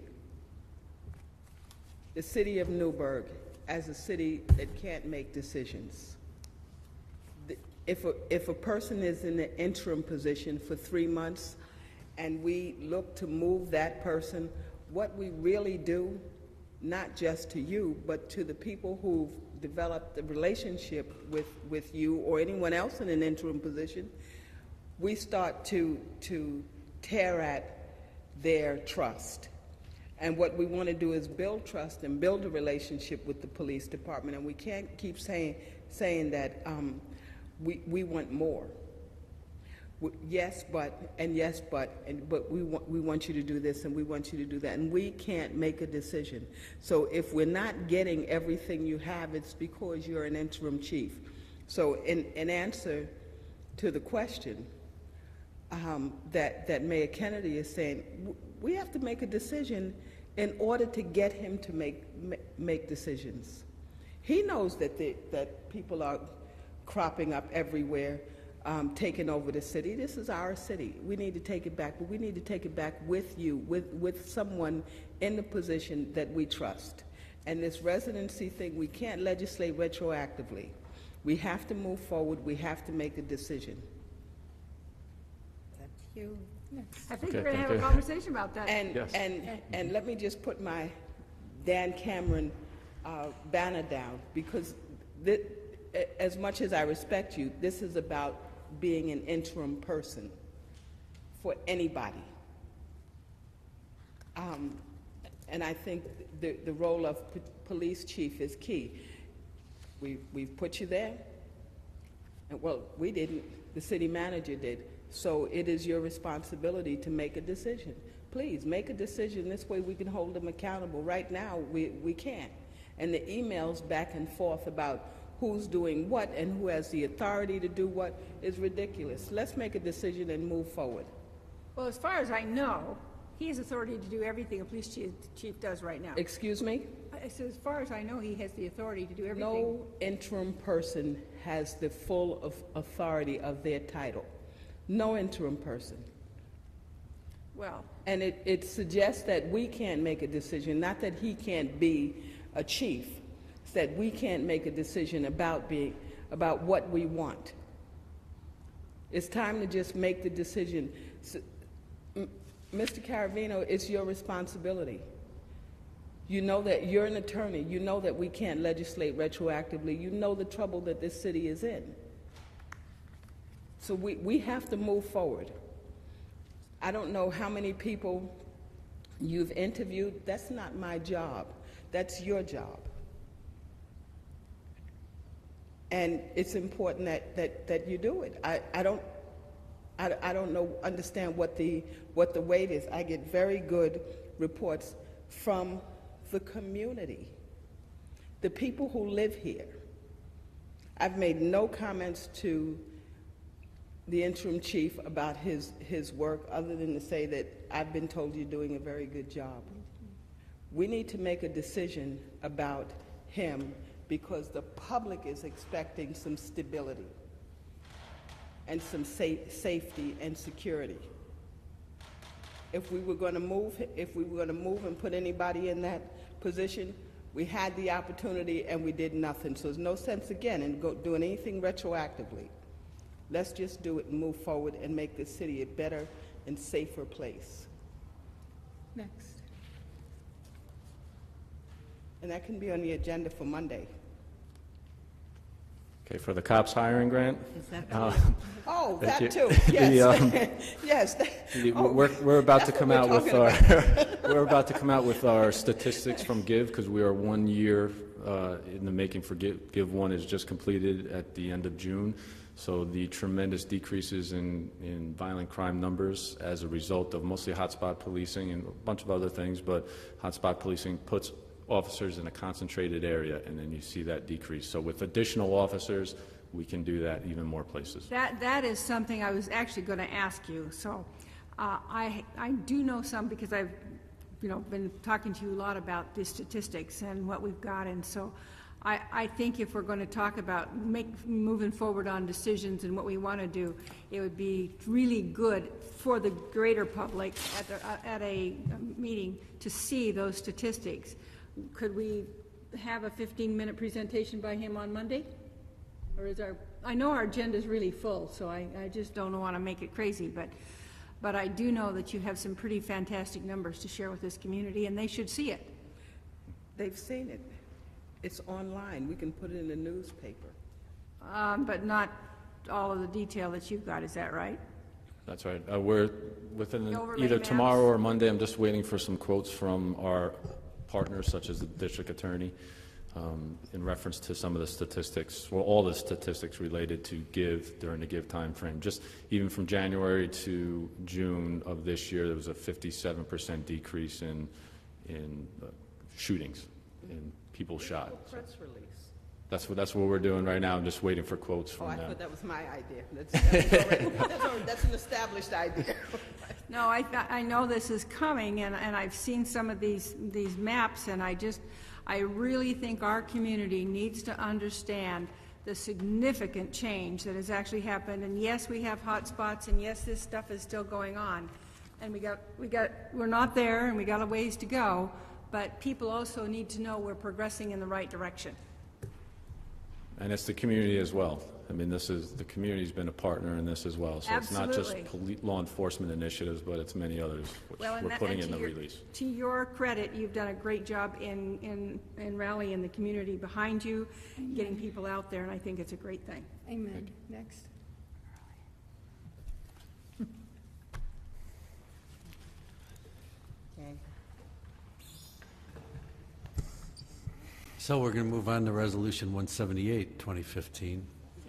the city of Newburgh as a city that can't make decisions. If a, if a person is in an interim position for three months and we look to move that person, what we really do, not just to you, but to the people who've developed a relationship with, with you or anyone else in an interim position, we start to, to tear at their trust. And what we want to do is build trust and build a relationship with the police department, and we can't keep saying, saying that um, we, we want more. w- yes, but, and yes, but, and, but we want, we want you to do this and we want you to do that, and we can't make a decision. So if we're not getting everything you have, it's because you're an interim chief. So in, in answer to the question um, that, that Mayor Kennedy is saying, w- we have to make a decision in order to get him to make, ma- make decisions. He knows that, the, that people are cropping up everywhere, um, taking over the city. This is our city. We need to take it back, but we need to take it back with you, with, with someone in the position that we trust. And this residency thing, we can't legislate retroactively. We have to move forward. We have to make a decision. That's you. I think Okay, we're going to thank have a you. conversation about that. And, Yes. and, and let me just put my Dan Cameron uh, banner down, because th- as much as I respect you, this is about being an interim person for anybody. Um, and I think the, the role of p- police chief is key. We, we've put you there, and well, we didn't, the city manager did. So it is your responsibility to make a decision. Please, make a decision. This way we can hold them accountable. Right now, we, we can't. And the emails back and forth about who's doing what and who has the authority to do what is ridiculous. Let's make a decision and move forward. Well, as far as I know, he has authority to do everything a police chief, chief does right now. Excuse me? I said, as far as I know, he has the authority to do everything. No interim person has the full of authority of their title. No interim person. Well, And it, it suggests that we can't make a decision, not that he can't be a chief, it's that we can't make a decision about being, about what we want. It's time to just make the decision. So, M- Mister Caravino, it's your responsibility. You know that you're an attorney. You know that we can't legislate retroactively. You know the trouble that this city is in. So we, we have to move forward. I don't know how many people you've interviewed. That's not my job. That's your job. And it's important that, that, that you do it. I, I don't I, I don't know understand what the what the weight is. I get very good reports from the community, the people who live here. I've made no comments to the interim chief about his, his work, other than to say that I've been told you're doing a very good job. We need to make a decision about him because the public is expecting some stability and some sa- safety and security. If we were going to move, if we were going to move and put anybody in that position, we had the opportunity and we did nothing. So there's no sense again in go, doing anything retroactively. Let's just do it and move forward and make this city a better and safer place. Next. And that can be on the agenda for Monday. Okay, for the cops hiring grant? Is that Uh, Oh, Thank that you. too, The, yes. um, Yes. the- Oh, We're, we're about to that's come what out we're with talking our, we're about to come out with our statistics from Give, because we are one year uh, in the making for Give. Give one is just completed at the end of June. So the tremendous decreases in, in violent crime numbers as a result of mostly hotspot policing and a bunch of other things, but hotspot policing puts officers in a concentrated area, and then you see that decrease. So with additional officers, we can do that even more places. that, that is something I was actually going to ask you. So uh, I, I do know some because I've, you know, been talking to you a lot about the statistics and what we've got. And so I, I think if we're going to talk about make, moving forward on decisions and what we want to do, it would be really good for the greater public at, the, uh, at a meeting to see those statistics. Could we have a fifteen-minute presentation by him on Monday? Or is our, I know our agenda is really full, so I, I just don't want to make it crazy, but, but I do know that you have some pretty fantastic numbers to share with this community, and they should see it. They've seen it. It's online. We can put it in the newspaper. Um, but not all of the detail that you've got, is that right? That's right. Uh, we're within The overlay either maps? tomorrow or Monday. I'm just waiting for some quotes from our partners, such as the district attorney. um, in reference to some of the statistics, well, all the statistics related to give during the give time frame. Just even from January to June of this year, there was a fifty-seven percent decrease in in uh, shootings, in people shot. So Press release. that's what that's what we're doing right now. I'm just waiting for quotes from Oh, I them. thought that was my idea. That's, that's, already, that's, already, that's an established idea. No, I, I know this is coming, and, and I've seen some of these, these maps, and I just, I really think our community needs to understand the significant change that has actually happened. And yes, we have hot spots, and yes, this stuff is still going on. And we got, we got, we're not there, and we got a ways to go, but people also need to know we're progressing in the right direction. And it's the community as well. I mean, this is, the community's been a partner in this as well. So Absolutely. It's not just poli- law enforcement initiatives, but it's many others, which Well, and we're that- putting and in to the your- release. To your credit, you've done a great job in, in, in rallying the community behind you, getting people out there, and I think it's a great thing. Amen. Next. Okay. So we're going to move on to Resolution one seventy-eight, twenty fifteen,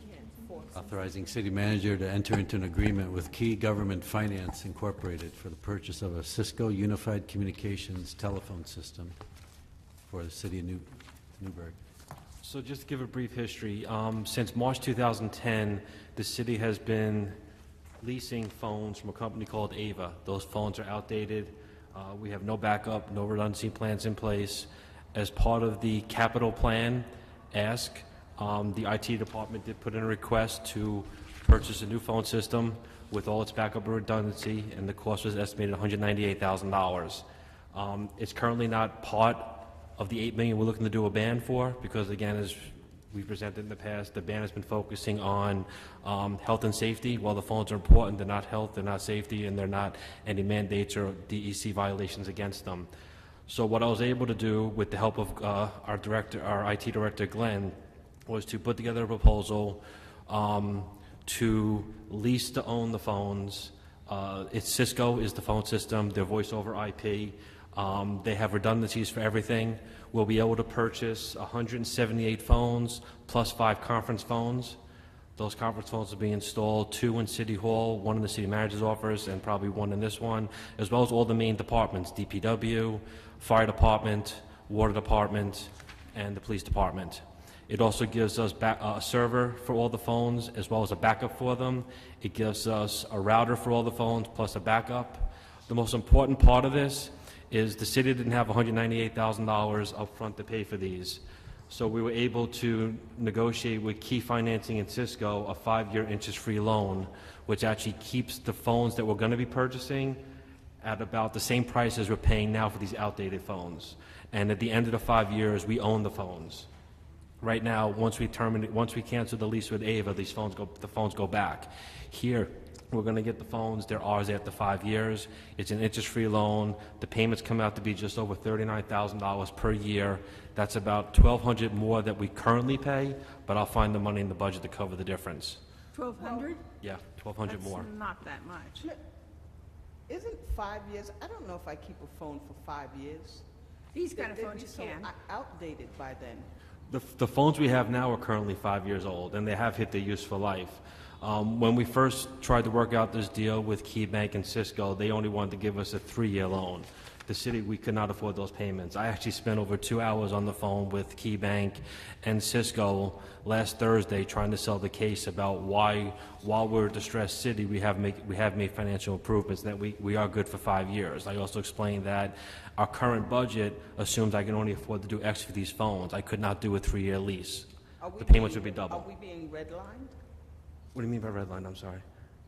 authorizing city manager to enter into an agreement with Key Government Finance Incorporated for the purchase of a Cisco Unified Communications telephone system for the city of New Newburgh. So just to give a brief history, um, since March two thousand ten, the city has been leasing phones from a company called Ava. Those phones are outdated. Uh, we have no backup, no redundancy plans in place. As part of the capital plan ask, um, the I T department did put in a request to purchase a new phone system with all its backup and redundancy, and the cost was estimated one hundred ninety-eight thousand dollars. Um, it's currently not part of the eight million dollars we're looking to do a ban for, because again, as we presented in the past, the ban has been focusing on um, health and safety. While the phones are important, they're not health, they're not safety, and they're not any mandates or D E C violations against them. So what I was able to do with the help of uh, our director, our I T director, Glenn, was to put together a proposal um, to lease to own the phones. Uh, it's Cisco is the phone system, their voice over I P. Um, they have redundancies for everything. We'll be able to purchase one hundred seventy-eight phones plus five conference phones. Those conference phones will be installed, two in City Hall, one in the city manager's office, and probably one in this one, as well as all the main departments, D P W, Fire Department, Water Department, and the Police Department. It also gives us back, uh, a server for all the phones, as well as a backup for them. It gives us a router for all the phones, plus a backup. The most important part of this is the city didn't have one hundred ninety-eight thousand dollars up front to pay for these. So we were able to negotiate with Key Financing and Cisco a five-year interest-free loan, which actually keeps the phones that we're going to be purchasing at about the same price as we're paying now for these outdated phones. And at the end of the five years, we own the phones. Right now, once we terminate, once we cancel the lease with Ava, these phones go, the phones go back. Here, we're going to get the phones. They're ours after five years. It's an interest-free loan. The payments come out to be just over thirty-nine thousand dollars per year. That's about twelve hundred dollars more that we currently pay, but I'll find the money in the budget to cover the difference. twelve hundred? Yeah, twelve hundred That's more. not that much. Look, isn't five years, I don't know if I keep a phone for five years. These kind of They'd phones be you so can. o- outdated by then. The, the phones we have now are currently five years old, and they have hit their useful life. Um, when we first tried to work out this deal with KeyBank and Cisco, they only wanted to give us a three-year loan. The city, we could not afford those payments. I actually spent over two hours on the phone with KeyBank and Cisco last Thursday trying to sell the case about why, while we're a distressed city, we have, make, we have made financial improvements, and that we, we are good for five years. I also explained that our current budget assumes I can only afford to do X for these phones. I could not do a three-year lease. Are we The payments being- would be double. Are we being redlined? What do you mean by red line? I'm sorry.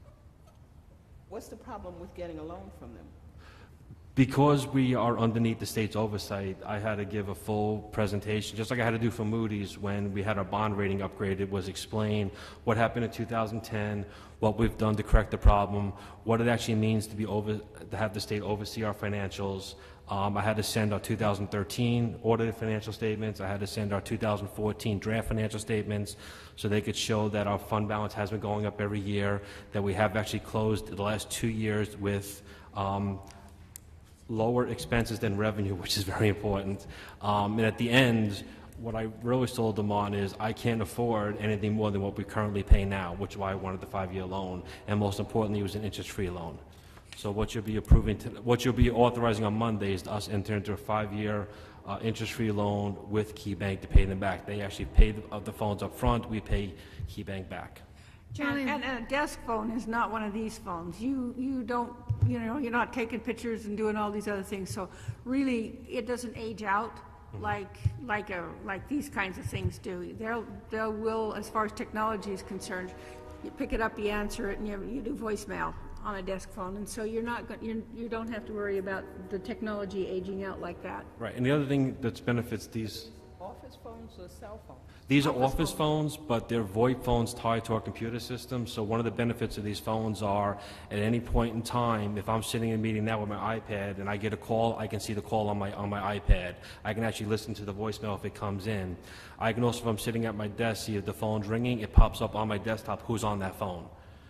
What's the problem with getting a loan from them? Because we are underneath the state's oversight, I had to give a full presentation, just like I had to do for Moody's when we had our bond rating upgraded, was explain what happened in two thousand ten, what we've done to correct the problem, what it actually means to be over, to have the state oversee our financials. Um, I had to send our two thousand thirteen audited financial statements. I had to send our two thousand fourteen draft financial statements so they could show that our fund balance has been going up every year, that we have actually closed the last two years with um, lower expenses than revenue, which is very important. Um, and at the end, what I really sold them on is I can't afford anything more than what we currently pay now, which is why I wanted the five-year loan, and most importantly, it was an interest-free loan. So what you'll be approving, to, what you'll be authorizing on Monday is us enter into a five-year uh, interest-free loan with KeyBank to pay them back. They actually pay the, uh, the phones up front, we pay KeyBank back. And, and a desk phone is not one of these phones. You, you don't, you know, you're not taking pictures and doing all these other things, so really, it doesn't age out like, like a, like these kinds of things do. They'll, they will, as far as technology is concerned, you pick it up, you answer it, and you, you do voicemail on a desk phone, and so you're not, go- you're, you don't have to worry about the technology aging out like that. Right, and the other thing that benefits these, Office phones or cell phones? these are office phones, but they're VoIP phones tied to our computer system. So one of the benefits of these phones are, at any point in time, if I'm sitting in a meeting now with my iPad and I get a call, I can see the call on my on my iPad. I can actually listen to the voicemail if it comes in. I can also, if I'm sitting at my desk, see if the phone's ringing, it pops up on my desktop who's on that phone.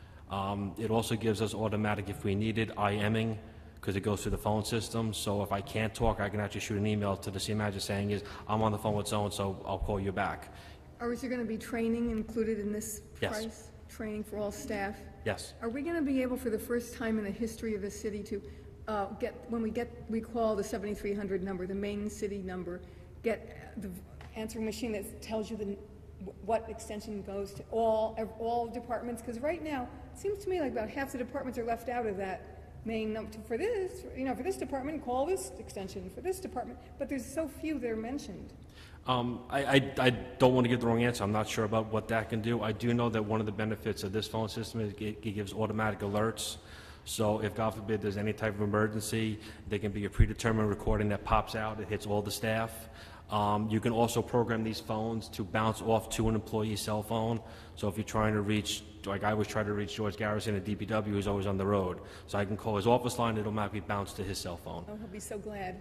Um, it also gives us automatic, if we need it, IMing, because it goes through the phone system. So if I can't talk, I can actually shoot an email to the city manager saying, is, I'm on the phone with so-and-so, I'll call you back. Or is there going to be training included in this Yes. price? Training for all staff? Yes. Are we going to be able, for the first time in the history of the city, to uh, get, when we get, we call the seventy-three hundred number, the main city number, get the answering machine that tells you the, what extension goes to all, all departments? Because right now, it seems to me like about half the departments are left out of that main number. For this, you know, for this department, call this extension, for this department, but there's so few that are mentioned. Um, I, I, I don't want to give the wrong answer. I'm not sure about what that can do. I do know that one of the benefits of this phone system is it, it gives automatic alerts. So if, God forbid, there's any type of emergency, there can be a predetermined recording that pops out. It hits all the staff. Um, you can also program these phones to bounce off to an employee's cell phone. So if you're trying to reach, like I always try to reach George Garrison at D P W, who's always on the road. So I can call his office line, it'll automatically bounce to his cell phone. Oh, he'll be so glad.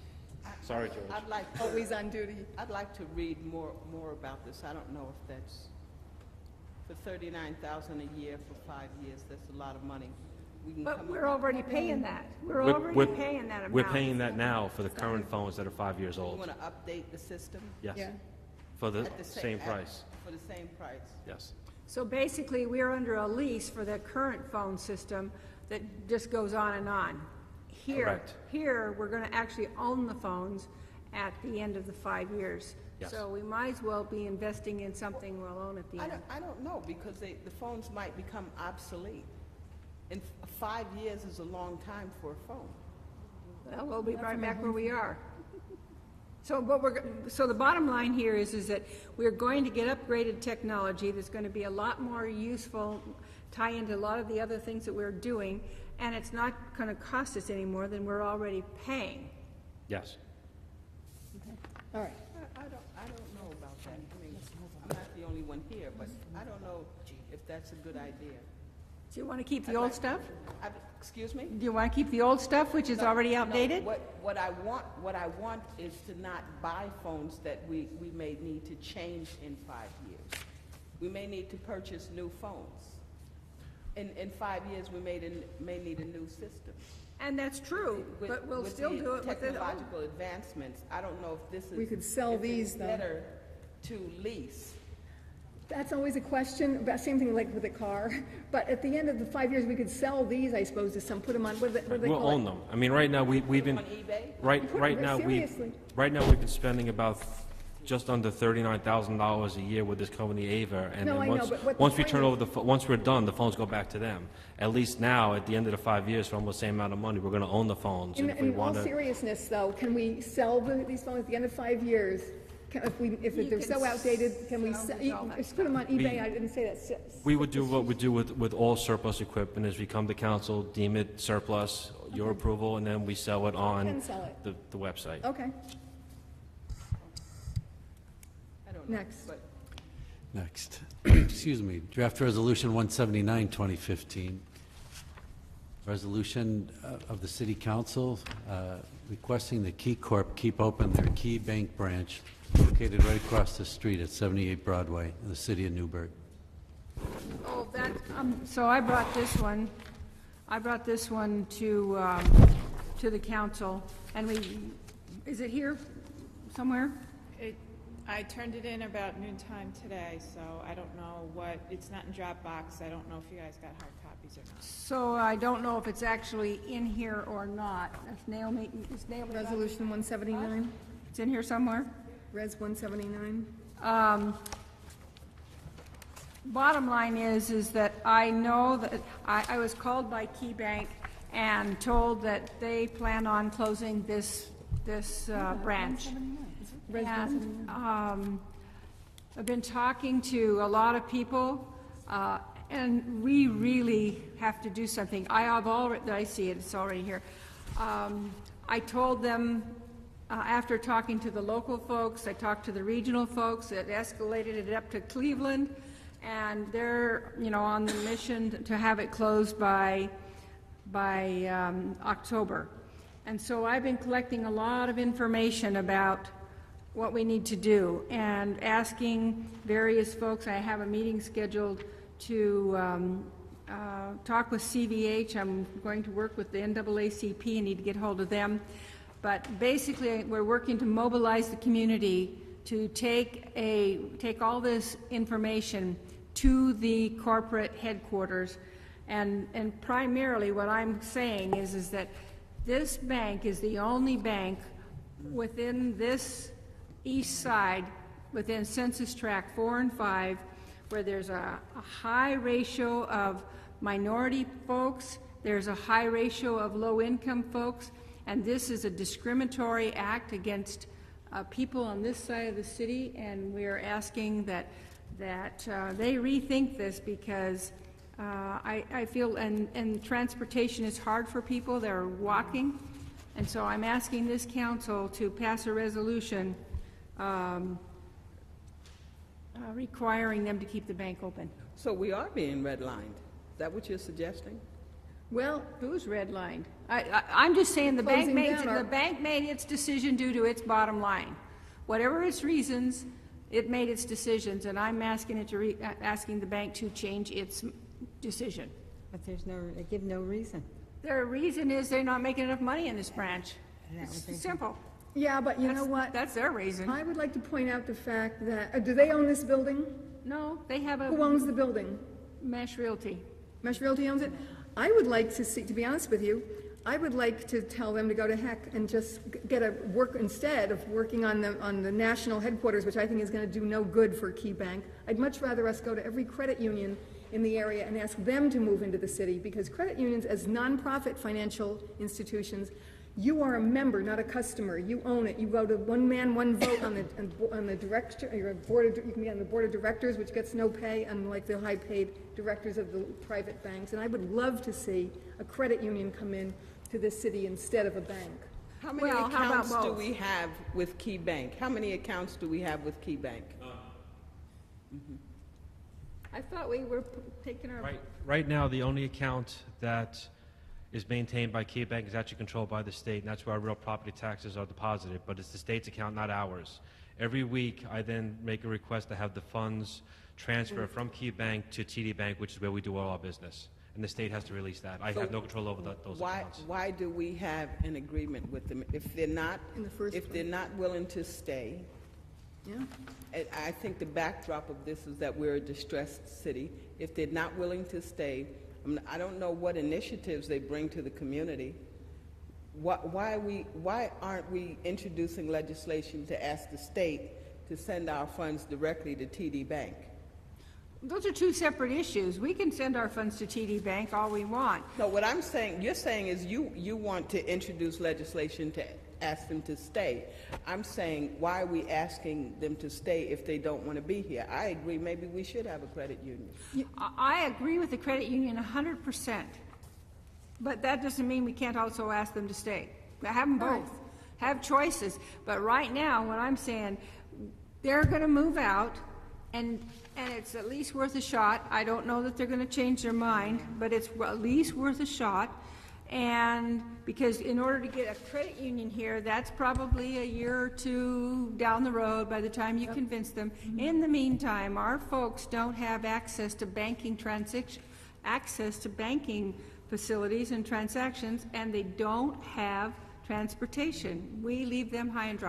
Sorry, George. I'd like, Always on duty. I'd like to read more, more about this. I don't know if that's, for thirty-nine thousand dollars a year for five years, that's a lot of money. We can But come we're up- already paying that. We're We're- already we're- paying that amount. We're paying that now for the current phones that are five years You old. want to update the system? Yes. Yeah. For the At the sa- same at- price. For the same price? Yes. So basically, we're under a lease for the current phone system that just goes on and on. Here, Correct. here, we're gonna actually own the phones at the end of the five years. Yes. So we might as well be investing in something we'll own at the I end. don't, I don't know, because they, the phones might become obsolete. And f- five years is a long time for a phone. Well, we'll be right back where we are. So what we're, go- so the bottom line here is, is that we're going to get upgraded technology that's going to be a lot more useful, tie into a lot of the other things that we're doing, and it's not going to cost us any more than we're already paying. Yes. All right. I, I don't, I don't know about that. I mean, I'm not the only one here, but I don't know if that's a good idea. Do you want to keep the old stuff? I, excuse me? Do you want to keep the old stuff, which is No, already no, outdated? What, what I want, what I want is to not buy phones that we, we may need to change in five years. We may need to purchase new phones. In, in five years, we may, may need a new system. And that's true, With- but we'll with still the do it with the old. technological advancements, I don't know if this is. We could sell if it's these, though. better to lease. That's always a question, about same thing like with a car. But at the end of the five years, we could sell these, I suppose, to some, put them on, what do they, what do they We'll call it? own them. I mean, right now, we, we've been, On eBay? right, Put 'em right there, now, we, seriously. right now, we've been spending about just under thirty-nine thousand dollars a year with this company, Ava. And No, then I know, once, but what the once we point turn is- over the, pho- once we're done, the phones go back to them. At least now, at the end of the five years, for almost the same amount of money, we're gonna own the phones. In, And if we in all want to, seriousness, though, can we sell the, these phones at the end of five years? Can, if we, if You they're can so outdated, can we, salvage se- you- all that just put them on eBay? We- I didn't say that. S- we would do what we do with, with all surplus equipment, is we come to council, deem it surplus, your approval, and then we sell it on Can sell it. the, the website. Okay, I don't know. Next. But Next, excuse me, draft resolution one seventy-nine, twenty fifteen. Resolution uh, of the City Council uh, requesting the Key Corp keep open their Key Bank branch located right across the street at seventy-eight Broadway in the city of Newburgh. Oh, that, um, so I brought this one, I brought this one to, um, to the council, and we, is it here somewhere? It, I turned it in about noon time today, so I don't know what, it's not in Dropbox. I don't know if you guys got hard copies or not. So I don't know if it's actually in here or not. Is Naomi, is Naomi? Resolution one seventy-nine, It's in here somewhere? Res one seventy-nine. Um, Bottom line is, is that I know that, I, I was called by Key Bank and told that they plan on closing this, this uh, branch. And um, I've been talking to a lot of people, uh, and we really have to do something. I have already, I see it, it's already here. Um, I told them, uh, after talking to the local folks, I talked to the regional folks, it escalated it up to Cleveland, and they're, you know, on the mission to have it closed by, by um, October. And so I've been collecting a lot of information about what we need to do and asking various folks. I have a meeting scheduled to um, uh, talk with C V H. I'm going to work with the N double A C P and need to get hold of them. But basically, we're working to mobilize the community to take a take all this information to the corporate headquarters, and and primarily what I'm saying is is that this bank is the only bank within this east side, within census tract four and five, where there's a, a high ratio of minority folks, there's a high ratio of low-income folks, and this is a discriminatory act against uh, people on this side of the city, and we're asking that that uh, they rethink this, because uh, I, I feel, and, and transportation is hard for people. They're walking, and so I'm asking this council to pass a resolution um, uh, requiring them to keep the bank open. So we are being redlined. Is that what you're suggesting? Well, who's redlined? I, I, I'm just saying the bank Closing made down our- the bank made its decision due to its bottom line, whatever its reasons. It made its decisions, and I'm asking it to re, uh, asking the bank to change its decision. But there's no, they give no reason. Their reason is they're not making enough money in this branch. That was It's their- simple. Yeah, but you That's- know what? That's their reason. I would like to point out the fact that, uh, do they own this building? No, they have a Who owns the building? Mesh Realty. Mesh Realty owns it? I would like to see, to be honest with you, I would like to tell them to go to heck and just g- get a work, instead of working on the, on the national headquarters, which I think is gonna do no good for Key Bank. I'd much rather us go to every credit union in the area and ask them to move into the city, because credit unions, as nonprofit financial institutions, you are a member, not a customer. You own it. You go to one man, one vote on the, on the director, your board of, you can be on the board of directors, which gets no pay, unlike the high-paid directors of the private banks. And I would love to see a credit union come in to this city instead of a bank. How many Well, how about accounts do both? we have with Key Bank? How many accounts do we have with Key Bank? I thought we were p- taking our. Right, right now, the only account that is maintained by Key Bank is actually controlled by the state, and that's where our real property taxes are deposited, but it's the state's account, not ours. Every week, I then make a request to have the funds transfer from Key Bank to T D Bank, which is where we do all our business, and the state has to release that. I So have no control over the- those Why, accounts. why do we have an agreement with them? If they're not, In the first if they're not willing to stay, Yeah? and I think the backdrop of this is that we're a distressed city. If they're not willing to stay, I mean, I don't know what initiatives they bring to the community. Why, why, we, why aren't we introducing legislation to ask the state to send our funds directly to T D Bank? Those are two separate issues. We can send our funds to T D Bank all we want. No, what I'm saying, you're saying is you, you want to introduce legislation to ask them to stay. I'm saying, why are we asking them to stay if they don't want to be here? I agree, maybe we should have a credit union. I I agree with the credit union a hundred percent, but that doesn't mean we can't also ask them to stay. Have them both, have choices. But right now, what I'm saying, they're gonna move out, and, and it's at least worth a shot. I don't know that they're gonna change their mind, but it's at least worth a shot. And because in order to get a credit union here, that's probably a year or two down the road by the time you convince them. In the meantime, our folks don't have access to banking transaction, access to banking facilities and transactions, and they don't have transportation. We leave them high and dry.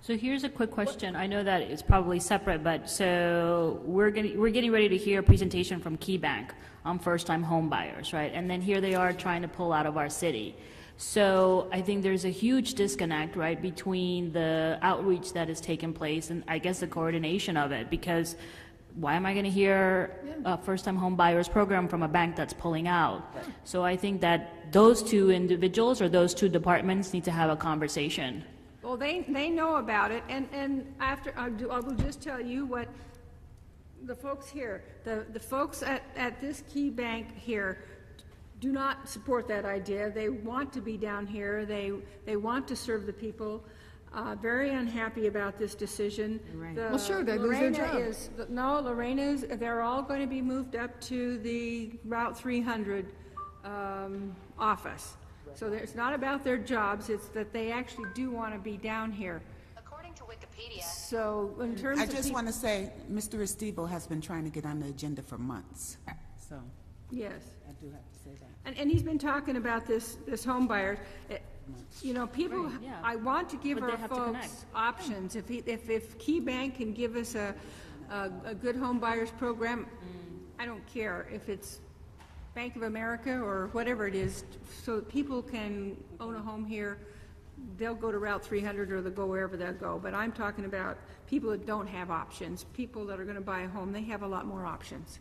So here's a quick question. I know that it's probably separate, but so we're getting, we're getting ready to hear a presentation from KeyBank on first-time home buyers, right? And then here they are trying to pull out of our city. So I think there's a huge disconnect, right, between the outreach that has taken place and I guess the coordination of it, because why am I going to hear a first-time home buyers program from a bank that's pulling out? So I think that those two individuals or those two departments need to have a conversation. Well, they, they know about it, and, and after, I do, I will just tell you what the folks here, the, the folks at, at this key bank here do not support that idea. They want to be down here. They, they want to serve the people. Uh, very unhappy about this decision. Right. The- Well, sure, they lose their Lorena job. is- No, Lorena's, they're all going to be moved up to the Route three hundred um, office. So there- it's not about their jobs, it's that they actually do want to be down here. According to Wikipedia. So in terms I of... just peop- want to say, Mister Estivo has been trying to get on the agenda for months, so Yes. I do have to say that. And, and he's been talking about this, this home buyers. It- You know, people, Right, yeah. I want to give But they our have to folks connect. options. If, he- if, if Key Bank can give us a, a, a good home buyers program, I don't care if it's Bank of America or whatever it is, so that people can own a home here, they'll go to Route three hundred or they'll go wherever they'll go. But I'm talking about people that don't have options, people that are gonna buy a home, they have a lot more options.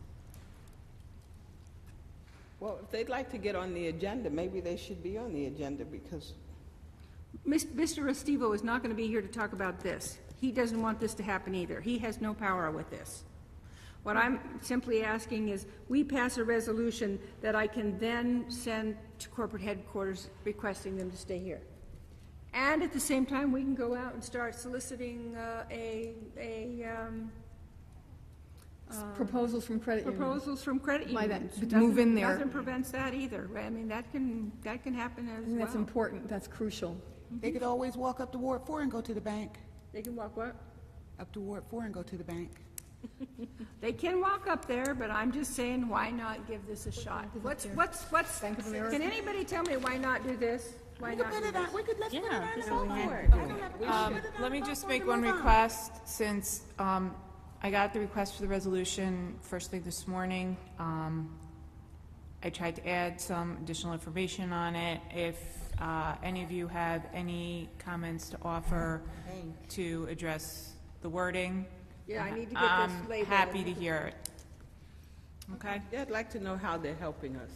Well, if they'd like to get on the agenda, maybe they should be on the agenda because Mis- Mister Estivo is not going to be here to talk about this. He doesn't want this to happen either. He has no power with this. What I'm simply asking is, we pass a resolution that I can then send to corporate headquarters requesting them to stay here. And at the same time, we can go out and start soliciting uh, a, a, um, Proposals from credit unions. proposals from credit Why unions. that- to move in Nothing- there. Nothing prevents that either. I mean, that can, that can happen as I well. think that's important, that's crucial. They could always walk up to Ward Four and go to the bank, They can walk what? up to Ward Four and go to the bank. They can walk up there, but I'm just saying, why not give this a shot? What's, what's, what's, Bank of America? can anybody tell me why not do this? Why We could not put do it on, this? we could, let's put it Yeah, on this the is vote. what we I should don't have- we should Um, put it on Let me the just vote make and one move on. request, since um, I got the request for the resolution first thing this morning. Um, I tried to add some additional information on it. If uh, any of you have any comments to offer to address the wording, Yeah, I need to get I'm this labeled. happy to hear it. Okay? yeah, I'd like to know how they're helping us.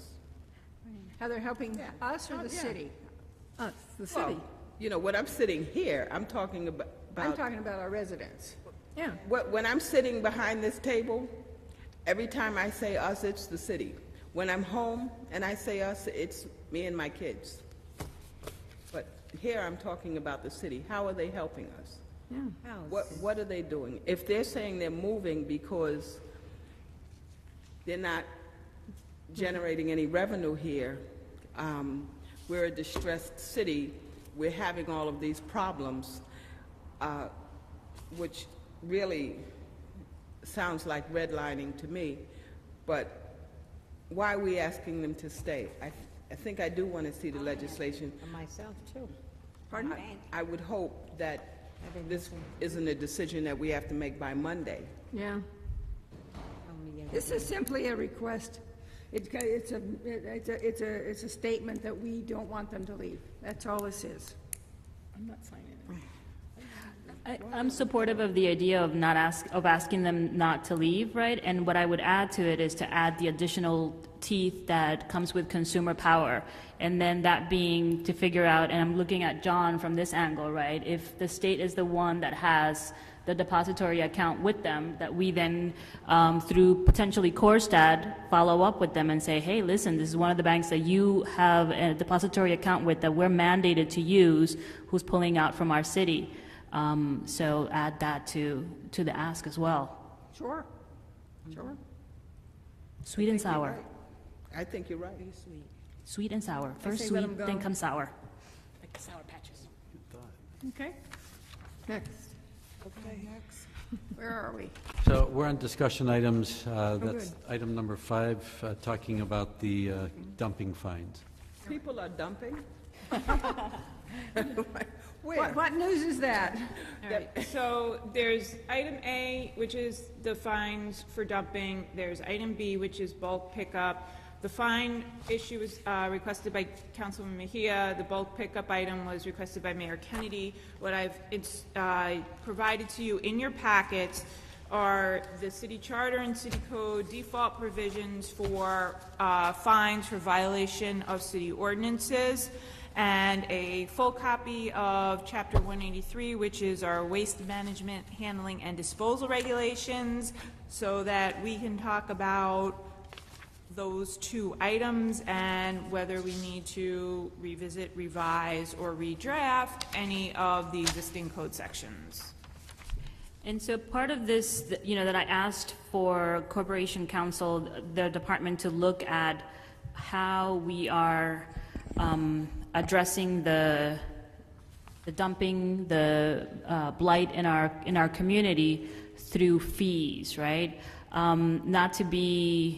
How they're helping us or the Yeah. city? Us, the Well, city. you know, when I'm sitting here, I'm talking about, I'm about talking about our residents. Yeah. Wh- When I'm sitting behind this table, every time I say us, it's the city. When I'm home and I say us, it's me and my kids. But here I'm talking about the city. How are they helping us? What, what are they doing? If they're saying they're moving because they're not generating any revenue here, um, we're a distressed city, we're having all of these problems, uh, which really sounds like redlining to me, but why are we asking them to stay? I, I think I do want to see the legislation. And myself, too. Pardon? I would hope that this isn't a decision that we have to make by Monday. Yeah. Tell me yes. This is simply a request. It's, ca- it's a, it's a, it's a, it's a statement that we don't want them to leave. That's all this is. I'm not signing it. I, I'm supportive of the idea of not ask, of asking them not to leave, right? And what I would add to it is to add the additional teeth that comes with consumer power. And then that being to figure out, and I'm looking at John from this angle, right? If the state is the one that has the depository account with them, that we then, um, through potentially Corstad, follow up with them and say, hey, listen, this is one of the banks that you have a depository account with that we're mandated to use, who's pulling out from our city. Um, so add that to, to the ask as well. Sure. Sure. Sweet and sour. I think you're right. Sweet and sour. First say let sweet, 'em go. then comes sour. Like the Sour Patches. Okay. Next. Okay, next. Where are we? So we're on discussion items. Uh, Oh, That's item number five, uh, talking about the uh, dumping fines. People are dumping? Where swear. What, what news is that? All right, so there's item A, which is the fines for dumping. There's item B, which is bulk pickup. The fine issue was uh, requested by Councilman Mejia. The bulk pickup item was requested by Mayor Kennedy. What I've it's, uh, provided to you in your packets are the city charter and city code default provisions for uh, fines for violation of city ordinances, and a full copy of Chapter one eighty-three, which is our waste management, handling, and disposal regulations, so that we can talk about those two items and whether we need to revisit, revise, or redraft any of the existing code sections. And so part of this, th- you know, that I asked for Corporation Council, the department, to look at how we are um, addressing the the dumping, the uh, blight in our in our community through fees, right? Um, not to be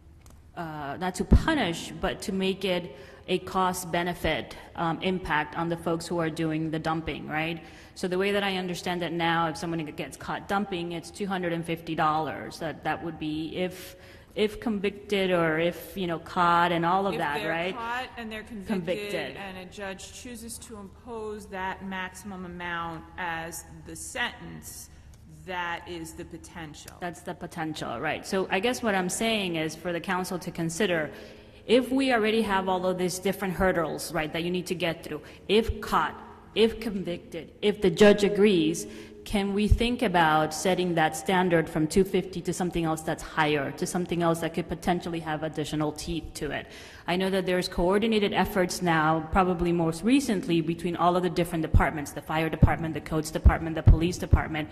Uh, not to punish, but to make it a cost-benefit um, impact on the folks who are doing the dumping, right? So the way that I understand it now, if someone gets caught dumping, it's two hundred fifty dollars. That that would be if if convicted, or if, you know, caught and all of if that, they're right? caught and they're convicted, Convicted. and a judge chooses to impose that maximum amount as the sentence, that is the potential. That's the potential, right? So I guess what I'm saying is for the council to consider, if we already have all of these different hurdles, right, that you need to get through, if caught, if convicted, if the judge agrees, can we think about setting that standard from two hundred fifty to something else that's higher, to something else that could potentially have additional teeth to it? I know that there's coordinated efforts now, probably most recently, between all of the different departments, the fire department, the codes department, the police department,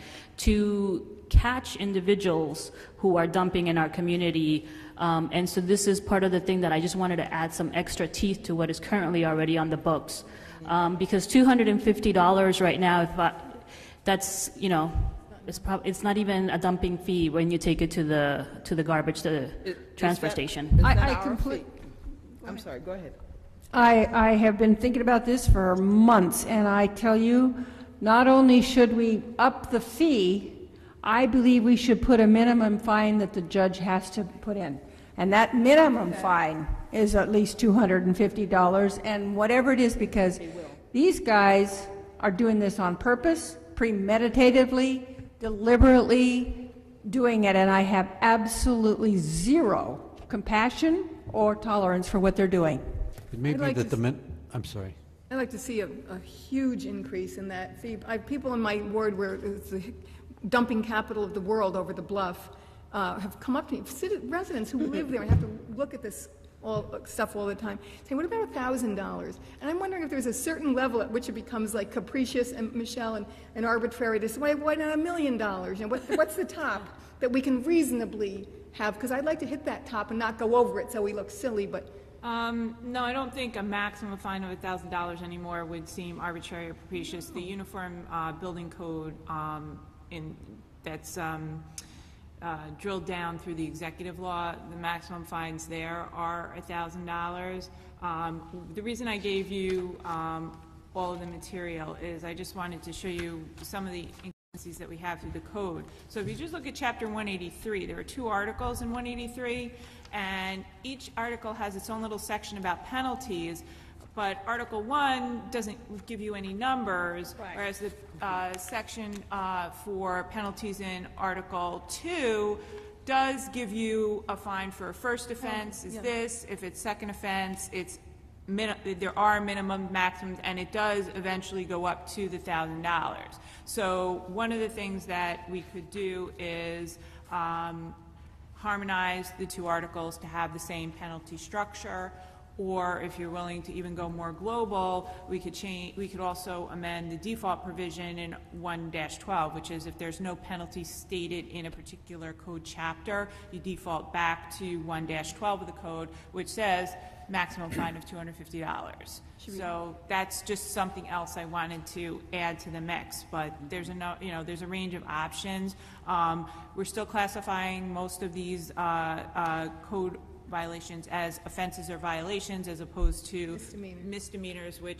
to catch individuals who are dumping in our community. Um, and so this is part of the thing that I just wanted to add some extra teeth to what is currently already on the books. Um, because two hundred fifty dollars right now, if I, that's, you know, it's probably, it's not even a dumping fee when you take it to the to the garbage, the It- transfer is that- station. is I- that I our complete- fee? I'm sorry, go ahead. I, I have been thinking about this for months, and I tell you, not only should we up the fee, I believe we should put a minimum fine that the judge has to put in. And that minimum fine is at least two hundred fifty dollars, and whatever it is, because these guys are doing this on purpose, premeditatively, deliberately doing it, and I have absolutely zero compassion or tolerance for what they're doing. It may I'd be like that to the s- min, I'm sorry. I'd like to see a, a huge increase in that fee. I have people in my ward where it's the dumping capital of the world over the bluff uh, have come up to me, citi- residents who live there and have to look at this all, stuff all the time, saying, what about a thousand dollars? And I'm wondering if there's a certain level at which it becomes like capricious and, Michelle, and, and arbitrary to say, why, why not a million dollars? You know, what, what's the top that we can reasonably have? Because I'd like to hit that top and not go over it so we look silly, but Um, no, I don't think a maximum fine of one thousand dollars anymore would seem arbitrary or capricious. The Uniform uh, Building Code um, in, that's um, uh, drilled down through the executive law, the maximum fines there are one thousand dollars. Um, the reason I gave you um, all of the material is I just wanted to show you some of the inconsistencies that we have through the code. So if you just look at Chapter one eighty-three, there are two articles in one eighty-three, and each article has its own little section about penalties, but Article one doesn't give you any numbers, Right. whereas the uh, section uh, for penalties in Article two does give you a fine for a first offense is yeah. this, if it's second offense, it's min- there are minimum maximums, and it does eventually go up to the thousand dollars. So one of the things that we could do is um, harmonize the two articles to have the same penalty structure, or if you're willing to even go more global, we could change, we could also amend the default provision in one dash twelve, which is if there's no penalty stated in a particular code chapter, you default back to one dash twelve of the code, which says maximum fine of two hundred fifty dollars. So that's just something else I wanted to add to the mix, but there's a, no, you know, there's a range of options. Um, we're still classifying most of these uh, uh, code violations as offenses or violations as opposed to Misdemeanor. misdemeanors, which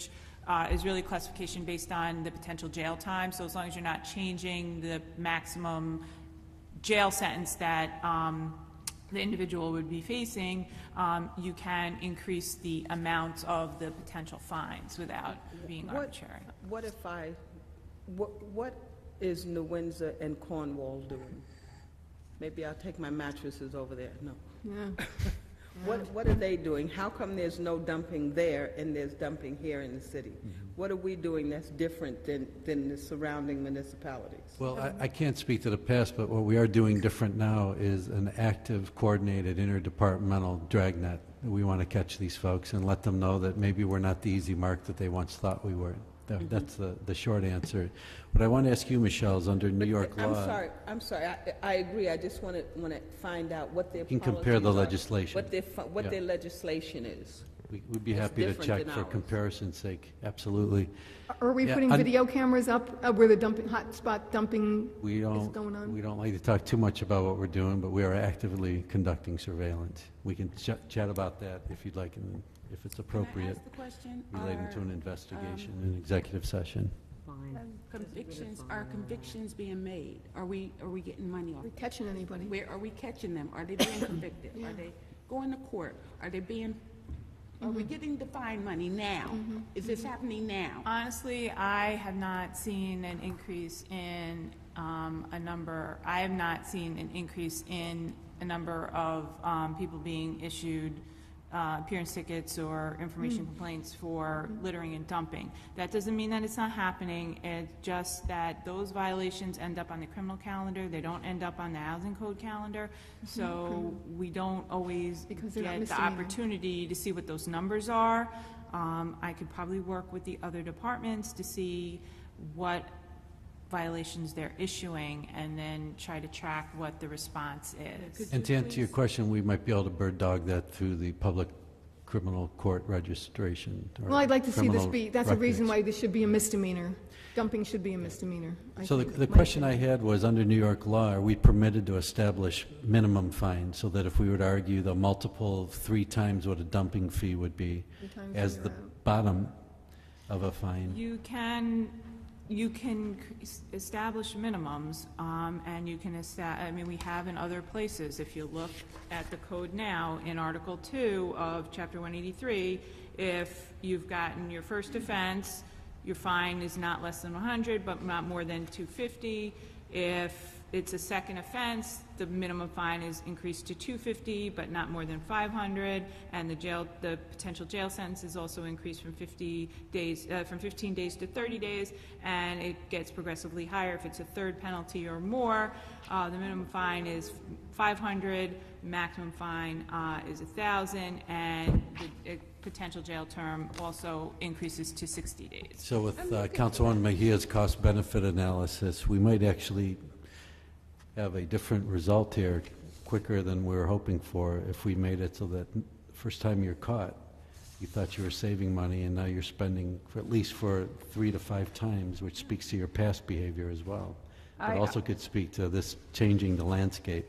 uh, is really classification based on the potential jail time. So as long as you're not changing the maximum jail sentence that um, the individual would be facing, um, you can increase the amount of the potential fines without being What- arbitrary. What if I, what, what is New Windsor and Cornwall doing? Maybe I'll take my mattresses over there, no. Yeah. What, what are they doing? How come there's no dumping there and there's dumping here in the city? What are we doing that's different than, than the surrounding municipalities? Well, I, I can't speak to the past, but what we are doing different now is an active, coordinated, interdepartmental dragnet. We want to catch these folks and let them know that maybe we're not the easy mark that they once thought we were. That- That's the, the short answer. What I want to ask you, Michelle, is under New York I'm law. sorry, I'm sorry, I, I agree, I just want to, want to find out what their You can policies compare the are, legislation. What their, fu- what Yeah. their legislation is. We- We'd be It's happy to different check than for ours. comparison's sake. Absolutely. Are we Yeah, putting un- video cameras up uh, where the dumping, hot spot dumping We is don't, going on? we don't like to talk too much about what we're doing, but we are actively conducting surveillance. We can ch- chat about that if you'd like, and if it's Can I appropriate, ask the question? relating to Are, an investigation in executive session. Fine. Convictions, are convictions being made? Are we, are we getting money off? Are we catching anybody? Where, are we catching them? Are they being convicted? Are they going to court? Are they being, are we getting the fine money now? Is this happening now? Honestly, I have not seen an increase in um, a number, I have not seen an increase in a number of um, people being issued uh, appearance tickets or information complaints for littering and dumping. That doesn't mean that it's not happening, it's just that those violations end up on the criminal calendar, they don't end up on the housing code calendar, so we don't always Because they're not get the misdemeanor. opportunity to see what those numbers are. Um, I could probably work with the other departments to see what violations they're issuing and then try to track what the response is. And to answer your question, we might be able to bird dog that through the public criminal court registration. or Well, I'd like to see this criminal be, that's a reason records. why this should be a misdemeanor. Dumping should be a misdemeanor. I So the, think. the My question I opinion. had was, under New York law, are we permitted to establish minimum fines so that if we were to argue the multiple of three times what a dumping fee would be Three times as you're the out. bottom of a fine? You can, you can c- s- establish minimums, um, and you can esta, I mean, we have in other places. If you look at the code now, in Article Two of Chapter one eighty-three, if you've gotten your first offense, your fine is not less than one hundred, but not more than two hundred fifty. If it's a second offense, the minimum fine is increased to two hundred fifty, but not more than five hundred, and the jail, the potential jail sentence is also increased from fifty days, uh, from fifteen days to thirty days, and it gets progressively higher if it's a third penalty or more. Uh, the minimum fine is five hundred, maximum fine uh, is one thousand, and the uh, potential jail term also increases to sixty days. So with uh, Councilwoman Mejia's cost-benefit analysis, we might actually have a different result here quicker than we were hoping for if we made it so that first time you're caught, you thought you were saving money, and now you're spending for at least for three to five times, which speaks to your past behavior as well. But I- also could speak to this changing the landscape.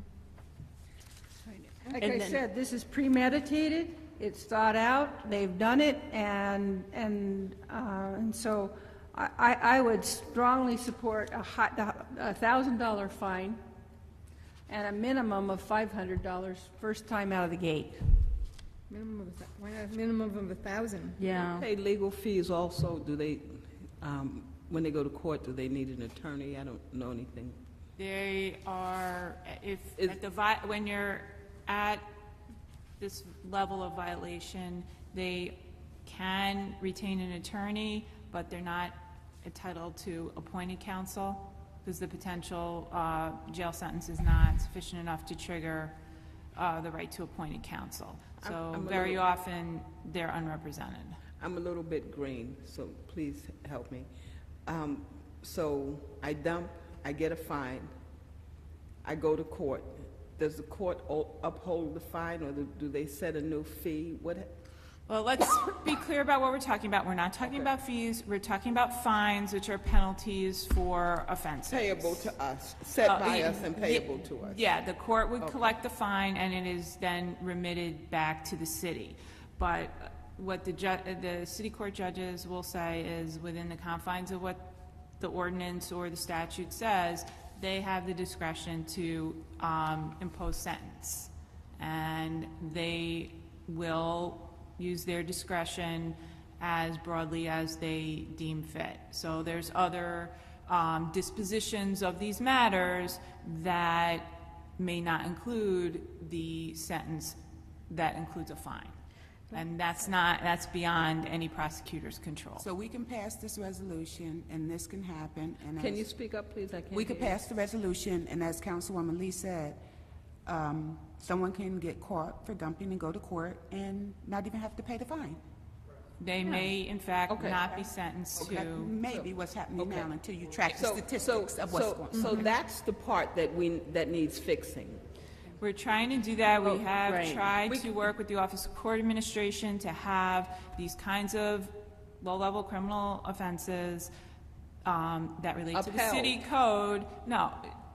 Like And I then- said, this is premeditated, it's thought out, they've done it, and, and, uh, and so I, I I would strongly support a hot, a thousand dollar fine and a minimum of five hundred dollars first time out of the gate. Minimum of, a thou- why not a minimum of a thousand? Yeah. Pay legal fees also, do they, um, when they go to court, do they need an attorney? I don't know anything. They are, if, Is- at the, vi- when you're at this level of violation, they can retain an attorney, but they're not entitled to appointed counsel, because the potential uh, jail sentence is not sufficient enough to trigger uh, the right to appointed counsel. I'm- So I'm a very little- often, they're unrepresented. I'm a little bit green, so please help me. Um, So I dump, I get a fine, I go to court. Does the court o- uphold the fine, or do- do they set a new fee? What, Well, let's be clear about what we're talking about. We're not talking about fees, we're talking about fines, which are penalties for offenses. payable to us, set Uh, by y- us and y- payable to us? Yeah, the court would Okay. collect the fine, and it is then remitted back to the city. But what the ju, the city court judges will say is within the confines of what the ordinance or the statute says, they have the discretion to um, impose sentence. And they will use their discretion as broadly as they deem fit. So there's other um, dispositions of these matters that may not include the sentence that includes a fine. And that's not, that's beyond any prosecutor's control. So we can pass this resolution, and this can happen, and Can as- you speak up, please? I can't We could hear you. pass the resolution, and as Councilwoman Lee said, um, someone can get caught for dumping and go to court and not even have to pay the fine. They may, in fact, Okay. not be sentenced That to, may be what's happening Okay. now until you track the So, statistics so, of what's so, going so on. that's the part that we, that needs fixing. we're trying to do that. We Oh, have right. tried We- to work with the Office of Court Administration to have these kinds of low-level criminal offenses um, that relate to the Upheld. city code, no,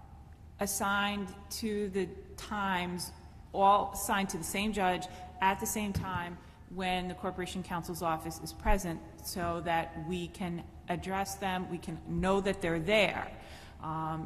assigned to the times, all assigned to the same judge at the same time when the Corporation Counsel's office is present, so that we can address them, we can know that they're there. Um,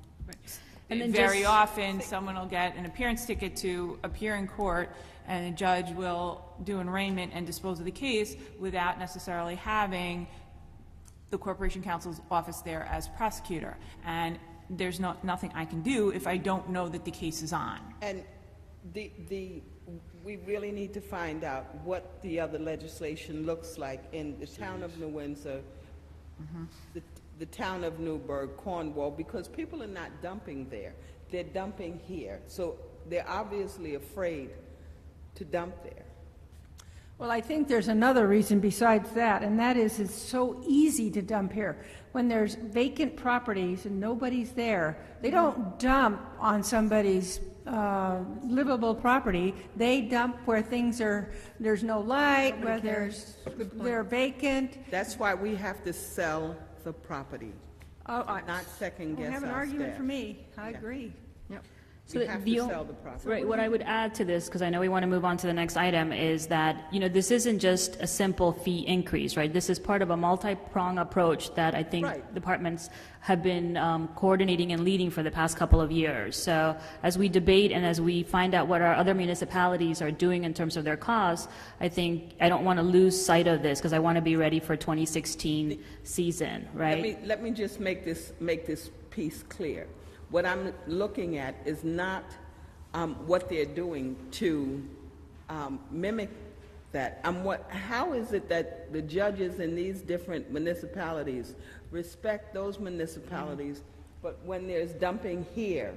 And then Very just- often, someone will get an appearance ticket to appear in court, and a judge will do an arraignment and dispose of the case without necessarily having the Corporation Counsel's office there as prosecutor. And there's no, nothing I can do if I don't know that the case is on. And the, the, we really need to find out what the other legislation looks like in the town of New Windsor, the, the town of Newburgh, Cornwall, because people are not dumping there. They're dumping here. So they're obviously afraid to dump there. Well, I think there's another reason besides that, and that is it's so easy to dump here. When there's vacant properties and nobody's there, they don't dump on somebody's uh, livable property. They dump where things are, there's no light, where there's, they're vacant. That's why we have to sell the property, Oh, I not second don't guess have an our argument staff. for me. I Yeah. agree. So We have the to o- sell the property. Right, what I would add to this, because I know we want to move on to the next item, is that, you know, this isn't just a simple fee increase, right? This is part of a multi-prong approach that I think Right. departments have been um, coordinating and leading for the past couple of years. So as we debate and as we find out what our other municipalities are doing in terms of their costs, I think, I don't want to lose sight of this, because I want to be ready for twenty sixteen season, right? Let me, let me just make this, make this piece clear. What I'm looking at is not um, what they're doing to um, mimic that. Um, what, how is it that the judges in these different municipalities respect those municipalities, but when there's dumping here,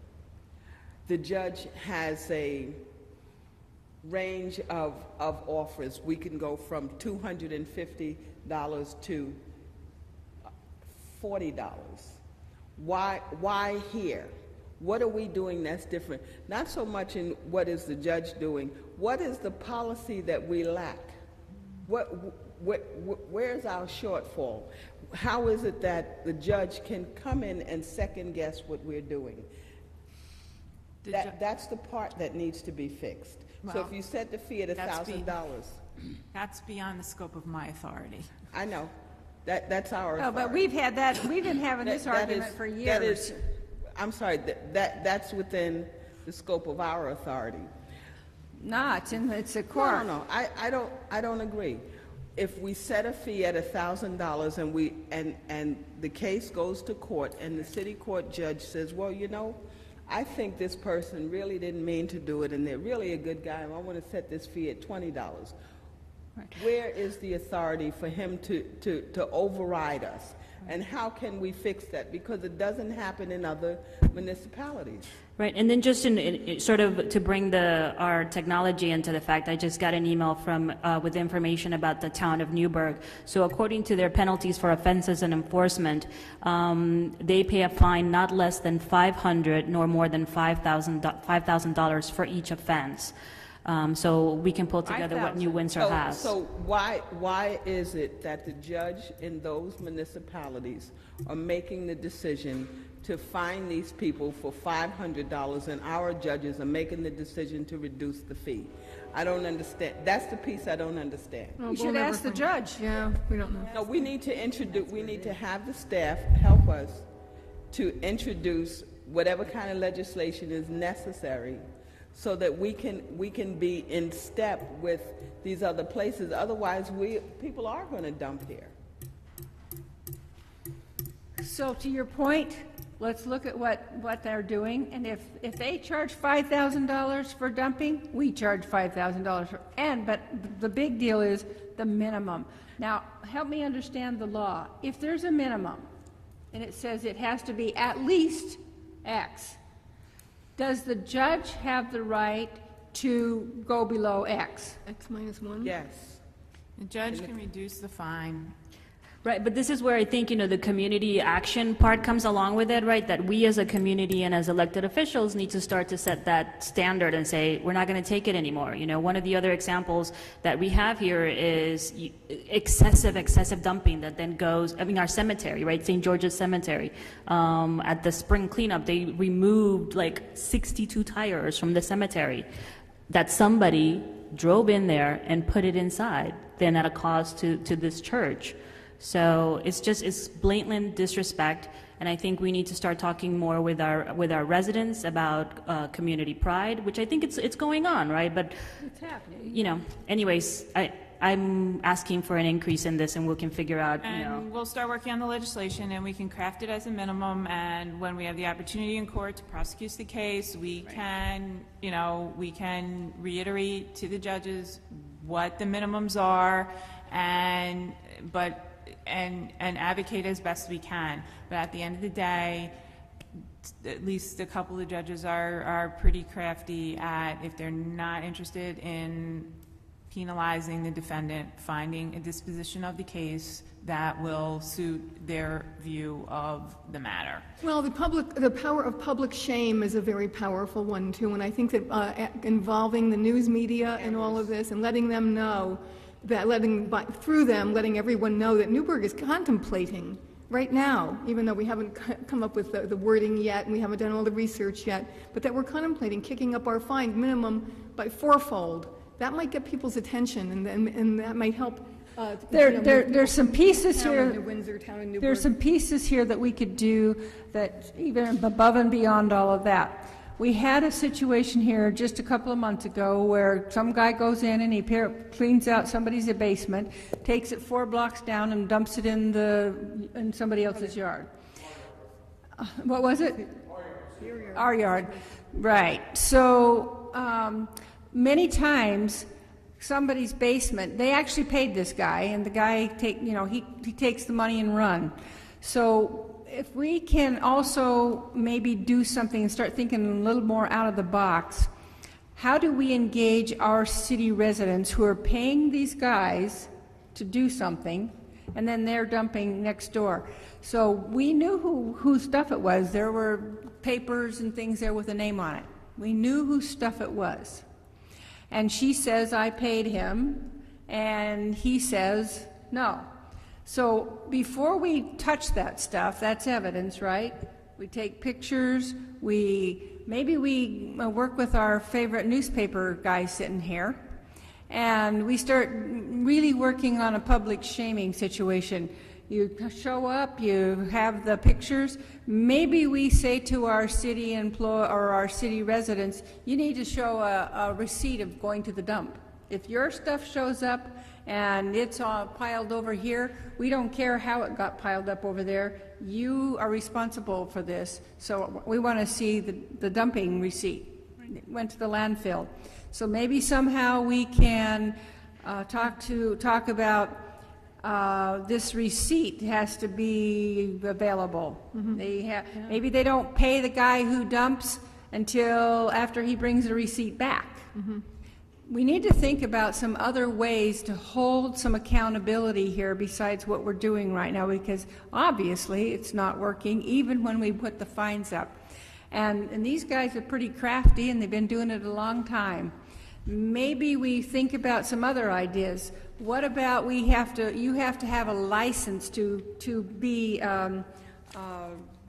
the judge has a range of, of offers. We can go from two hundred fifty dollars to forty dollars. Why, why here? What are we doing that's different? Not so much in what is the judge doing. What is the policy that we lack? What, wh wh where's our shortfall? How is it that the judge can come in and second guess what we're doing? The That, ju- that's the part that needs to be fixed. So Well, if you set the fee at a that's be- thousand dollars, That's beyond the scope of my authority. I know, that, that's our Oh, but authority. we've had that, we've been having this That- that argument is- for that years. is- I'm sorry, that, that, that's within the scope of our authority. No, it's in, it's a No, court. no, no, I, I don't, I don't agree. If we set a fee at a thousand dollars and we, and, and the case goes to court and the city court judge says, well, you know, I think this person really didn't mean to do it and they're really a good guy and I want to set this fee at twenty dollars. Where is the authority for him to, to, to override us? And how can we fix that? Because it doesn't happen in other municipalities. Right, and then just in, in sort of to bring the our technology into the fact, I just got an email from uh, with information about the town of Newburgh. So according to their penalties for offenses and enforcement, um, they pay a fine not less than five hundred nor more than five thousand five thousand dollars for each offense. Um, so we can pull together what New Windsor So- has. So why, why is it that the judge in those municipalities are making the decision to fine these people for five hundred dollars and our judges are making the decision to reduce the fee? I don't understand. That's the piece I don't understand. Oh, You should we'll never ask the find- judge. Yeah, we don't know. No, we need to introduce, we need to have the staff help us to introduce whatever kind of legislation is necessary so that we can, we can be in step with these other places. Otherwise, we, people are going to dump here. So to your point, let's look at what, what they're doing, and if, if they charge five thousand dollars for dumping, we charge five thousand dollars for, and, but the big deal is the minimum. Now, help me understand the law. If there's a minimum, and it says it has to be at least X, does the judge have the right to go below X? X minus one? Yes. The judge can reduce the fine. Right, but this is where I think, you know, the community action part comes along with it, right? That we as a community and as elected officials need to start to set that standard and say, we're not going to take it anymore. You know, one of the other examples that we have here is excessive, excessive dumping that then goes, I mean, our cemetery, right? Saint George's Cemetery. Um, at the spring cleanup, they removed like sixty-two tires from the cemetery that somebody drove in there and put it inside, then at a cost to, to this church. So it's just, it's blatant disrespect, and I think we need to start talking more with our with our residents about uh, community pride, which I think it's it's going on, right? But It's happening. you know, anyways, I I'm asking for an increase in this, and we can figure out, you know. And we'll start working on the legislation, and we can craft it as a minimum, and when we have the opportunity in court to prosecute the case, we can, you know, we can reiterate to the judges what the minimums are, and, but, and, and advocate as best we can. But at the end of the day, at least a couple of judges are, are pretty crafty at, if they're not interested in penalizing the defendant, finding a disposition of the case that will suit their view of the matter. Well, the public, the power of public shame is a very powerful one too, and I think that uh, involving the news media in all of this and letting them know that, letting by, through them, letting everyone know that Newburgh is contemplating right now, even though we haven't c- come up with the, the wording yet and we haven't done all the research yet, but that we're contemplating kicking up our fine minimum by fourfold. That might get people's attention, and and, and that might help. Uh, There, you know, there, move there's some pieces town here. of New Windsor, town of Newburgh. There's some pieces here that we could do that even above and beyond all of that. We had a situation here just a couple of months ago where some guy goes in and he peer- cleans out somebody's basement, takes it four blocks down and dumps it in the in somebody else's yard. Uh, what was it? Our yard. Right. So um, many times somebody's basement, they actually paid this guy, and the guy take you know he, he takes the money and run. So if we can also maybe do something and start thinking a little more out of the box, how do we engage our city residents who are paying these guys to do something, and then they're dumping next door? So we knew who, whose stuff it was. There were papers and things there with a name on it. We knew whose stuff it was. And she says, I paid him, and he says, no. So before we touch that stuff, that's evidence, right? We take pictures, we, maybe we uh, work with our favorite newspaper guy sitting here, and we start really working on a public shaming situation. You show up, you have the pictures. Maybe we say to our city employee or our city residents, you need to show a, a receipt of going to the dump. If your stuff shows up and it's all piled over here, we don't care how it got piled up over there. You are responsible for this. So we want to see the, the dumping receipt. It went to the landfill. So maybe somehow we can uh, talk to talk about uh, this receipt has to be available. Mm-hmm. They ha- yeah. Maybe they don't pay the guy who dumps until after he brings the receipt back. Mm-hmm. We need to think about some other ways to hold some accountability here besides what we're doing right now, because obviously it's not working even when we put the fines up. And, and these guys are pretty crafty, and they've been doing it a long time. maybe we think about some other ideas. What about we have to, you have to have a license to, to be, um, uh,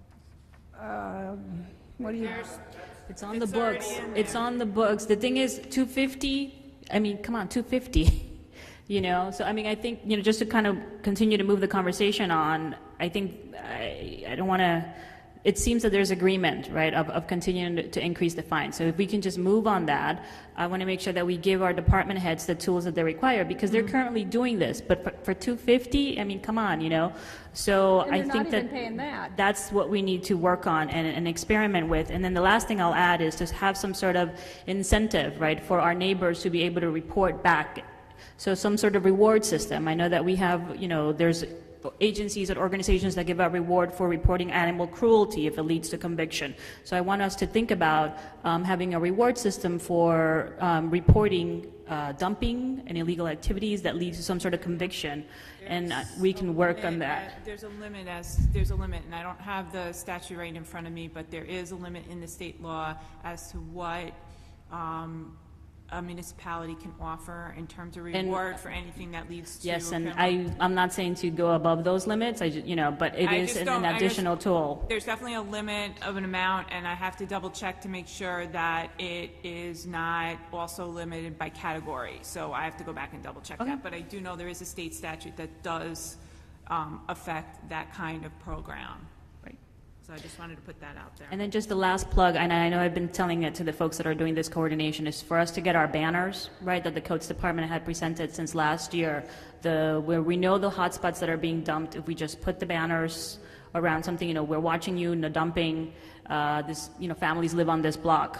uh, what do you? It's on the books. It's on the books. The thing is, two fifty, I mean, come on, two fifty. You know, so I mean, I think, you know, just to kind of continue to move the conversation on, I think, I, I don't want to, it seems that there's agreement, right, of, of continuing to, to increase the fine. So if we can just move on that, I want to make sure that we give our department heads the tools that they require, because they're Mm-hmm. currently doing this. But for, for two fifty, I mean, come on, you know. So And I they're think not that, even paying that. that's what we need to work on and, and experiment with. And then the last thing I'll add is to have some sort of incentive, right, for our neighbors to be able to report back. So some sort of reward system. I know that we have, you know, there's agencies and organizations that give out reward for reporting animal cruelty if it leads to conviction. So I want us to think about um, having a reward system for um, reporting uh, dumping and illegal activities that lead to some sort of conviction, and uh, we can work on that. Uh, There's a limit as, there's a limit, and I don't have the statute right in front of me, but there is a limit in the state law as to what um, a municipality can offer in terms of And- reward for anything that leads to. Yes, a and criminal- I, I'm not saying to go above those limits, I, ju- you know, but it I is just an don't- an I just- additional tool. There's definitely a limit of an amount, and I have to double check to make sure that it is not also limited by category. So I have to go back and double check Okay. that. But I do know there is a state statute that does um, affect that kind of program. Right. So I just wanted to put that out there. And then just the last plug, and I know I've been telling it to the folks that are doing this coordination, is for us to get our banners, right, that the codes department had presented since last year, the, where we know the hot spots that are being dumped. If we just put the banners around something, you know, we're watching you, no dumping, uh, this, you know, families live on this block.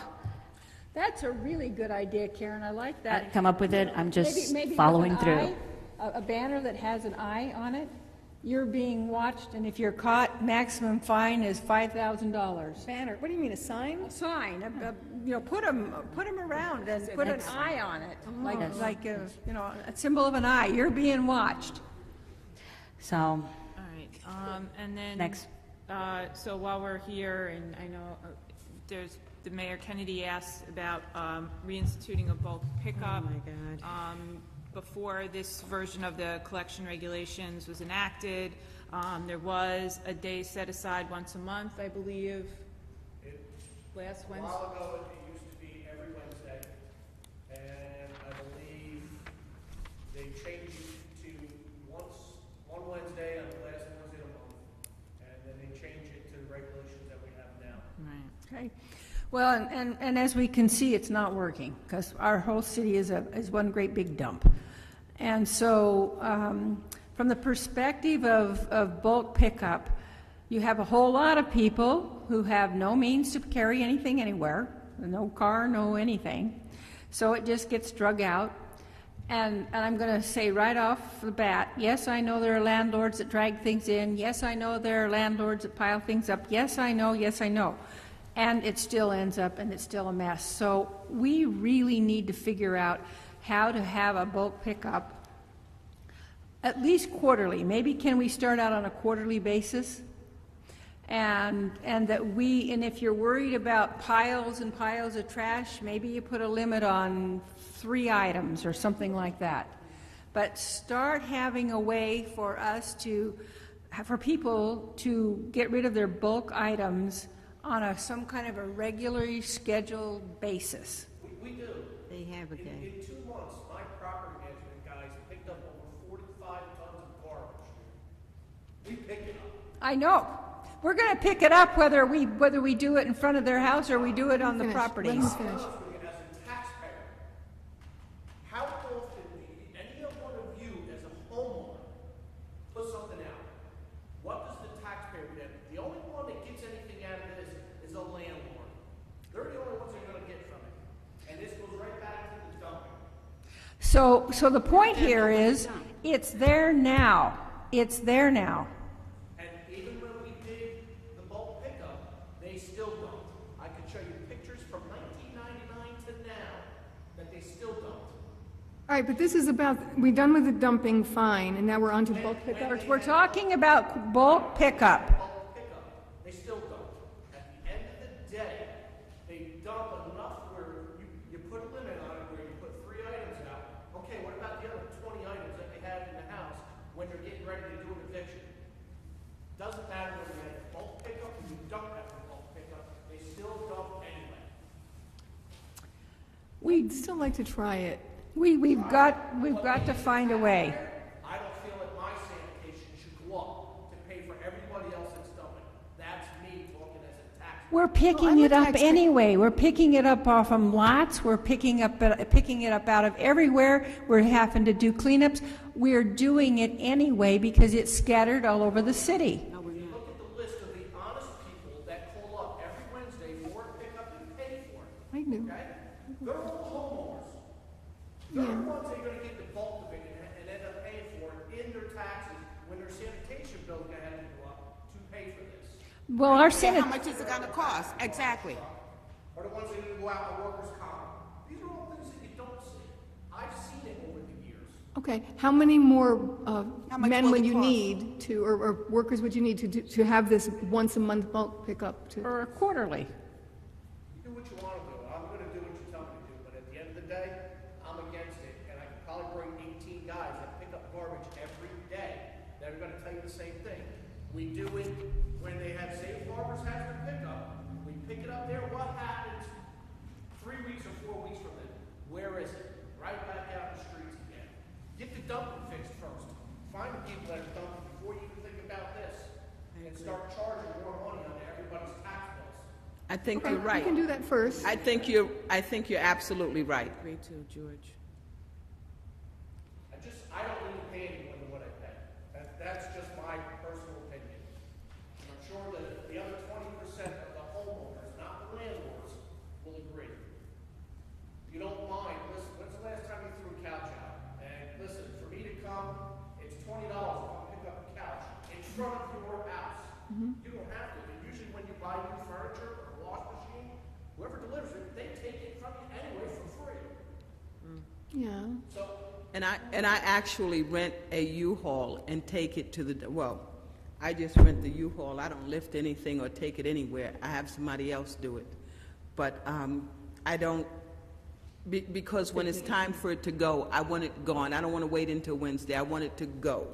That's a really good idea, Karen, I like I that. didn't come up with it, I'm just Maybe- maybe with following an through. eye, A, a banner that has an eye on it, you're being watched, and if you're caught, maximum fine is five thousand dollars. Banner, what do you mean, a sign? A sign, a, a, you know, put them, put them around and put an eye on it, like, Yes. like, a, you know, a symbol of an eye, you're being watched. So, All right, um, and then. Next. Uh, so while we're here, and I know uh, there's, the Mayor Kennedy asked about, um, reinstituting a bulk pickup. Oh, my God. Um, before this version of the collection regulations was enacted, um, there was a day set aside once a month, I believe, last A Wednesday. while ago, it used to be every Wednesday, and I believe they changed it to once, one Wednesday on the last Wednesday of the month, and then they changed it to the regulations that we have now. Right. Okay. Well, and, and, and as we can see, it's not working, because our whole city is a, is one great big dump. And so, um, from the perspective of, of bulk pickup, you have a whole lot of people who have no means to carry anything anywhere, no car, no anything. So it just gets drug out. And, and I'm going to say right off the bat, yes, I know there are landlords that drag things in. Yes, I know there are landlords that pile things up. Yes, I know, yes, I know. And it still ends up, and it's still a mess. So we really need to figure out how to have a bulk pickup, at least quarterly. Maybe can we start out on a quarterly basis? And, and that we, and if you're worried about piles and piles of trash, maybe you put a limit on three items or something like that. But start having a way for us to, for people to get rid of their bulk items on a, some kind of a regularly scheduled basis. We, we do. They have a In, day. in two months, my property management guys picked up over forty-five tons of garbage. We pick it up. I know. We're going to pick it up whether we, whether we do it in front of their house or we do it on the Finish. properties. Let him finish. As a taxpayer, how often do you- any one of you as a homeowner put something out? What does the taxpayer get? The only one that gets anything out of this is a landlord. They're the only ones that are gonna get from it. And this goes right back to the dumping. So, so the point here is, it's there now. It's there now. And even when we did the bulk pickup, they still don't. I could show you pictures from nineteen ninety-nine to now that they still don't. All right, but this is about, we're done with the dumping, fine, and now we're on to bulk pickup. We're talking about bulk pickup. Bulk pickup, they still don't. At the end of the day, they dump enough where you, you put a limit on it where you put We'd still like to try it. We, we've got, we've got to find a way. I don't feel that my sanitation should go up to pay for everybody else that's dumping. That's me talking as a taxpayer. We're picking I'm a it up taxpayer. anyway. We're picking it up off from lots. We're picking up, uh, picking it up out of everywhere. We're having to do cleanups. We're doing it anyway because it's scattered all over the city. Look at the list of the honest people that call up every Wednesday for it, pick up and pay for it. I knew. Okay? They're all homeowners. They're the ones that are gonna get the bulk of it and, and end up paying for it in their taxes when their sanitation bill's gonna have to go up to pay for this. Well, our Say, Senate, how much is it gonna cost? Exactly. Or the ones that are gonna go out on workers' comp. These are all things that you don't see. I've seen it over the years. Okay, how many more uh, How much men will would it you cost? need to, or, or workers would you need to, do- to have this once a month bulk pickup to? or quarterly. Do what you wanna do. I'm gonna do what you tell me to do, but at the end of the day, I'm against it, and I can probably bring eighteen guys that pick up garbage every day that are gonna tell you the same thing. We do it when they have safe harbors hazard pickup, we pick it up there, what happens three weeks or four weeks from then? Where is it? Right back out in the streets again. Get the dumping fixed first. Find the people that are dumping before you even think about this, and start charging more money on everybody's tax bills. I think Okay, you're right. We can do that first. I think you're, I think you're absolutely right. Agree to, George. I just, I don't need to pay anyone what I pay. That, that's just my personal opinion. And I'm sure that the other twenty percent of the homeowners, not the landlords, will agree. You don't mind, listen, when's the last time you threw a couch out? And listen, for me to come, it's twenty dollars to come pick up a couch in front of your house. You don't have to. And usually when you buy new furniture or a wash machine, whoever delivers it, they take it from you anyway for free. Yeah. So, And I, and I actually rent a U-Haul and take it to the, well, I just rent the U-Haul. I don't lift anything or take it anywhere. I have somebody else do it. But um, I don't, be, because when it's time for it to go, I want it gone. I don't want to wait until Wednesday. I want it to go.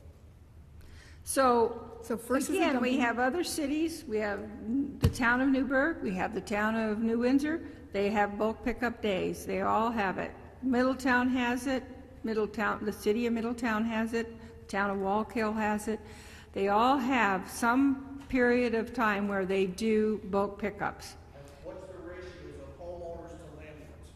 So, So first is the again, we dumping. have other cities. We have the town of Newburgh. We have the town of New Windsor. They have bulk pickup days. They all have it. Middletown has it. Middletown, the city of Middletown has it. The town of Wallkill has it. They all have some period of time where they do bulk pickups. what's the ratios of homeowners to landlords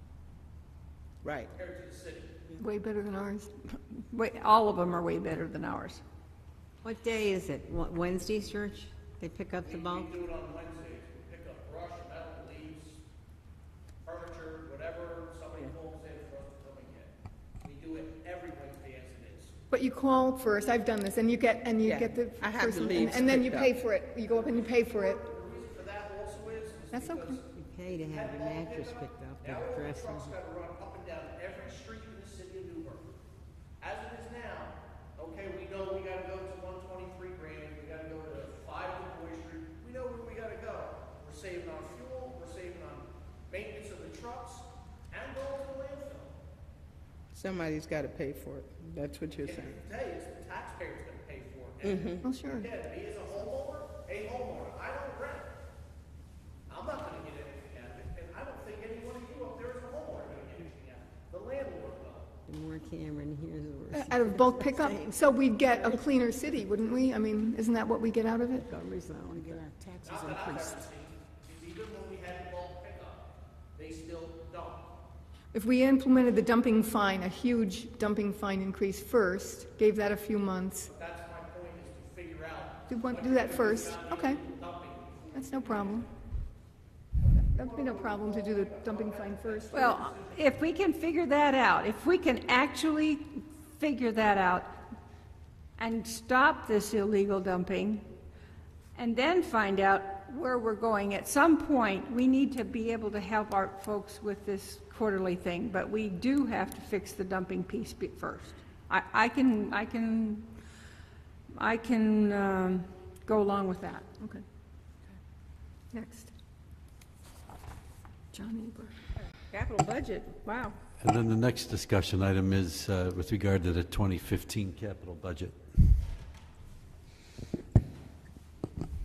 Right. compared to the city? Way better than ours. Way- All of them are way better than ours. What day is it? What, Wednesdays, George? They pick up the bulk? We do it on Wednesdays. We pick up brush, metal, leaves, furniture, whatever somebody calls in for us to come and get. We do it every Wednesday as it is. But you call first, I've done this, and you get, and you Yeah, get the I have the person, and- leaves and then you picked pay up. for it. You go up and you pay for it. The reason for that also is, is That's because okay. You pay to have your mattress picked up now and all the dresser. trucks gotta run up and down every street in the city of Newburgh. As it is now, okay, we know we gotta go to one twenty-three Grand, we gotta go to five Du Bois Street, we know where we gotta go. We're saving on fuel, we're saving on maintenance of the trucks, and going to the landfill. Somebody's got to pay for it. That's what you're At the saying. end of the day, it's the taxpayers gonna pay for it. And Well, sure. again, me as a homeowner, a homeowner, I don't rent. I'm not gonna get anything out of it, and I don't think any one of you up there as a homeowner are gonna get anything out of it. The landlord will. The more Cameron hears, the worse. Out of bulk pickup, so we'd get a cleaner city, wouldn't we? I mean, isn't that what we get out of it? Montgomery's not want to get our taxes Not that I've ever increased. seen, because even when we had the bulk pickup, they still don't. If we implemented the dumping fine, a huge dumping fine increase first, gave that a few months, But that's my point, is to figure out. do want, do that first, okay. That's no problem. That'd be no problem to do the dumping fine first. Well, if we can figure that out, if we can actually figure that out and stop this illegal dumping, and then find out where we're going, at some point, we need to be able to help our folks with this quarterly thing, but we do have to fix the dumping piece be- first. I, I can, I can, I can um, go along with that. Okay. Next. John Eber. Capital budget, wow. And then the next discussion item is uh, with regard to the twenty fifteen capital budget.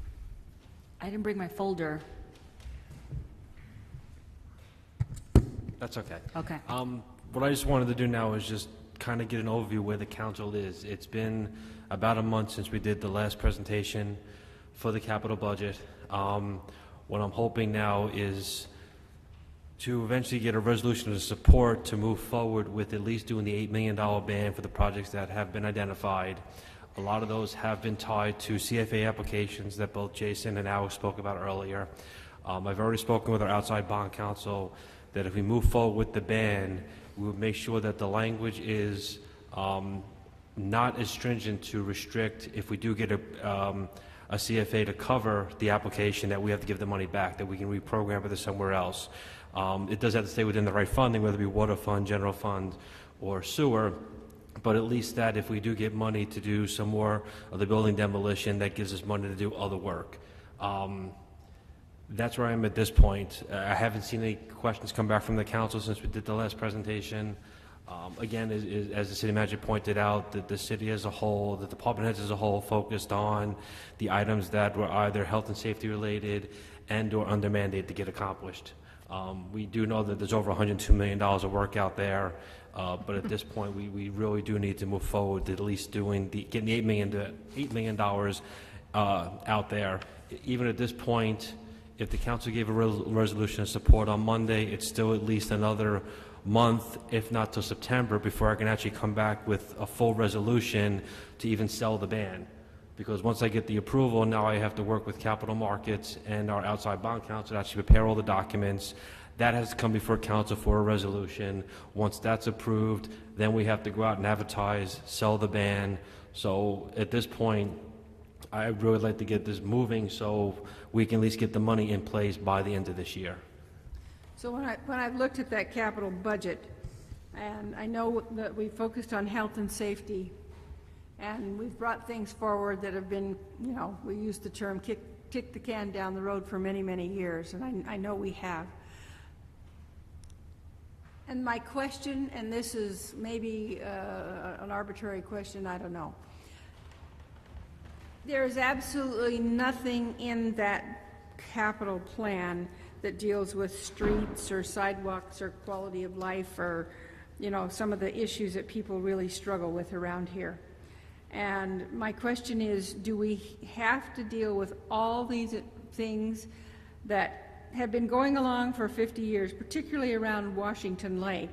I didn't bring my folder. That's okay. Okay. Um, what I just wanted to do now is just kind of get an overview where the council is. It's been about a month since we did the last presentation for the capital budget. Um, what I'm hoping now is to eventually get a resolution of support to move forward with at least doing the eight million dollar ban for the projects that have been identified. A lot of those have been tied to C F A applications that both Jason and Alex spoke about earlier. Um, I've already spoken with our outside bond counsel that if we move forward with the ban, we would make sure that the language is um, not as stringent to restrict if we do get a, um, a C F A to cover the application that we have to give the money back, that we can reprogram it to somewhere else. Um, it does have to stay within the right funding, whether it be water fund, general fund, or sewer, but at least that if we do get money to do some more of the building demolition, that gives us money to do other work. Um, That's where I am at this point. Uh, I haven't seen any questions come back from the council since we did the last presentation. Um, again, as, as the city manager pointed out, that the city as a whole, the department heads as a whole focused on the items that were either health and safety related and or under mandate to get accomplished. Um, we do know that there's over one hundred two million dollars of work out there, uh, but at this point we, we really do need to move forward to at least doing the, getting the eight million dollars to eight million dollars uh, out there. Even at this point, if the council gave a res resolution of support on Monday, it's still at least another month, if not till September, before I can actually come back with a full resolution to even sell the ban. Because once I get the approval, now I have to work with capital markets and our outside bond counsel to actually prepare all the documents. That has to come before council for a resolution. Once that's approved, then we have to go out and advertise, sell the ban. So at this point, I'd really like to get this moving so we can at least get the money in place by the end of this year. So when I, when I've looked at that capital budget, and I know that we focused on health and safety, and we've brought things forward that have been, you know, we use the term kick, kick the can down the road for many, many years, and I, I know we have. And my question, and this is maybe uh, an arbitrary question, I don't know. There is absolutely nothing in that capital plan that deals with streets or sidewalks or quality of life or, you know, some of the issues that people really struggle with around here. And my question is, do we have to deal with all these things that have been going along for fifty years, particularly around Washington Lake,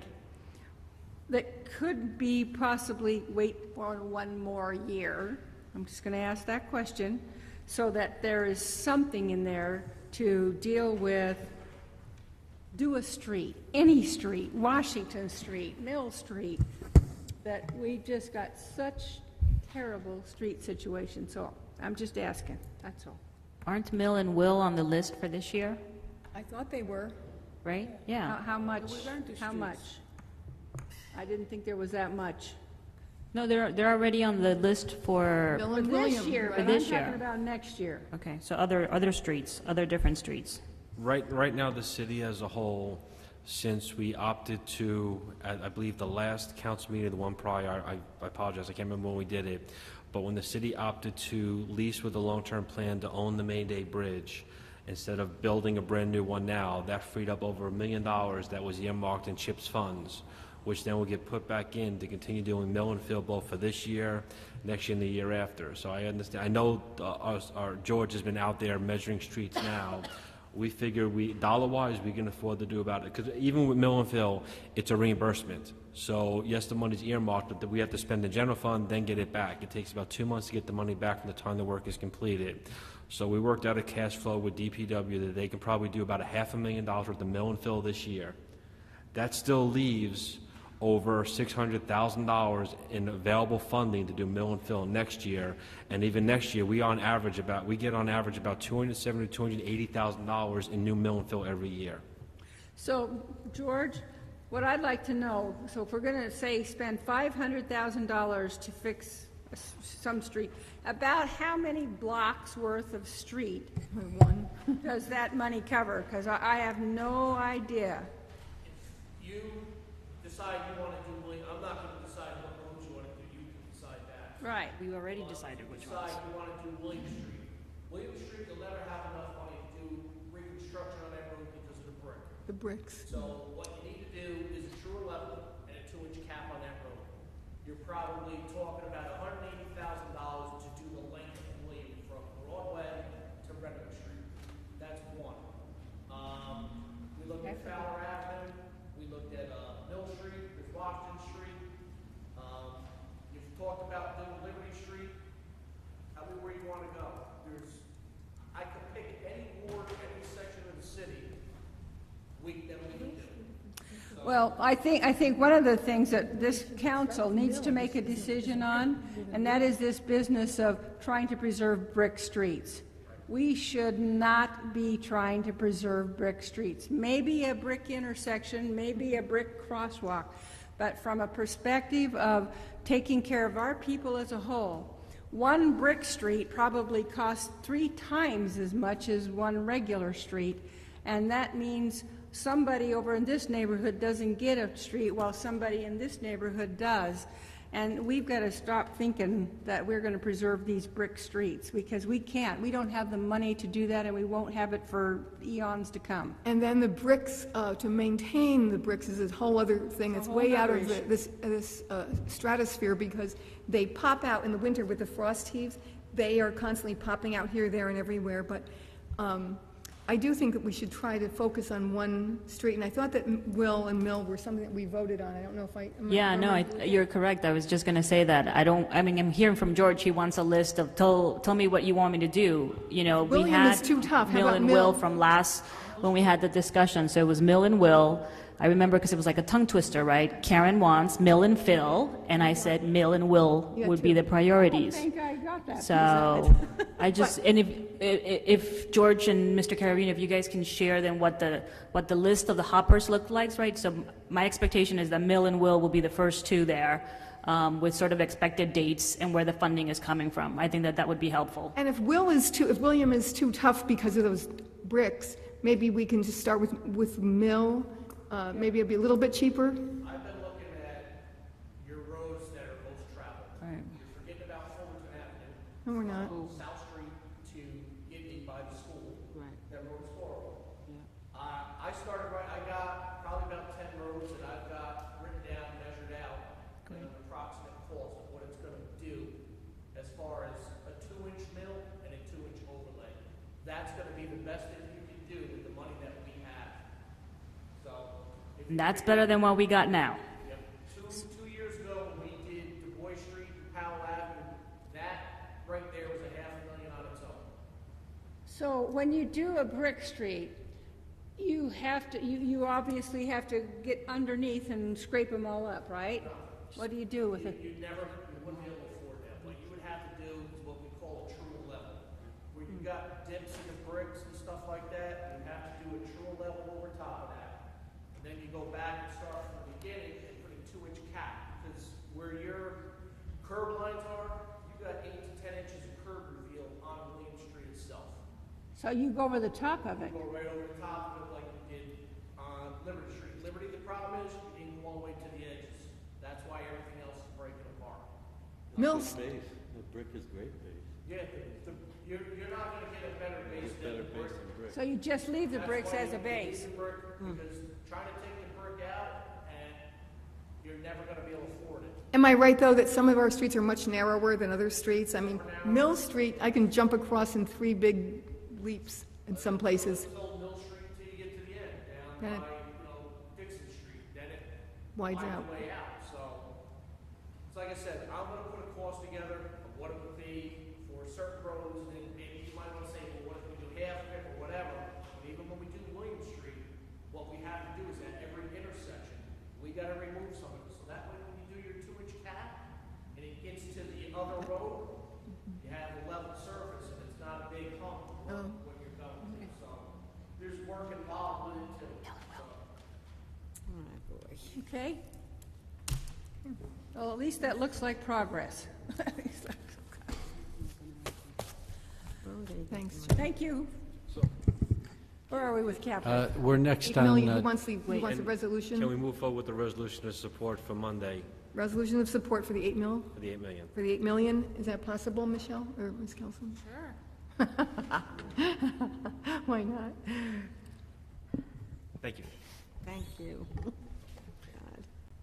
that could be possibly wait for one more year? I'm just going to ask that question so that there is something in there to deal with, do a street, any street, Washington Street, Mill Street, that we've just got such terrible street situation. So I'm just asking, that's all. Aren't Mill and Will on the list for this year, I thought they were. right? Yeah. How, how much, how much? I didn't think there was that much. No, they're, they're already on the list for, Bill For and this William, year, For but I'm this talking year. about next year. okay, so other, other streets, other different streets. Right, right now, the city as a whole, since we opted to, I I believe the last council meeting, the one prior, I I apologize, I can't remember when we did it, but when the city opted to lease with a long-term plan to own the Main Day Bridge, instead of building a brand-new one now, that freed up over a million dollars that was earmarked in CHIPS funds, which then will get put back in to continue doing mill and fill both for this year, next year, and the year after. So I understand, I know uh, our, our George has been out there measuring streets now. We figure we, dollar-wise, we can afford to do about it, because even with mill and fill, it's a reimbursement. So yes, the money's earmarked, but we have to spend the general fund, then get it back. It takes about two months to get the money back from the time the work is completed. So we worked out a cash flow with D P W that they can probably do about a half a million dollars worth of mill and fill this year. That still leaves over six hundred thousand dollars in available funding to do mill and fill next year. And even next year, we on average about, we get on average about two hundred seventy thousand to two hundred eighty thousand dollars in new mill and fill every year. So, George, what I'd like to know, so if we're going to say spend five hundred thousand dollars to fix a s- some street, about how many blocks worth of street One. does that money cover? Because I, I have no idea. You decide you want to do, William, I'm not going to decide what roads you want to do, you can decide that. Right. We already decided which ones. Decide you want to do William Street. William Street, you'll never have enough money to do reconstruction on that road because of the brick. The bricks. So what you need to do is a truer level and a two-inch cap on that road. You're probably talking about one hundred eighty thousand dollars to do the length of William from Broadway to Redwood Street. That's one. Um, we looked at Fowler Avenue, we looked at, uh, Mill Street, there's Washington Street. Um, you've talked about doing Liberty Street. Tell me where you wanna go. There's, I could pick any ward, any section of the city, we, that we can do. Well, I think, I think one of the things that this council needs to make a decision on, and that is this business of trying to preserve brick streets. We should not be trying to preserve brick streets. Maybe a brick intersection, maybe a brick crosswalk, but from a perspective of taking care of our people as a whole, one brick street probably costs three times as much as one regular street, and that means somebody over in this neighborhood doesn't get a street while somebody in this neighborhood does. And we've got to stop thinking that we're going to preserve these brick streets, because we can't. We don't have the money to do that, and we won't have it for eons to come. And then the bricks, uh, to maintain the bricks is a whole other thing that's whole way out other of the, issue. this, uh, this uh, stratosphere, because they pop out in the winter with the frost heaves. They are constantly popping out here, there, and everywhere, but um, I do think that we should try to focus on one street, and I thought that M- Will and Mill were something that we voted on. I don't know if I... am I Yeah, no, I, wrong? you're correct. I was just going to say that. I don't, I mean, I'm hearing from George, he wants a list of, tell, tell me what you want me to do. You know, we William had is too tough. How Mill about and Mill? Will from last, when we had the discussion. So it was Mill and Will. I remember because it was like a tongue twister, right? Karen wants Mill and Phil, and I said Mill and Will Yeah, would be two. the priorities. I think I got that. So, I just, and if, if if George and Mister Carabino, if you guys can share then what the, what the list of the hoppers look like, right? So my expectation is that Mill and Will will be the first two there, um, with sort of expected dates and where the funding is coming from. I think that that would be helpful. And if Will is too, if William is too tough because of those bricks, maybe we can just start with, with Mill. Uh, maybe it'll be a little bit cheaper. I've been looking at your roads that are most traveled. Right. You're forgetting about Fullerton Avenue. No, we're not. from South Street to Gidney by the school. Right. That road is horrible. Yeah. Uh, I started right, I got probably about ten roads that I've got written down, measured out, and an approximate cost of what it's gonna do as far as a two-inch mill and a two-inch overlay. That's gonna be the best thing you can do with the money that we have. So, if you That's figure- better than what we got now. Yep. Two, two years ago, when we did Du Bois Street and Powell Avenue, that right there was a half a million on its own. So when you do a brick street, you have to, you, you obviously have to get underneath and scrape them all up, right? What do you do with You, it? you never, you wouldn't be able to afford that. What you would have to do is what we call a true level. Where you've got dips in the bricks and stuff like that, you have to do a true level over top of that. And then you go back and start from the beginning and put a two-inch cap. Because where your curb lines are, you've got eight to ten inches of curb reveal on William Street itself. So you go over the top of it. Go right over the top of it like you did on Liberty Street. Liberty, the problem is you didn't go all the way to the edges. That's why everything else is breaking apart. Mill's, Base, the brick is great base. Yeah, the, you're, you're not gonna get a better base than the brick. So you just leave the That's bricks why as a you leave base. the brick, Because trying to take the brick out, and you're never gonna be able to afford it. am I right, though, that some of our streets are much narrower than other streets? I mean, Mill Street, I can jump across in three big leaps in some places. It's old Mill Street till you get to the end, down Then by, it you know, Dixon Street, then it wides winds out. the way out, so. It's like I said, I'm gonna put a cost together of what it would be for certain roads, and then maybe you might wanna say, well, what if we do half of it or whatever? But even when we do William Street, what we have to do is at every intersection, we gotta remove some of it, so that way when you do your two-inch cap, and it gets to the other road, you have a level surface, and it's not a big hump Oh. when you're going to, so. There's work involved with it too, so. All right, boy. Okay? Well, at least that looks like progress. Thanks. Thank you. Where are we with capital? Uh, We're next Eight on, million, he uh, wants the, he wants a And Can we resolution, move forward with the resolution of support for Monday resolution of support for the eight mil, for the eight million? for the eight million? Is that possible, Michelle, or Miz Kelson? Sure. Why not? Thank you. Thank you.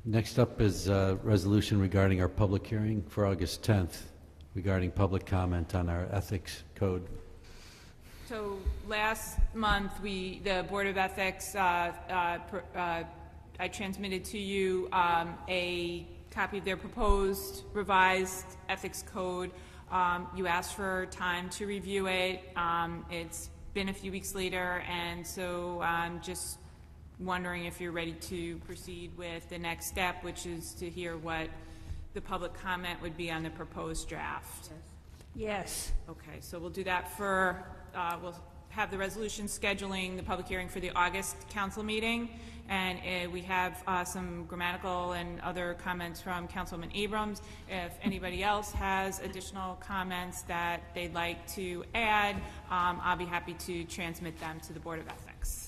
Next up is a resolution regarding our public hearing for August tenth regarding public comment on our ethics code. So last month, we, the Board of Ethics, uh, uh, pr- uh, I transmitted to you um, a copy of their proposed revised ethics code. Um, you asked for time to review it. Um, it's been a few weeks later, and so I'm just wondering if you're ready to proceed with the next step, which is to hear what the public comment would be on the proposed draft. Yes. Okay, so we'll do that for, uh, we'll have the resolution scheduling the public hearing for the August council meeting, and uh, we have uh, some grammatical and other comments from Councilman Abrams. If anybody else has additional comments that they'd like to add, um, I'll be happy to transmit them to the Board of Ethics.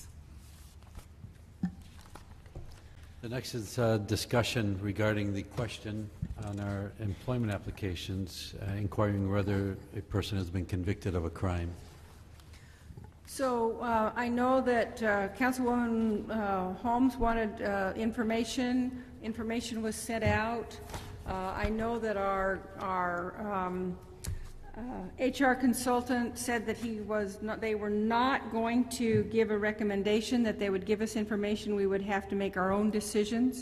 The next is uh, discussion regarding the question on our employment applications, uh, inquiring whether a person has been convicted of a crime. So uh, I know that uh, Councilwoman uh, Holmes wanted uh, information. Information was sent out. Uh, I know that our our um, uh, H R consultant said that he was not, they were not going to give a recommendation, that they would give us information. We would have to make our own decisions.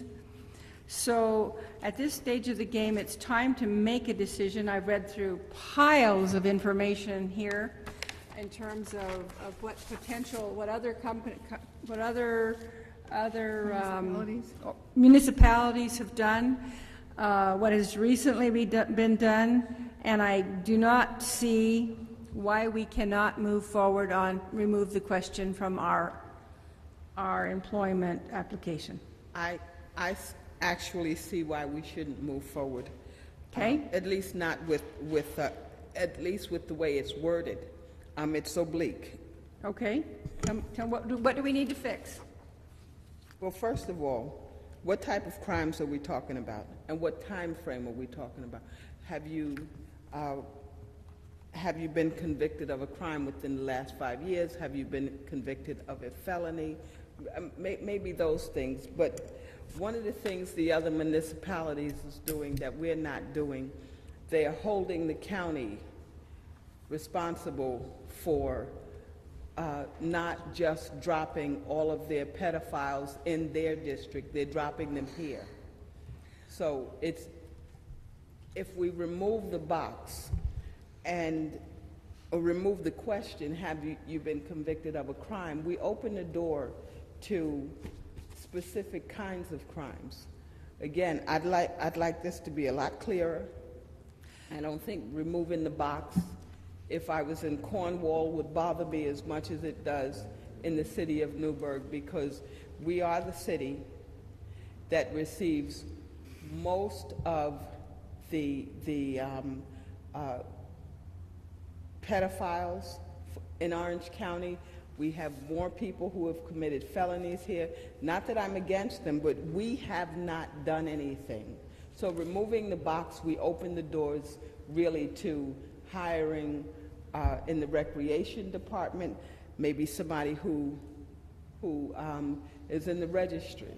So at this stage of the game, it's time to make a decision. I've read through piles of information here in terms of, of what potential, what other company, what other other municipalities, um, municipalities have done, uh, what has recently be do, been done, and I do not see why we cannot move forward on remove the question from our our employment application. I I actually see why we shouldn't move forward. Okay. Um, at least not with with uh, at least with the way it's worded. Um, it's so bleak. Okay. Tell, tell what, do, what do we need to fix? Well, first of all, what type of crimes are we talking about, and what time frame are we talking about? Have you uh, have you been convicted of a crime within the last five years? Have you been convicted of a felony? Um, may, maybe those things. But one of the things the other municipalities is doing that we're not doing, they are holding the county responsible for uh, not just dropping all of their pedophiles in their district, they're dropping them here. So it's, if we remove the box and or remove the question, have you, you been convicted of a crime, we open the door to specific kinds of crimes. Again, I'd like, I'd like this to be a lot clearer. I don't think removing the box, if I was in Cornwall, would bother me as much as it does in the city of Newburgh, because we are the city that receives most of the, the um, uh, pedophiles in Orange County. We have more people who have committed felonies here. Not that I'm against them, but we have not done anything. So removing the box, we open the doors really to hiring uh, in the recreation department, maybe somebody who, who um, is in the registry,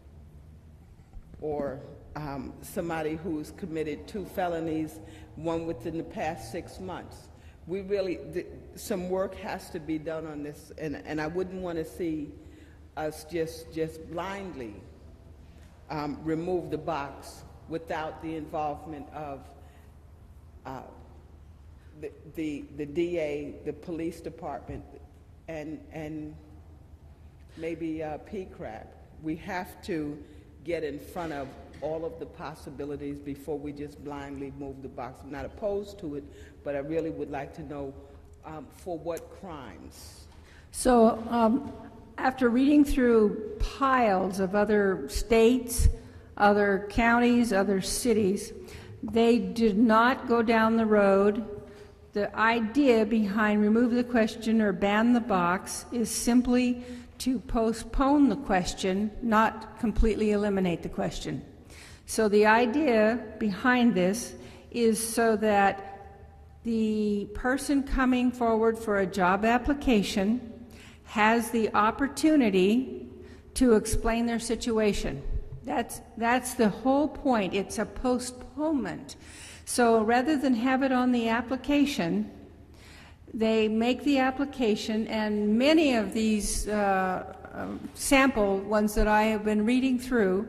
or um, somebody who's committed two felonies, one within the past six months. We really, th some work has to be done on this, and, and I wouldn't want to see us just, just blindly um, remove the box without the involvement of uh, the, the, the D A, the police department, and, and maybe uh, P CRAB. We have to get in front of all of the possibilities before we just blindly move the box. I'm not opposed to it, but I really would like to know um, for what crimes. So um, after reading through piles of other states, other counties, other cities, they did not go down the road. The idea behind remove the question or ban the box is simply to postpone the question, not completely eliminate the question. So the idea behind this is so that the person coming forward for a job application has the opportunity to explain their situation. That's, that's the whole point. It's a postponement. So rather than have it on the application, they make the application, and many of these uh, um, sample ones that I have been reading through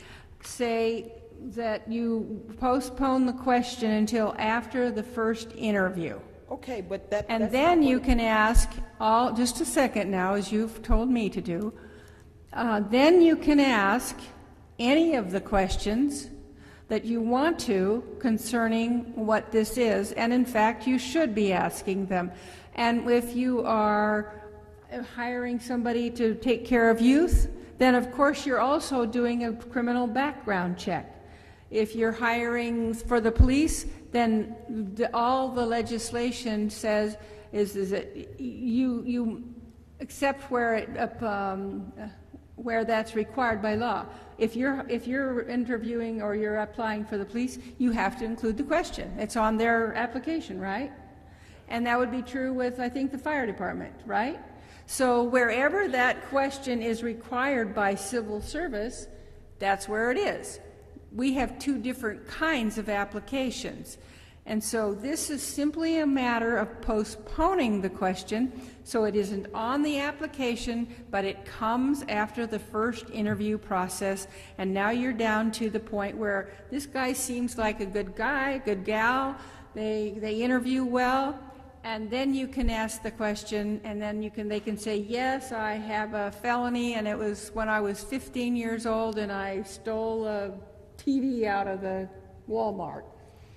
say that you postpone the question until after the first interview. Okay, but that... And that's then not you what- can ask all, just a second now, as you've told me to do, uh, then you can ask any of the questions that you want to concerning what this is, and in fact, you should be asking them. And if you are hiring somebody to take care of youth, then of course you're also doing a criminal background check. If you're hiring for the police, then the, all the legislation says is, is that you, you except where it, um, where that's required by law. If you're, if you're interviewing or you're applying for the police, you have to include the question. It's on their application, right? And that would be true with, I think, the fire department, right? So wherever that question is required by civil service, that's where it is. We have two different kinds of applications. And so this is simply a matter of postponing the question so it isn't on the application, but it comes after the first interview process. And now you're down to the point where this guy seems like a good guy, a good gal, they, they interview well, and then you can ask the question, and then you can, they can say, yes, I have a felony, and it was when I was fifteen years old, and I stole a T V out of the Walmart.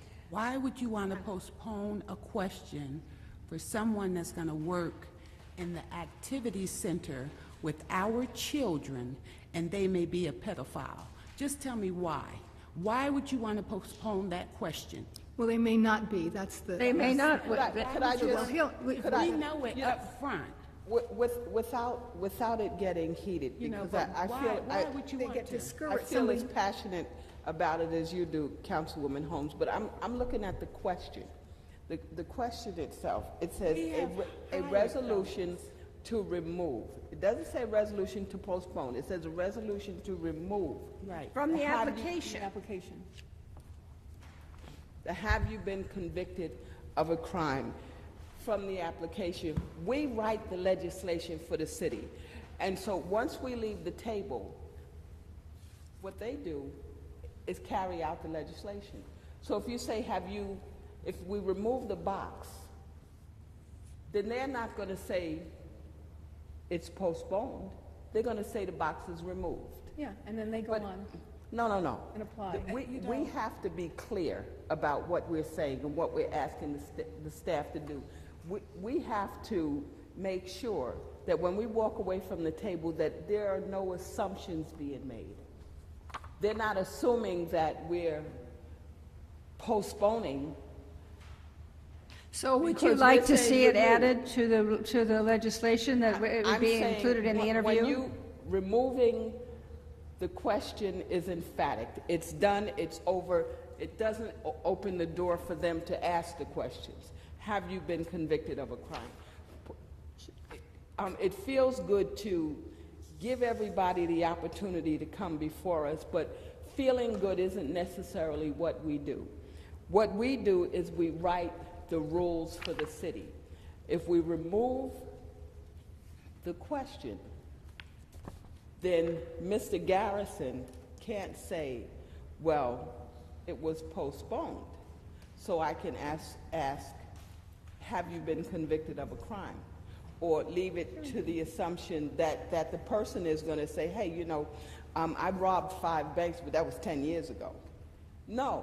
Why would you want to postpone a question for someone that's going to work in the activity center with our children and they may be a pedophile? Just tell me why. Why would you want to postpone that question? Well, they may not be, that's the... They may not. Could I, could I just... If could I- we know it you know, up front, With, with, without, without it getting heated, You know, because I, but I why- feel, why I, would you They want get to? I discouraged. feel Somebody- as passionate about it as you do, Councilwoman Holmes, but I'm, I'm looking at the question. The, the question itself, it says We a, have re- a hired resolution to remove. It doesn't say resolution to postpone, it says a resolution to remove. Right. From the Have you- application. Application. Have you been convicted of a crime? From the application, we write the legislation for the city. And so once we leave the table, what they do is carry out the legislation. So if you say, have you, if we remove the box, then they're not going to say it's postponed. They're going to say the box is removed. Yeah, and then they go But- on No, no, no. and apply. Th- We, we have to be clear about what we're saying and what we're asking the, st- the staff to do. We, we have to make sure that when we walk away from the table that there are no assumptions being made. They're not assuming that we're postponing. So would you Because like we're to saying see it remove. added to the, to the legislation, that it would I'm be saying included in the when- interview? When you, removing the question is emphatic. It's done, it's over. It doesn't o- open the door for them to ask the questions. Have you been convicted of a crime? Um, it feels good to give everybody the opportunity to come before us, but feeling good isn't necessarily what we do. What we do is we write the rules for the city. If we remove the question, then Mister Garrison can't say, well, it was postponed. So I can ask, ask, have you been convicted of a crime? Or leave it to the assumption that, that the person is going to say, hey, you know, um, I robbed five banks, but that was ten years ago. No.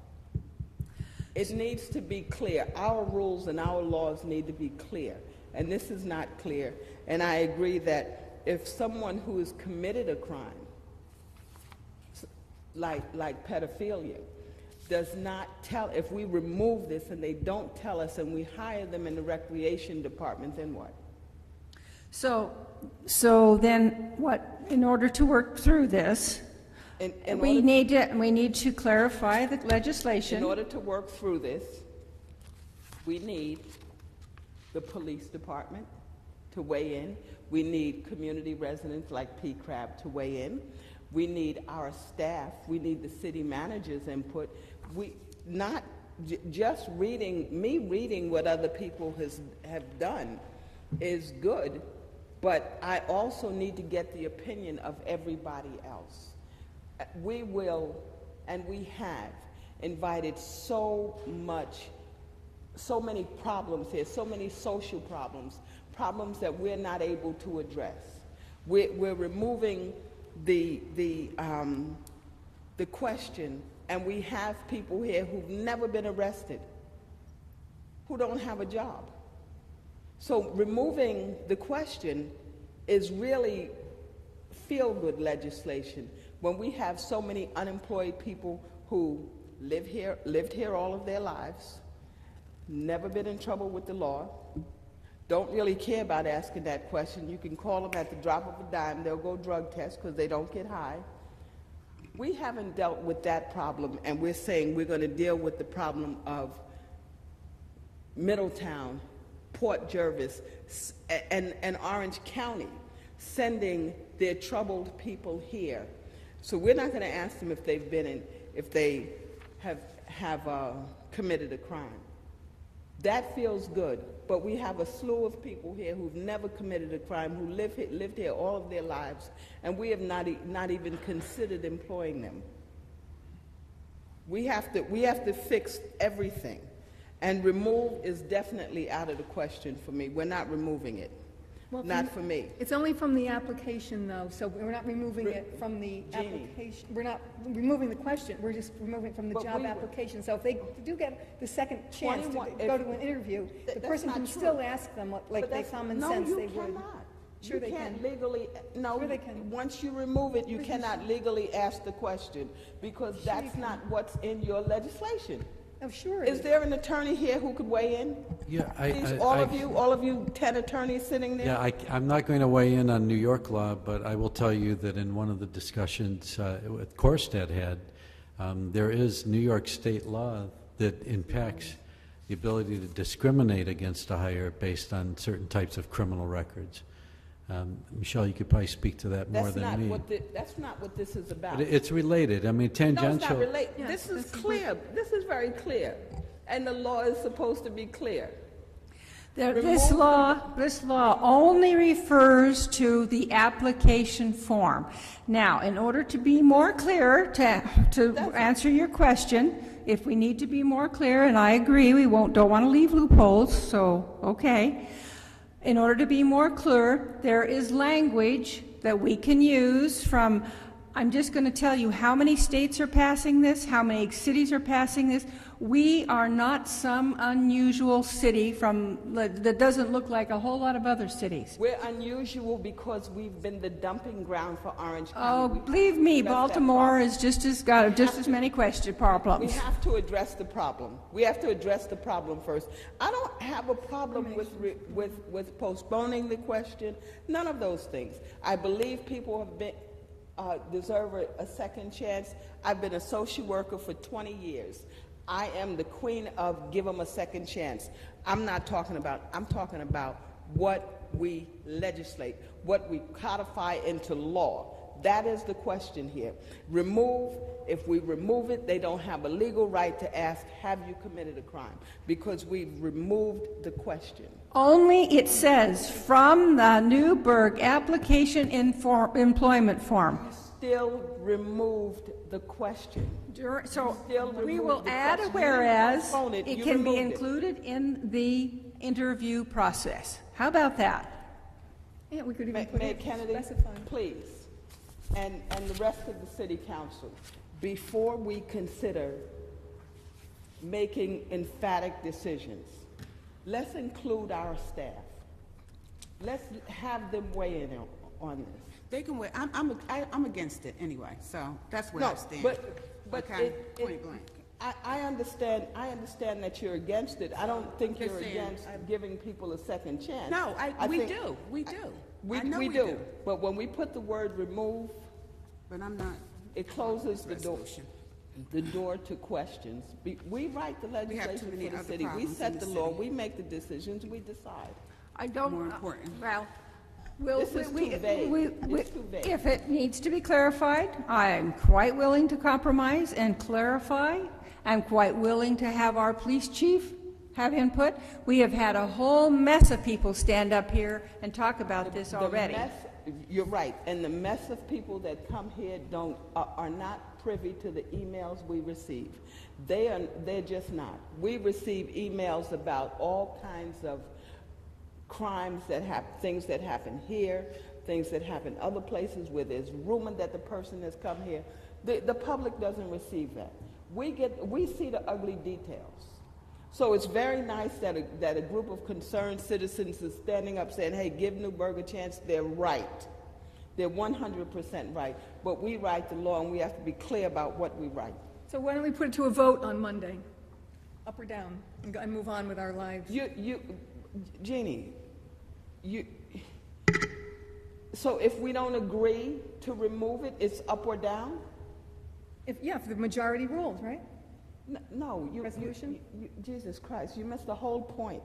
It needs to be clear. Our rules and our laws need to be clear. And this is not clear. And I agree that if someone who has committed a crime, s- like, like pedophilia, does not tell, if we remove this and they don't tell us and we hire them in the recreation department, then what? So, so then what, in order to work through this, In, in we order- need to, we need to clarify the legislation. In order to work through this, we need the police department to weigh in. We need community residents like P. Crab to weigh in. We need our staff. We need the city manager's input. We not j- just reading, me reading what other people has, have done is good, but I also need to get the opinion of everybody else. We will, and we have, invited so much, so many problems here, so many social problems, problems that we're not able to address. We're, we're removing the, the, um, the question, and we have people here who've never been arrested, who don't have a job. So removing the question is really feel-good legislation when we have so many unemployed people who live here, lived here all of their lives, never been in trouble with the law, don't really care about asking that question. You can call them at the drop of a dime. They'll go drug test because they don't get high. We haven't dealt with that problem, and we're saying we're going to deal with the problem of Middletown, Port Jervis, and, and Orange County sending their troubled people here. So we're not going to ask them if they've been in, if they have, have uh, committed a crime. That feels good, but we have a slew of people here who've never committed a crime, who live here, lived here all of their lives, and we have not, e not even considered employing them. We have to, we have to fix everything, and remove is definitely out of the question for me. We're not removing it. Well, Not from- for me. It's only from the application, though, so we're not removing Re- it from the Jeannie. application. We're not removing the question, we're just removing it from the But job we were- application. So if they do get the second chance to twenty-one go if- to an interview, Th- the that's person not can true. still ask them, what- like But they that's- common no, sense you they would. cannot. Sure you they can't can. legally, no, Sure they can. once you remove it, you Sure you cannot legally ask the question, because Sure you that's can. not what's in your legislation. Oh, sure it Is is. there an attorney here who could weigh in? Yeah, I, Please, I- all I- of you, all of you ten attorneys sitting there? Yeah, I, I'm not going to weigh in on New York law, but I will tell you that in one of the discussions uh, with Korstad had, um, there is New York state law that impacts the ability to discriminate against a hire based on certain types of criminal records. Um, Michelle, you could probably speak to that more That's than not me. what, the- that's not what this is about. But it- it's related. I mean, No, tangential. it's not related. Yeah, This is this is clear. This is very clear. And the law is supposed to be clear. There- This Remove the- law, this law only refers to the application form. Now, in order to be more clear, to, to answer your question, if we need to be more clear, and I agree, we won't, don't want to leave loopholes, so, okay. In order to be more clear, there is language that we can use from, I'm just going to tell you how many states are passing this, how many cities are passing this. We are not some unusual city from, that doesn't look like a whole lot of other cities. We're unusual because we've been the dumping ground for Orange County. Oh, We believe have to me, address that Baltimore problem. is just as, got just as many question We problems. have to address the problem. We have to address the problem first. I don't have a problem with, re- with, with postponing the question, none of those things. I believe people have been, uh, deserve a, a second chance. I've been a social worker for twenty years. I am the queen of give them a second chance. I'm not talking about, I'm talking about what we legislate, what we codify into law. That is the question here. Remove, if we remove it, they don't have a legal right to ask, have you committed a crime? Because we've removed the question. Only, it says, from the Newburgh application inform, employment form. Still removed the question. Dur- So Still we remove will the add a question. You didn't whereas, postpone it, it you can be removed it. included in the interview process. How about that? Yeah, we could Ma- even put Mayor it, Kennedy, specify. please, and, and the rest of the city council, before we consider making emphatic decisions, let's include our staff. Let's have them weigh in on- on this. They can wait, I'm, I'm, I- I'm against it anyway, so that's where No, I stand. but, but Okay, it, point it, blank. I, I understand, I understand that you're against it. I don't think Just you're saying, against giving people a second chance. No, I, we think- do, we do. We, I know we we do, do, but when we put the word remove, but I'm not. it closes the door, Resolution. the door to questions. Be- We write the have too legislation many for the other city. We problems set in the the law, city. we make the decisions, we decide. I don't. More important. Well, Well, This is we- too vague. we- It's we- too vague. If it needs to be clarified, I'm quite willing to compromise and clarify. I'm quite willing to have our police chief have input. We have had a whole mess of people stand up here and talk about this The already. mess- You're right, and the mess of people that come here don't, are, are not privy to the emails we receive. They are, they're just not. We receive emails about all kinds of crimes that happen, things that happen here, things that happen other places where there's rumor that the person has come here. The, the public doesn't receive that. We get, we see the ugly details. So it's very nice that a, that a group of concerned citizens is standing up saying, hey, give Newburgh a chance. They're right. They're one hundred percent right. But we write the law, and we have to be clear about what we write. So why don't we put it to a vote on Monday? Up or down? And go- and move on with our lives. You, you, Jeannie, you, so if we don't agree to remove it, it's up or down? If, yeah, if the majority rules, right? N- No, you, Resolution? you, you, Jesus Christ, you missed the whole point.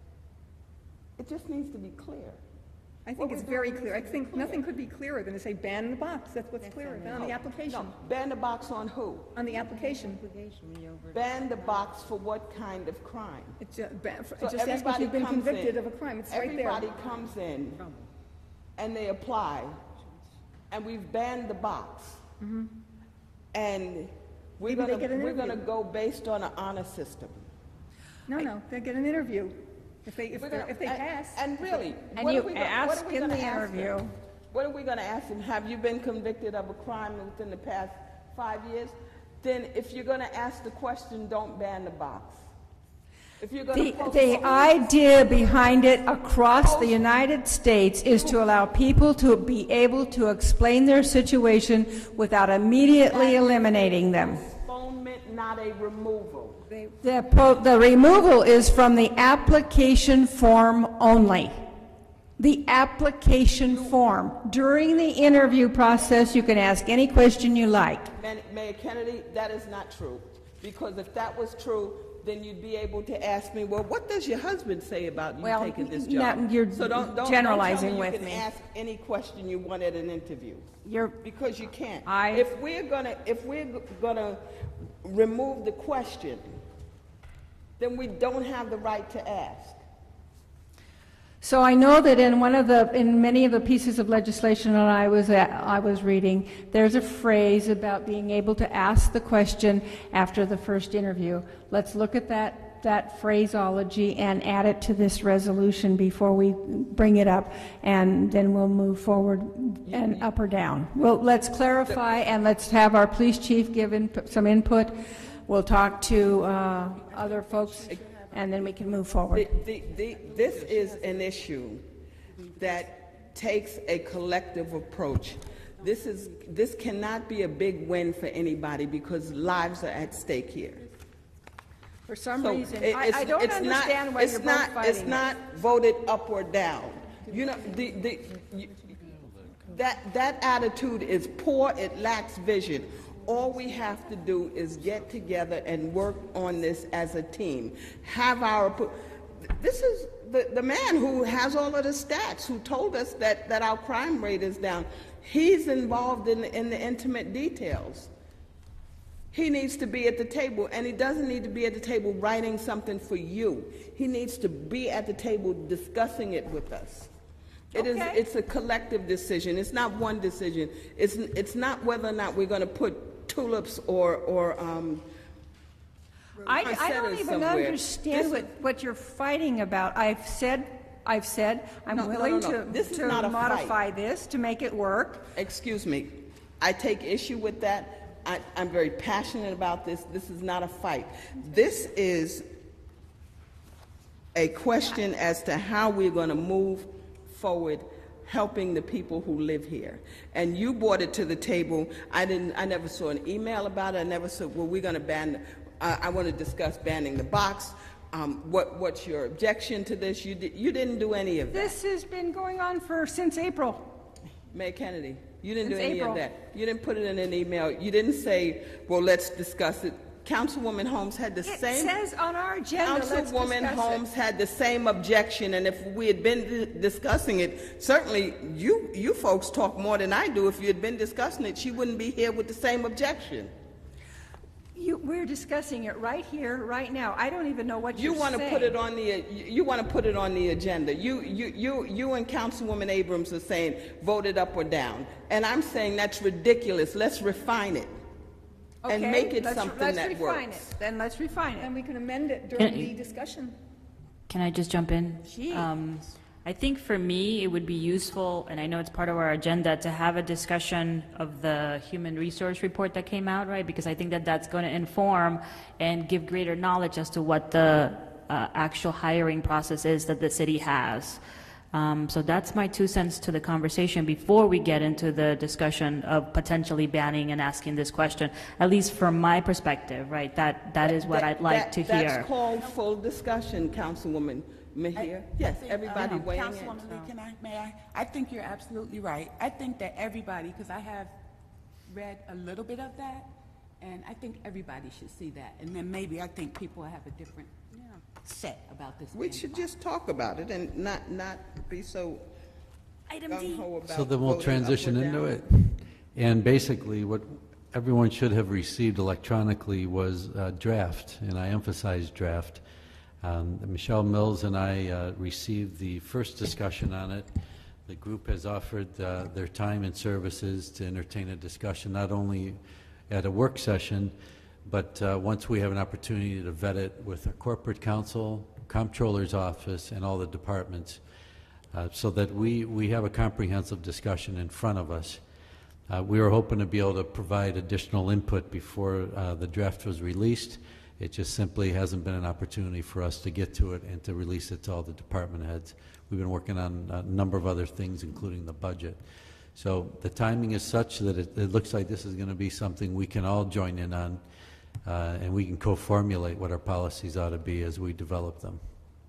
It just needs to be clear. I think What it's we're very doing clear. I needs to be think clear. nothing could be clearer than to say ban in the box. That's what's clearer than on the application. No, ban the box on who? On the application. Ban the box for what kind of crime? It's ju- ban- for- So just ask if everybody you've been comes convicted in. of a crime. It's right there. Everybody comes in and they apply, and we've banned the box. And we're Maybe they gonna, get an we're gonna interview. go based on an honor system. No, no, they get an interview. If they, if We're they're- gonna- if they and- pass. And really, And what you are we gonna, what ask are we in gonna the ask them? interview. What are we gonna ask them? Have you been convicted of a crime within the past five years? Then if you're gonna ask the question, don't ban the box. If you're gonna The, post the it- idea behind it across the United States is to allow people to be able to explain their situation without immediately eliminating them. Postponement, not a removal. The, po- the removal is from the application form only. The application form. During the interview process, you can ask any question you like. Man- Mayor Kennedy, that is not true. Because if that was true, then you'd be able to ask me, well, what does your husband say about you Well, taking this no, job? you're So don't, don't, generalizing don't tell me with you me. can ask any question you want at an interview. You're, Because you can't. I- If we're gonna, if we're g- gonna remove the question, then we don't have the right to ask. So I know that in one of the, in many of the pieces of legislation that I was at, I was reading, there's a phrase about being able to ask the question after the first interview. Let's look at that, that phraseology and add it to this resolution before we bring it up, and then we'll move forward and up or down. Well, let's clarify, and let's have our police chief give input, some input. We'll talk to uh, other folks, and then we can move forward. The, the, the, this is an issue that takes a collective approach. This is, this cannot be a big win for anybody because lives are at stake here. For some So reason, it- I, it's- I don't it's not- understand why it's you're not- both fighting It's it. not voted up or down. You know, the, the, you- that, that attitude is poor, it lacks vision. All we have to do is get together and work on this as a team. Have our, this is the, the man who has all of the stats, who told us that, that our crime rate is down. He's involved in the, in the intimate details. He needs to be at the table, and he doesn't need to be at the table writing something for you. He needs to be at the table discussing it with us. It is, Okay. it's a collective decision. It's not one decision. It's, it's not whether or not we're going to put tulips or, or um, I, I don't poinsettias even somewhere. understand This- what, what you're fighting about. I've said, I've said, I'm No, no, no, willing no. to, This is to not a modify fight. this to make it work. Excuse me. I take issue with that. I, I'm very passionate about this. This is not a fight. This is a question as to how we're going to move forward helping the people who live here. And you brought it to the table. I didn't, I never saw an email about it. I never said, well, we're going to ban, uh, I want to discuss banning the box. Um, what, what's your objection to this? You, di- you didn't do any of that. This has been going on for, since April. Mayor Kennedy, you didn't do Since any April. of that. You didn't put it in an email. You didn't say, well, let's discuss it. Councilwoman Holmes had the It same... says on our agenda, let's Councilwoman discuss Holmes it. had the same objection, and if we had been di- discussing it, certainly you, you folks talk more than I do. If you had been discussing it, she wouldn't be here with the same objection. You, we're discussing it right here, right now. I don't even know what You you're want to saying. put it on the, you, you want to put it on the agenda. You, you, you, you and Councilwoman Abrams are saying vote it up or down, and I'm saying that's ridiculous. Let's refine it and Okay, make it let's- something let's that refine works. it. Then let's refine it. And we can amend it during Can- the discussion. Can I just jump in? Jeez. Um, I think for me, it would be useful, and I know it's part of our agenda, to have a discussion of the human resource report that came out, right? Because I think that that's going to inform and give greater knowledge as to what the uh, actual hiring process is that the city has. Um, so that's my two cents to the conversation before we get into the discussion of potentially banning and asking this question, at least from my perspective, right? That, that is what That- I'd like that- to hear. That's called full discussion, Councilwoman Mejia. Yes, I think, everybody um, weighing in. Councilwoman Lee, can I, may I? I think you're absolutely right. I think that everybody, because I have read a little bit of that, and I think everybody should see that. And then maybe I think people have a different set about this. We should just talk about it and not, not be so gung-ho about So then we'll voting up or transition into down. it. And basically, what everyone should have received electronically was a draft, and I emphasize draft. Um, Michelle Mills and I uh, received the first discussion on it. The group has offered uh, their time and services to entertain a discussion, not only at a work session, but uh, once we have an opportunity to vet it with our corporate counsel, comptroller's office, and all the departments, uh, so that we, we have a comprehensive discussion in front of us. Uh, we were hoping to be able to provide additional input before uh, the draft was released. It just simply hasn't been an opportunity for us to get to it and to release it to all the department heads. We've been working on a number of other things, including the budget. So the timing is such that it, it looks like this is going to be something we can all join in on, uh, and we can co-formulate what our policies ought to be as we develop them.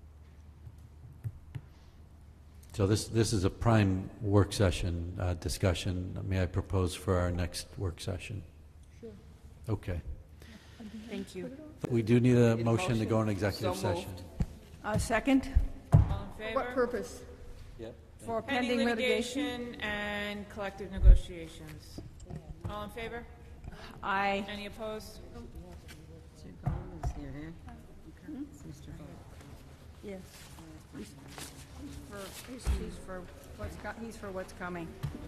So this, this is a prime work session uh, discussion. May I propose for our next work session? Sure. Okay. Thank you. We do need a Need a motion to go in motion? executive So moved. session. Uh, second, All in For what favor? purpose? Yep. for Pending pending litigation. litigation and collective negotiations. All in favor? I, Any opposed? Mister Gold is here, huh? Okay. It's Mister Gold. yes. He's for, he's, he's for what's, co- he's for what's coming.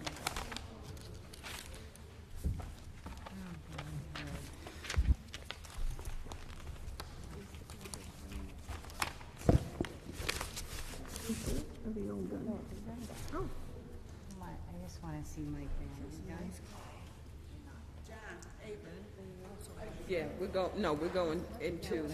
I just want to see Mike there. Guys, Yeah, we're go, no, we're going into,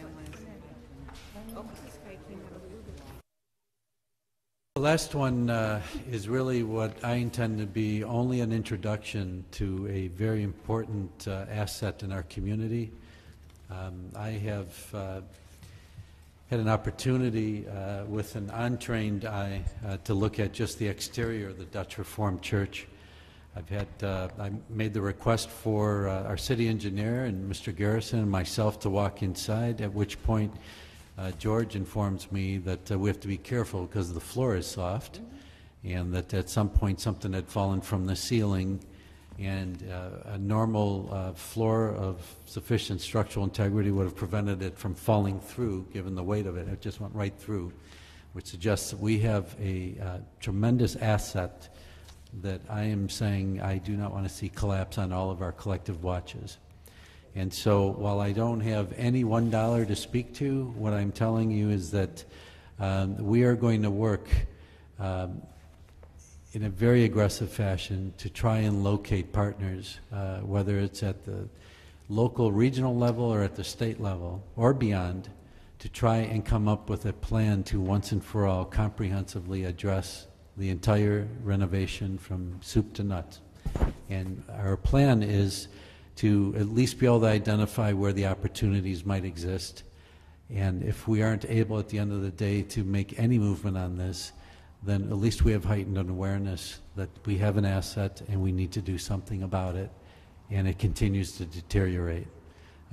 The last one uh, is really what I intend to be only an introduction to a very important uh, asset in our community. Um, I have uh, had an opportunity uh, with an untrained eye uh, to look at just the exterior of the Dutch Reformed Church. I've had, uh, I made the request for uh, our city engineer and Mister Garrison and myself to walk inside, at which point uh, George informs me that uh, we have to be careful because the floor is soft, and that at some point something had fallen from the ceiling, and uh, a normal uh, floor of sufficient structural integrity would have prevented it from falling through, given the weight of it. It just went right through, which suggests that we have a uh, tremendous asset that I am saying I do not want to see collapse on all of our collective watches. And so while I don't have any one dollar to speak to, what I'm telling you is that um, we are going to work um, in a very aggressive fashion to try and locate partners, uh, whether it's at the local, regional level or at the state level or beyond, to try and come up with a plan to once and for all comprehensively address the entire renovation from soup to nuts. And our plan is to at least be able to identify where the opportunities might exist. And if we aren't able at the end of the day to make any movement on this, then at least we have heightened an awareness that we have an asset and we need to do something about it, and it continues to deteriorate. Uh, just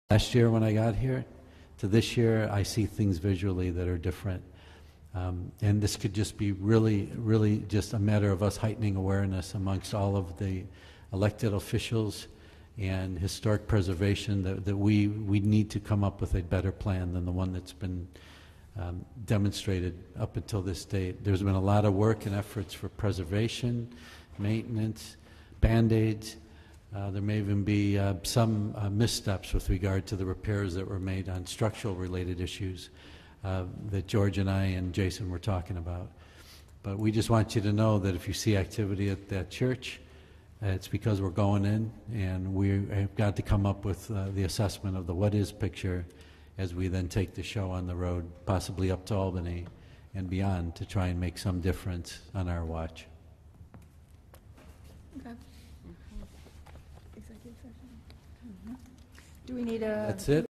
last year when I got here to this year, I see things visually that are different. Um, and this could just be really, really just a matter of us heightening awareness amongst all of the elected officials and historic preservation that, that we, we need to come up with a better plan than the one that's been um, demonstrated up until this date. There's been a lot of work and efforts for preservation, maintenance, Band-Aids. Uh, there may even be uh, some uh, missteps with regard to the repairs that were made on structural related issues uh, that George and I and Jason were talking about. But we just want you to know that if you see activity at that church, uh, it's because we're going in, and we have got to come up with uh, the assessment of the what is picture as we then take the show on the road, possibly up to Albany and beyond, to try and make some difference on our watch. Okay. Executive session. Do we need a? That's it.